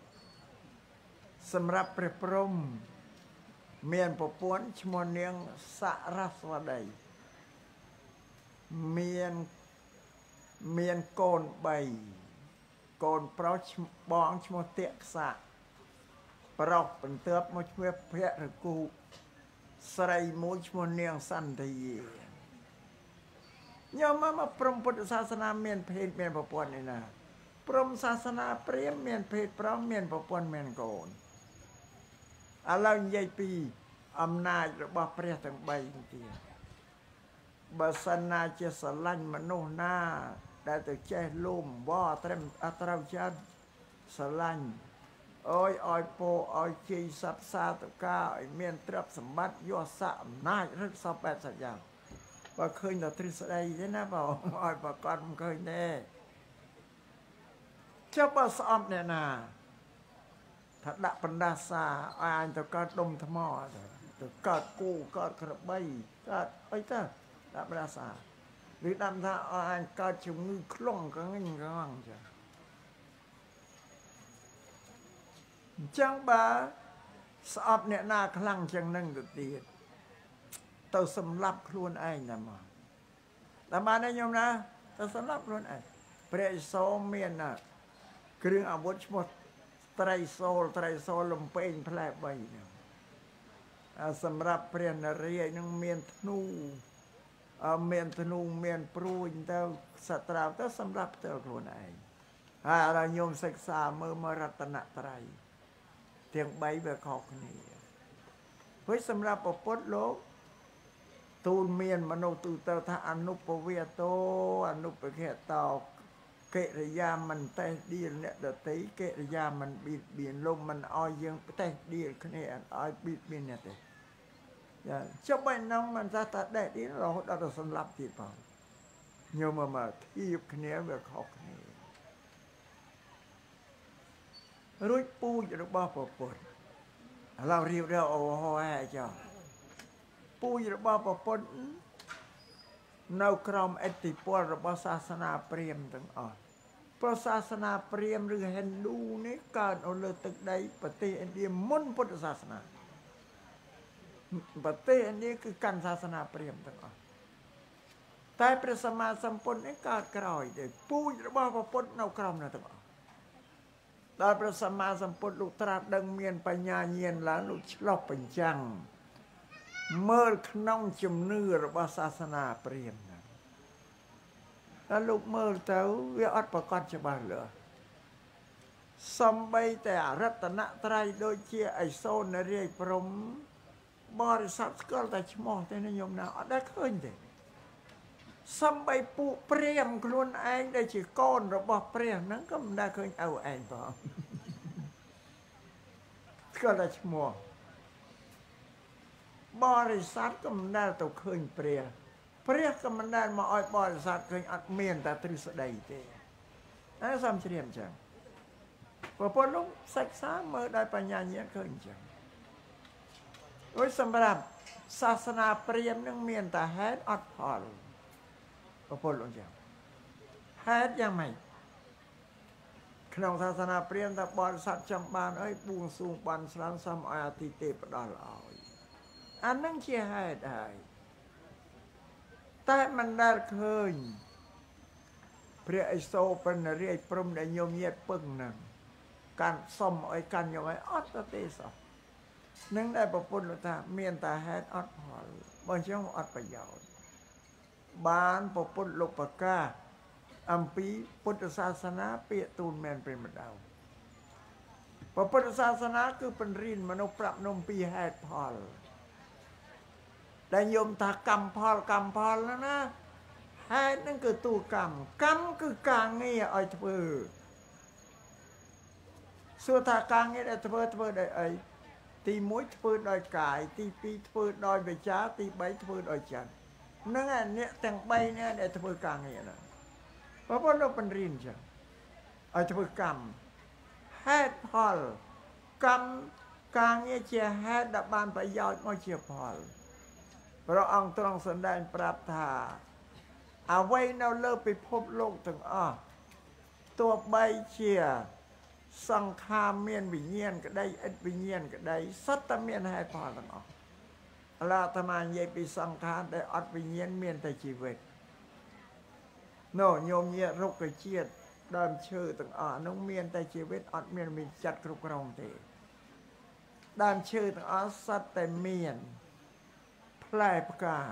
សម្រាប់ព្រះព្រហ្មមានប្រពន្ធឈ្មោះនាងសរស្វតីមានកូន3កូនប្រុសបងឈ្មោះតិក្សៈប្រុសបន្ទាប់មកឈ្មោះភរគូស្រីមួយឈ្មោះនាងសន្ធិយាញោមមកព្រំពុទ្ធសាសនាមានភេទមានប្រពន្ធនេះណាព្រំសាសនាព្រាហ្មណ៍មានភេទប្រុសមានប្រពន្ធមានកូនឥឡូវនិយាយពីអំណាចរបស់ព្រះទាំង3ទៀតបើសិនណាជាស្រឡាញ់មនុស្សណាដែលទៅចេះលំវត្រឹមអត្រូវចិត្តស្រឡាញ់អើយឲ្យពោឲ្យជ័យសັບសាតកាឲ្យមានទ្រព្យសម្បត្តិយស័កអំណាចរឹកសព80យ៉ាងបើឃើញតែទ្រឹស្ដីទេណាបើឲ្យប្រកាសមិនឃើញទេចុះបើស្អប់អ្នកណាថាដាក់បណ្ដាសាឲ្យអញទៅកើតដុំថ្មទៅកើតគូកើតក្របីកើតអីទៅដាក់បណ្ដាសាឬដាក់ថាឲ្យអញកើតជំងឺខ្លងកងកងចាអញ្ចឹងបើស្អប់អ្នកណាខ្លាំងចឹងនឹងទៅទៀតទៅសម្លាប់ខ្លួនឯងណាមកតាមបានទេញោមណាទៅសម្លាប់ខ្លួនឯងព្រះឥសូរមានគ្រឿងអាវុធឈ្មោះត្រីសូលលំពេងផ្លែ3ហ្នឹងសម្រាប់ព្រះនរាយណ៍នឹងមានធ្នូមានព្រួយទៅសត្រូវទៅសម្រាប់ផ្ទាល់ខ្លួនឯងហើយដល់ញោមសិក្សាមើលមរតនត្រ័យទាំង3វាខុសគ្នាព្រោះសម្រាប់ពុទ្ធលោកទូលមានមនុស្សទូទៅថាអនុពវេតោអនុពខេតោកិរិយាមិនតេះដៀលអ្នកដតីកិរិយាមិនបៀតបៀនលោកមិនអោយយើងតេះដៀលគ្នាអោយបៀតបៀនអ្នកទេចាចុះបើនឹងមិនថាតដេះដៀលរហូតដល់សម្លាប់ទៀតផងញោមមកធៀបគ្នាវាខុសគ្នារួចពូជរបស់ព្រះពុទ្ធឥឡូវរៀបរាប់អូហើយចុះពូជរបស់ព្រះពុទ្ធនៅក្រោមឥទ្ធិពលរបស់សាសនាព្រាហ្មណ៍ទាំងអស់ព្រោះសាសនាព្រាហ្មណ៍ឬហិណ្ឌូនេះកើតនៅលើទឹកដីប្រទេសឥណ្ឌាមុនពុទ្ធសាសនាប្រទេសឥណ្ឌាគឺកាន់សាសនាព្រាហ្មណ៍ទាំងអស់តែព្រះសម្មាសម្ពុទ្ធនេះកើតក្រោយទេពូជរបស់ព្រះពុទ្ធនៅក្រោមនោះទាំងអស់ដល់ព្រះសម្មាសម្ពុទ្ធលោកត្រាស់ដឹងមានបញ្ញាញាណឡើងលោកឆ្លោះបញ្ចាំងមើលក្នុងជំនឿរបស់សាសនាព្រាហ្មណ៍ដល់លោកមើលទៅវាអត់ប្រកបច្បាស់លាស់សំបីតែអរតនត្រ័យដូចជាឥសូរនរាយព្រំបរិស័ទស្គាល់តែឈ្មោះទេណាញោមណាអត់ដែលឃើញទេសំបីពួកព្រាហ្មណ៍ខ្លួនឯងដែលជាកូនរបស់ព្រះហ្នឹងក៏មិនដែលឃើញឪឯងផងស្គាល់តែឈ្មោះបរិស័ទក៏មិនដែលទៅឃើញព្រះក៏មិនដែលមកឲ្យបរិស័ទឃើញអត់មានតែទ្រឹស្ដីទេហើយសំជ្រាបអញ្ចឹងប្រពន្ធលោកសិក្សាមើលដោយបញ្ញាញាណឃើញអញ្ចឹងរួចសម្រាប់សាសនាព្រាហ្មណ៍នឹងមានតែហេតុអត់ផលប្រពន្ធលោកអញ្ចឹងហេតុយ៉ាងម៉េចក្នុងសាសនាព្រាហ្មណ៍ថាបរិស័ទចង់បានអីបួងសួងបានស្លាប់សំឲ្យអតិទេពផ្ដល់ឲ្យអានឹងជាហេតុហើយតែមិនដែលឃើញព្រះឥសូរព្រះនរាយណ៍ព្រំដែលញោមញាតពឹងហ្នឹងកាន់សុំឲ្យកាន់យកឲ្យអត់ទៅទេសោះនឹងដែលប្រពន្ធលោកថាមានតែហេតុអត់ផលបើអញ្ចឹងអត់ប្រយោជន៍បានប្រពន្ធលោកប្រកាសអំពីពុទ្ធសាសនាពាក្យទូលមែនព្រះម្ដងពុទ្ធសាសនាគឺបញ្រៀនមនុស្សប្រាប់នំពីហេតុផលដែលញោមថាកម្មផលណាហេតុហ្នឹងគឺតួកម្មគឺការងារឲ្យធ្វើសួរថាការងារដែលធ្វើដោយអីទី1ធ្វើដោយកាយទី2ធ្វើដោយវាចាទី3ធ្វើដោយចិត្តนั่นไงเนี่ยแต่งใบเนี่ยได้ทำการเงี้ยนะเพราะว่าเราเป็นรินจ้ะไอ้ทำกรรมให้พอลกรรมกางเงี้ยเชียให้ดับบานประโยชน์ไม่เชียพอลพระองค์ตรัสแสดงปรับทาเอาไว้เราเลิกไปพบโลกถึงตัวใบเชียสังขารเมียนวิญญาณก็ได้เอ็ดวิญญาณก็ได้สัตว์เมียนให้พอทั้งลาธรรมานยัยปีสังขารได้อัดวิญญาณเมียนแต่ชีวิตโนโยมเยรุกกระเชียดดามชื่อต่างน้องเมียนแต่ชีวิตอัดเมียนมีจัดกรุกรองเตดามชื่อต่างสัตว์แต่เมียนแพร่ปกา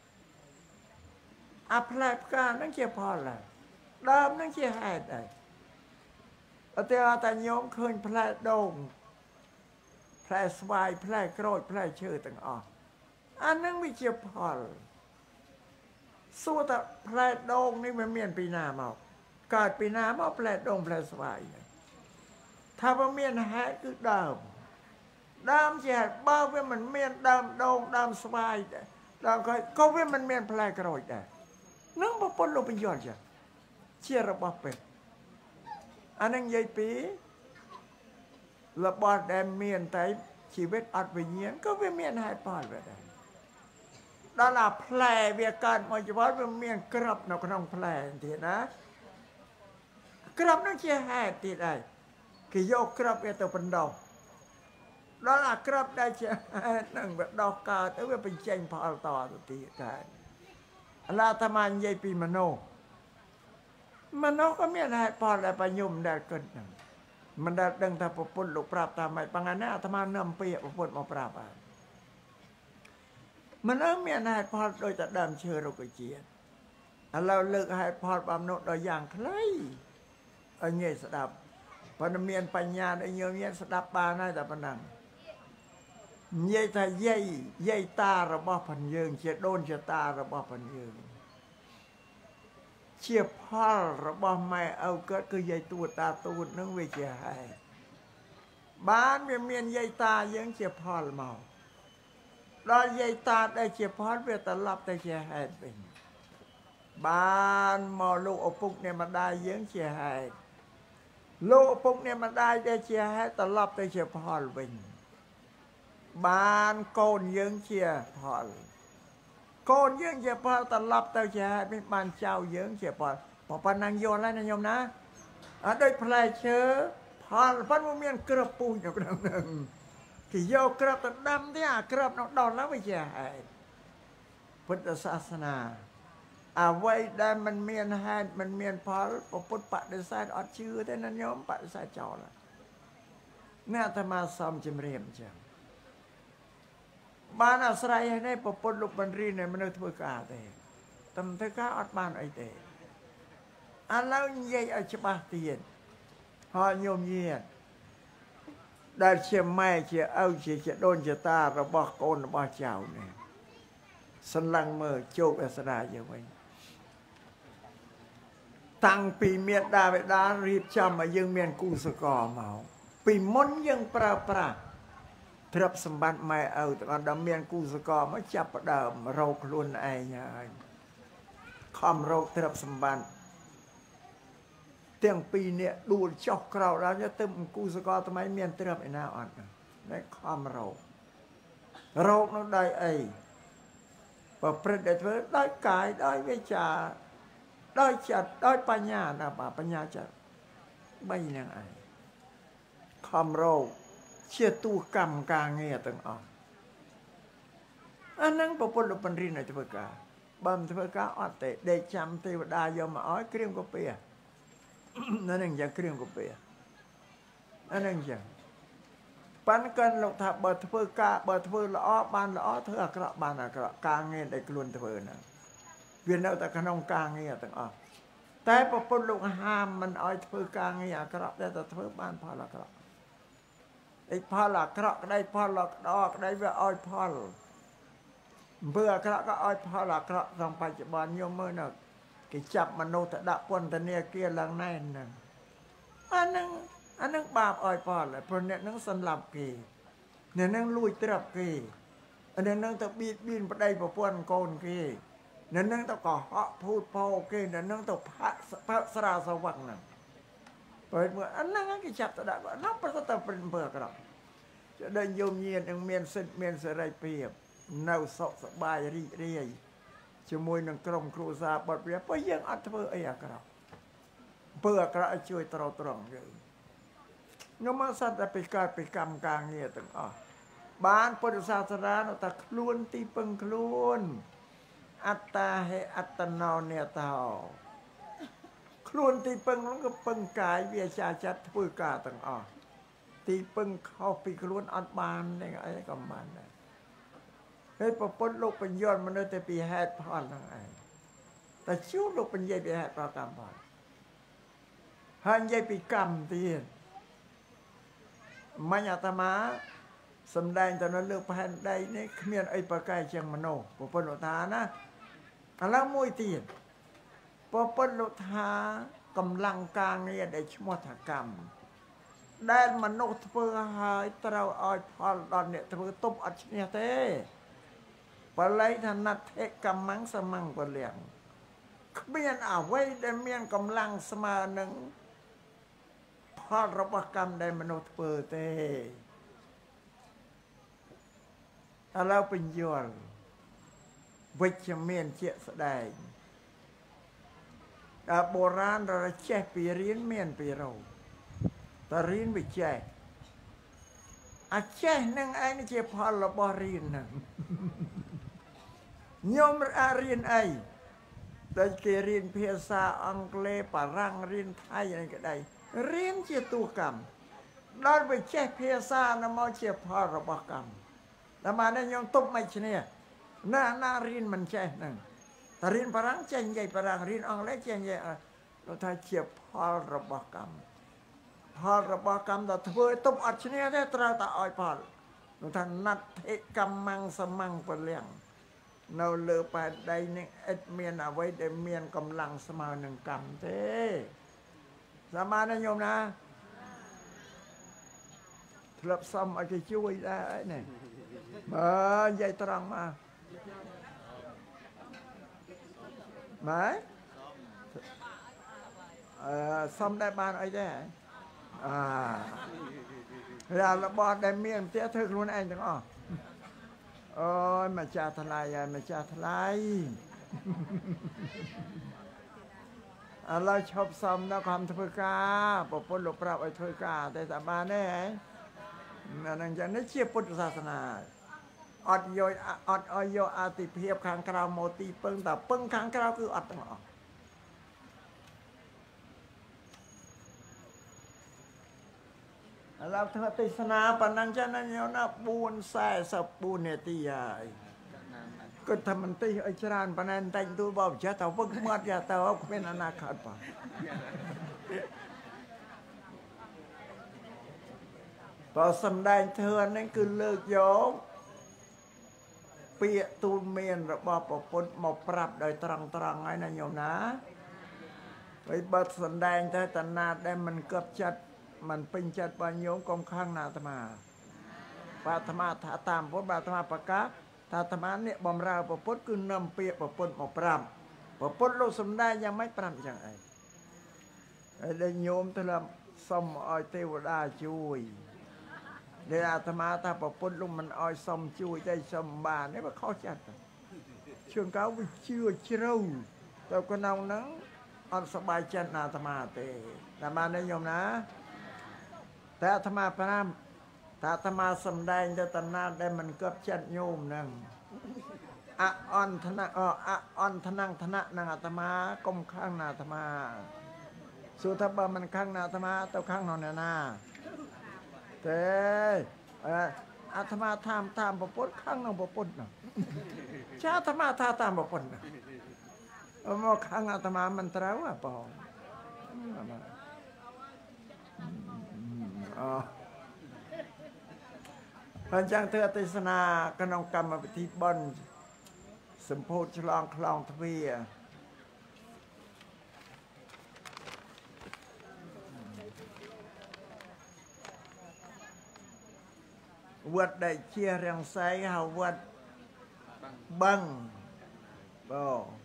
แพร่ปกานั่งเชี่ยพอเลยดามนั่งเชี่ยแหดได้แต่โยมเคยแพร่โด่งแพร่สวายแพร่โกรธแพร่ชื่อต่างอันนั้นไม่เชี่ยพอลสู้แต่แผลโด่งนี่มันเมียนปีนามาเกิดปีนามาแผลโด่งแผลสวายถ้าว่าเมียนแหกคือดำเสียบ้าเว้มันเมียนดำโด่งดำสวายดำก็เว้มันเมียนแผลกระโดดได้นั่งมาปนลงไปย้อนจ้ะเชี่ยระบอบเป็นอันนั้นยัยปีระบอบแดมเมียนแต่ชีวิตอัดวิญญาณก็เว้เมียนหายปอดไปได้ดาราแผลเวียการมาเฉพาะเป็นเมียนกรับนกน้องแผลทีนะกรับนั่งเชี่ยแห่ทีได้กี่โยกกรับเวตัวเป็นดอกดารา กรับได้เชี่ยนั่งแบบดอกกาแต่ว่าเป็นเจงพอต่อตัวทีกันลาธรรมานยัยปีมโนก็เมียนแห่พอแล้วไปยุ่มได้เกินมันได้ดังถ้าปุ่นลูกปราบตามไปปังอันนี้อาตมานำเปียปุ่นมาปราบมันเมียนให้พอดโดยแต่ดำเชื่อเราก็เจียนเราเลิกให้พอดบำโนดโดยอย่างใครเงี้ยสดับปนเมียนปัญญาไอ้เงี้ยสดับปาหน้าแต่ปนังเย่ถ้าเย่ตาระบอบพันยืงเชี่ยโดนเชี่ยตาระบอบพันยืงเชี่ยพ่อระบอบไม่เอาก็คือเย่ตัวตาตูดนึกวิจัยให้บ้านเมียนเย่ตายังเชี่ยพ่อเมาเราใหญ่ตาได้เชี่ยพอดเวตลับได้เชี่ยแหดเป็นบ้านมอลูกอปุกเนี่ยมาได้เยื้องเชี่ยแหดลูกอปุกเนี่ยมาได้เชี่ยแหดตลับได้เชี่ยพอดเป็นบ้านโกนเยื้องเชี่ยพอดโกนเยื้องเชี่ยพอดตลับได้เชี่ยแหดเป็นบ้านเจ้าเยื้องเชี่ยพอดพอปนังโยนแล้วนะโยมนะโดยแผลเชื้อพอดพันมุเมียนกระปูอยู่กระหนึ่งที่โยกรับแต่ดำที่กรับนกดอนแล้วไม่ใช่พุทธศาสนาเอาไว้ได้มันเมียนให้มันเมียนพอพุทธปฏิเสธอดชื่อแต่นั้นโยมปฏิเสธเจ้าละน่าจะมาซ้อมจิมเรียมเจ้าบ้านอาศัยให้ได้พุทธลุบันรีในมนุษย์ทุกอาเตตำเทก้าอดบ้านไอเตอันแล้วยัยอจบาเตียนหอโยมเยียดได้เชี่ยแม่เชี่ยเอาเชี่ยโดนเชี่ยตาระบอกโกนระบอกเจ้าเนี่ยสลังเมื่อโจกอัสดาอย่างไว้ตั้งปีเมียดาไปดารีบจำมายังเมียนกูสกอเมาปีมนยังปราทรัพย์สมบัติไม่เอาแต่ก่อนดำเมียนกูสกอมาจับประดามเราคลุนไอ้เนี่ยคอมโรคทรัพย์สมบัติเตียงปีเนี่ยดูจอกเราแล้วจะตึมกูสกอทำไมเมียนเติมไอ้หน้าอ่อนในความเรานั่นได้ไอ้ประพฤติได้กายได้วิชาได้จัดได้ปัญญานะป่าปัญญาจัดไม่ยังไงความเราเชื่อตู้กรรมกางเงียตั้งอ่อนอันนั้นประพฤติปัญญาในทวกาบัมทวกาอัดเตะได้จำเทวดายมอ้อยเครียมก็เปียนั่นเองจะเครื่องกุเปียนั่นเองจะปันกันหลงทับเบอร์ทเพื่อกาเบอร์ทเพื่อละอ้อบานละอ้อเธออักระบานอักระกางเงินได้กลุ่นทเพื่อนะเวียนเอาแต่ขนมกางเงี้ยต่างออกแต่พอปนลูกห้ามมันอ้อยทเพื่อกางเงี้ยอักระได้แต่ทเพื่อบ้านพอละกระไอ้พอละกระได้พอละดอกได้เวอ้อยพอลเบื่อกระก็อ้อยพอละกระทางปัจจุบันโยมเมื่อน่ะกิจับมโนตดะปนตะเนียเกียร์ลังแน่นนั่นอันนั้นบาปอ้อยพอเลยเพราะเนี่ยนั่งสลับกีเนี่ยนั่งลุยตรับกีอันนี้นั่งตะบีดบินไปได้ประพวนโกนกีนั่นนั่งต้องก่อเหาะพูดพอโอเคนั่นนั่งต้องพระสราสวังนั่นเปิดเมื่ออันนั่งกิจจับตะดาก็นับประสาทเป็นเบื่อกระจะได้โยมเยียนยังเมียนเส้นเมียนเสไรเปียบเน่าสกสบายรีเรียจมวยนังกรมครูซาบดเปียบไปยังอัตเบอไอ้กระเบื่อกระช่วยตรอตรองอยู่งมาสัตว์ไปกายไปกรรมกลางเงี้ยตึงบ้านพุทธศาสนาตะคล้วนตีปังคล้วนอัตตาเหอัตนอเนตาคล้วนตีปังแล้วก็ปังกายเวียชาจัดพูดกาตึงตีปังเข้าไปคล้วนอัดบานอะไรก็มันเฮ้ยพอพ้นโลกเป็นยอดมันเลยแต่ปีแหดพอนทั้งไงแต่ชิวโลกเป็นใหญ่ปีแหดพอกรรมพอนหันใหญ่ปีกรรมตีมัญญาตมาสำแดงตอนนั้นเลือกแผ่นใดนี่เมียนไอ้ปะไก่เชียงมโนปปนโลธานะอะไรมวยตีนปปนโลธากำลังกลางเนี่ยได้ชมวธกรรมได้มโนเพื่อหายตราอ้อยพอตอนเนี่ยเพื่อตุบอัจฉริยะเต้ปะไลถนัดเทกำมังสมังปะเลียงเมียนไว้ได้เมียนกำลังสมาหนึ่งพอรบกรรมได้มโนเพื่อเต้เราเป็นยอลวิจเมียนเชี่ยแสดงโบราณเราแช่ปีเรียนเมียนปีเราแต่เรียนไปแช่แช่นั่งไอ้นี่เชี่ยพอเราบเรียนนั่งยมเรียนไอ้แต่เกเรียนภาษาอังกฤษฝรั่งเรียนไทยอะไรก็ได้เรียนเชี่ยตัวกรรมเราไปแช่ภาษานะมาเชี่ยพอเราบกรรมแต่มาเนี่ยยังตุบไม่ใช่เนี่ยหน้าเรียนมันใช่นั่งแต่เรียนฝรั่งใช่ใหญ่ฝรั่งเรียนอังกฤษใช่ใหญ่เราทายเฉียบพอระบกรรมแต่เธอตุบอัดชเนี่ยได้ตราตาอ้อยพอเราทานนัดเอกรรมังสมังเปลี่ยงเราเลือไปได้เนี่ยเอ็ดเมียนเอาไว้ได้เมียนกำลังสมาหนึ่งกรรมเต้สมานะโยมนะทลับซ้ำอะไรช่วยได้เนี่ยใหญ่ตรังมาไหมซ้ำได้บ้านไอ้แด่เราบอดได้เมียนเตี้ยเธอครุนไอ้จังโอ้ยมาจ่าทลายมาจ่าทลายเราชอบซ้ำนะความทุกข์กาปปนหลบปราบไอ้ทุกข์กาแต่สาบานแน่นั่นจะนึกเชี่ยพุทธศาสนาอดโยอาติเพียบขังกราวโมตีเปิงแต่เปิงขังกราวคืออดตั้งออกเราเธอติสนาปนังจะนั่นเนาะบูนแส่สบูนเนติยายก็ทำมันตีไอชรานปนันแต่งตัวบอกจะแต่ว่ามัดจะแต่ว่าเป็นอนาคตป่ะพอสำแดงเธอนั่นคือเลิกโยมเปียตูนเมียนระบอบปนมาปรับโดยตรังไอ้นั่นโยมนะไปบัดสำแดงเธอตนาได้มันเกือบจัดมันเป็นจัดปัญโยมกองข้างนาธมาปาธมาถาตามพระบาธมาประกาศถาธมาเนี่ยบอมราปปดคือนำเปียปปนมาปรับปปนโลกสำแดงยังไม่ปรับอย่างไรได้โยมเธอสมออยเทวดาช่วยเดี๋ยวอาตมาถ้าปปนลุงมันอ้อยสมช่วยใจสมบานนี่มันเข้าจัดช่วงเขาไปเชื่อเชื่อแต่ก็นองนั้นอันสบายจัดอาตมาเตะอาตมาได้ยมนะแต่อาตมาพระนามถ้าอาตมาสำแดงจะตัณหาได้มันเกือบจัดโยมนั่งอ่อนธนะอ่อนธนังธนะนางอาตมากลมข้างนาอาตมาสุทบะมันข้างนาอาตมาเต้าข้างนอนนาเต้อาตมาตามปปดข้างนองปปดนะชาอาตมาตามปปดนะมาข้างอาตมามันเท้าอ่ะปองพระจังเธอติสนากนองกรรมปฏิบนสมโพธิฉลองคลองทวีวัดได้เชียร์เรียงไซหาวัดบังบ่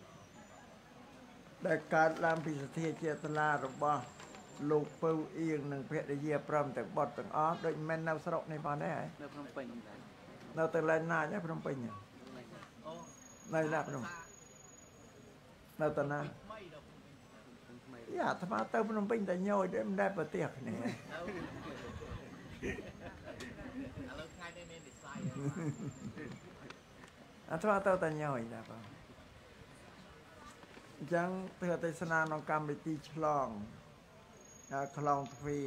ได้การลามพิสเทเจตนาរបស់លោកពៅអៀងនិងភរិយាព្រមទាំងបុត្រទាំងអស់ដូចមិននៅស្រុកនេះផងដែរនៅភ្នំពេញនៅទៅឡែនណាញភ្នំពេញនៅណាភ្នំនៅតាណាយ៉ាអាត្មាទៅភ្នំពេញតែញយទេមិនដែលប្រទេសគ្នាឥឡូវថ្ងៃនេះមាននិស័យអាត្មាទៅតែញយដែរបងអញ្ចឹងធ្វើទេសនាក្នុងកម្មវិធីឆ្លងខ្លងទ្វា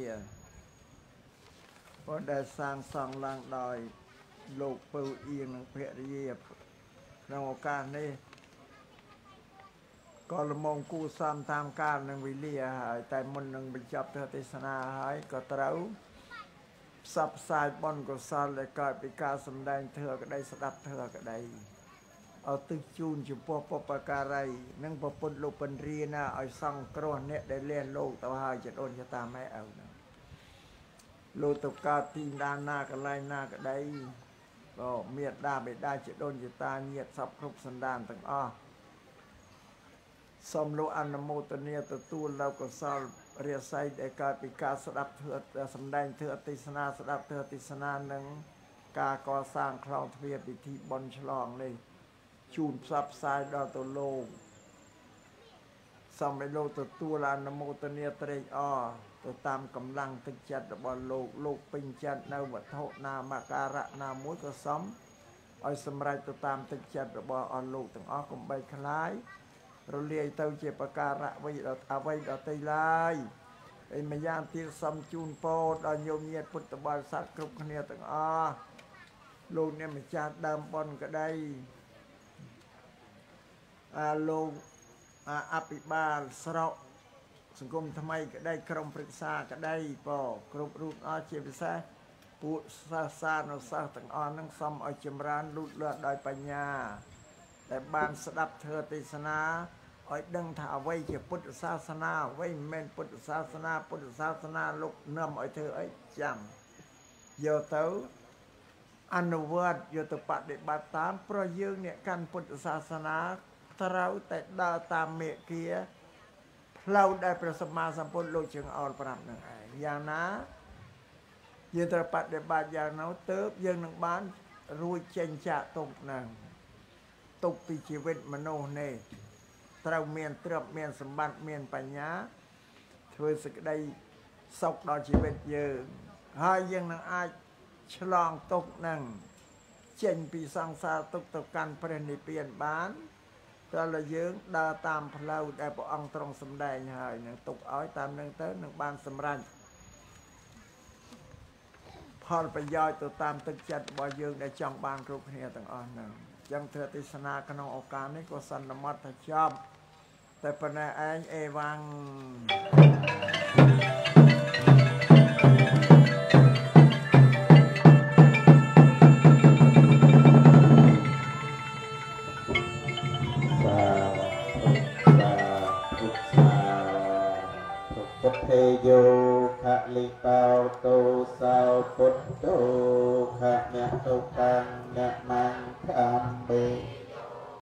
ព្រោះដែលសាងសង់ឡើងដោយលោកពៅអៀងនិងភរិយាក្នុងឱកាសនេះក៏លំងគូសំតាមកាលនឹងវេលាហើយតែមុននឹងបញ្ចប់ធ្វើទេសនាហើយក៏ត្រូវផ្សព្វផ្សាយបុណ្យកុសលដែលកើតពីការសម្ដែងធម៌ក្តីស្ដាប់ធម៌ក្តីឲ្យទិសជូនចំពោះបុព្វការីនិងប្រពន្ធលោកបញ្រាណាឲ្យសង្គ្រោះអ្នកដែលលៀនលោកទៅហើយចដូនចតាម៉ែឪណាលោកទៅកើតទីដានណាកន្លែងណាក្តីក៏មានដាបេដាចដូនចតាញាតិសពគ្រប់សន្តានទាំងអស់សូមលោកអនុមោទនាទទួលនៅកុសលរាសីដែលកើតពីការស្ដាប់ធម៌សម្ដែងធម៌ទេសនាស្ដាប់ធម៌ទេសនានិងការកសាងខ្លងទ្វារពិធីបុណ្យឆ្លងនេះជូនផ្សព្វផ្សាយដល់ទៅលោកសូមឲ្យលោកទទួលអនុមោទនាត្រេកអរទៅតាមកម្លាំងទឹកចិត្តរបស់លោកពេញចិត្តនៅវត្ថុណាមការៈណាមួយក៏សូមឲ្យសម្រេចទៅតាមទឹកចិត្តរបស់អស់លោកទាំងអស់កុំបីខ្លាយរលាយទៅជាប្រការៈអ្វីដល់ទីឡើយហើយម្យ៉ាងទៀតសូមជូនពរដល់ញោមញាតិពុទ្ធបរិស័ទគ្រប់គ្នាទាំងអស់លោកអ្នកម្ចាស់ដើមបុណ្យក្តីលោកអភិបាលស្រុកសង្គមថ្មីក្តីក្រុមប្រឹក្សាក្តីគ្រប់រូបអស់ជាពិសេសពួកសាសានុសិស្សទាំងអស់នឹងសូមឲ្យចម្រើនលូតលាស់ដោយបញ្ញាដែលបានស្ដាប់ធម៌ទេសនាឲ្យដឹងថាអ្វីជាពុទ្ធសាសនាអ្វីមិនមែនពុទ្ធសាសនាលោកនាំឲ្យធ្វើអីចាំយកទៅអនុវត្តយកទៅបដិបត្តិតាមព្រោះយើងអ្នកកាន់ពុទ្ធសាសនាត្រូវតែដើរតាមមេគាផ្លូវដែលព្រះសម្មាសម្ពុទ្ធលោកជើងអោលប្រាប់នឹងឯងយ៉ាងណាយើងត្រូវបដិបត្តិយ៉ាងនោះទើបយើងនឹងបានរួចចេញចាកទុកនឹងទុកពីជីវិតមនុស្សនេះត្រូវមានទ្រព្យមានសម្បត្តិមានបញ្ញាធ្វើសេចក្តីសុខដល់ជីវិតយើងហើយយើងនឹងអាចឆ្លងទុកនឹងចេញពីសង្សារទុកទៅកាន់ព្រះនិព្វានបានតើយើងដើរតាមផ្លូវដែលព្រះអង្គទ្រង់សម្ដែងហើយនឹងទុកឲ្យតាមនឹងទៅនឹងបានសម្រេចផលប្រយោជន៍ទៅតាមទឹកចិត្តរបស់យើងដែលចង់បានគ្រប់គ្នាទាំងអស់ហ្នឹងចឹងធ្វើទេសនាក្នុងឱកាសនេះក៏សន្មតថាចប់តែប៉ុណ្ណេះឯងអេវ៉ាំងពុទ្ធេយោខលិបោតោសោពុទ្ធោខអ្នកទុកាំអ្នកមង្ខំបេ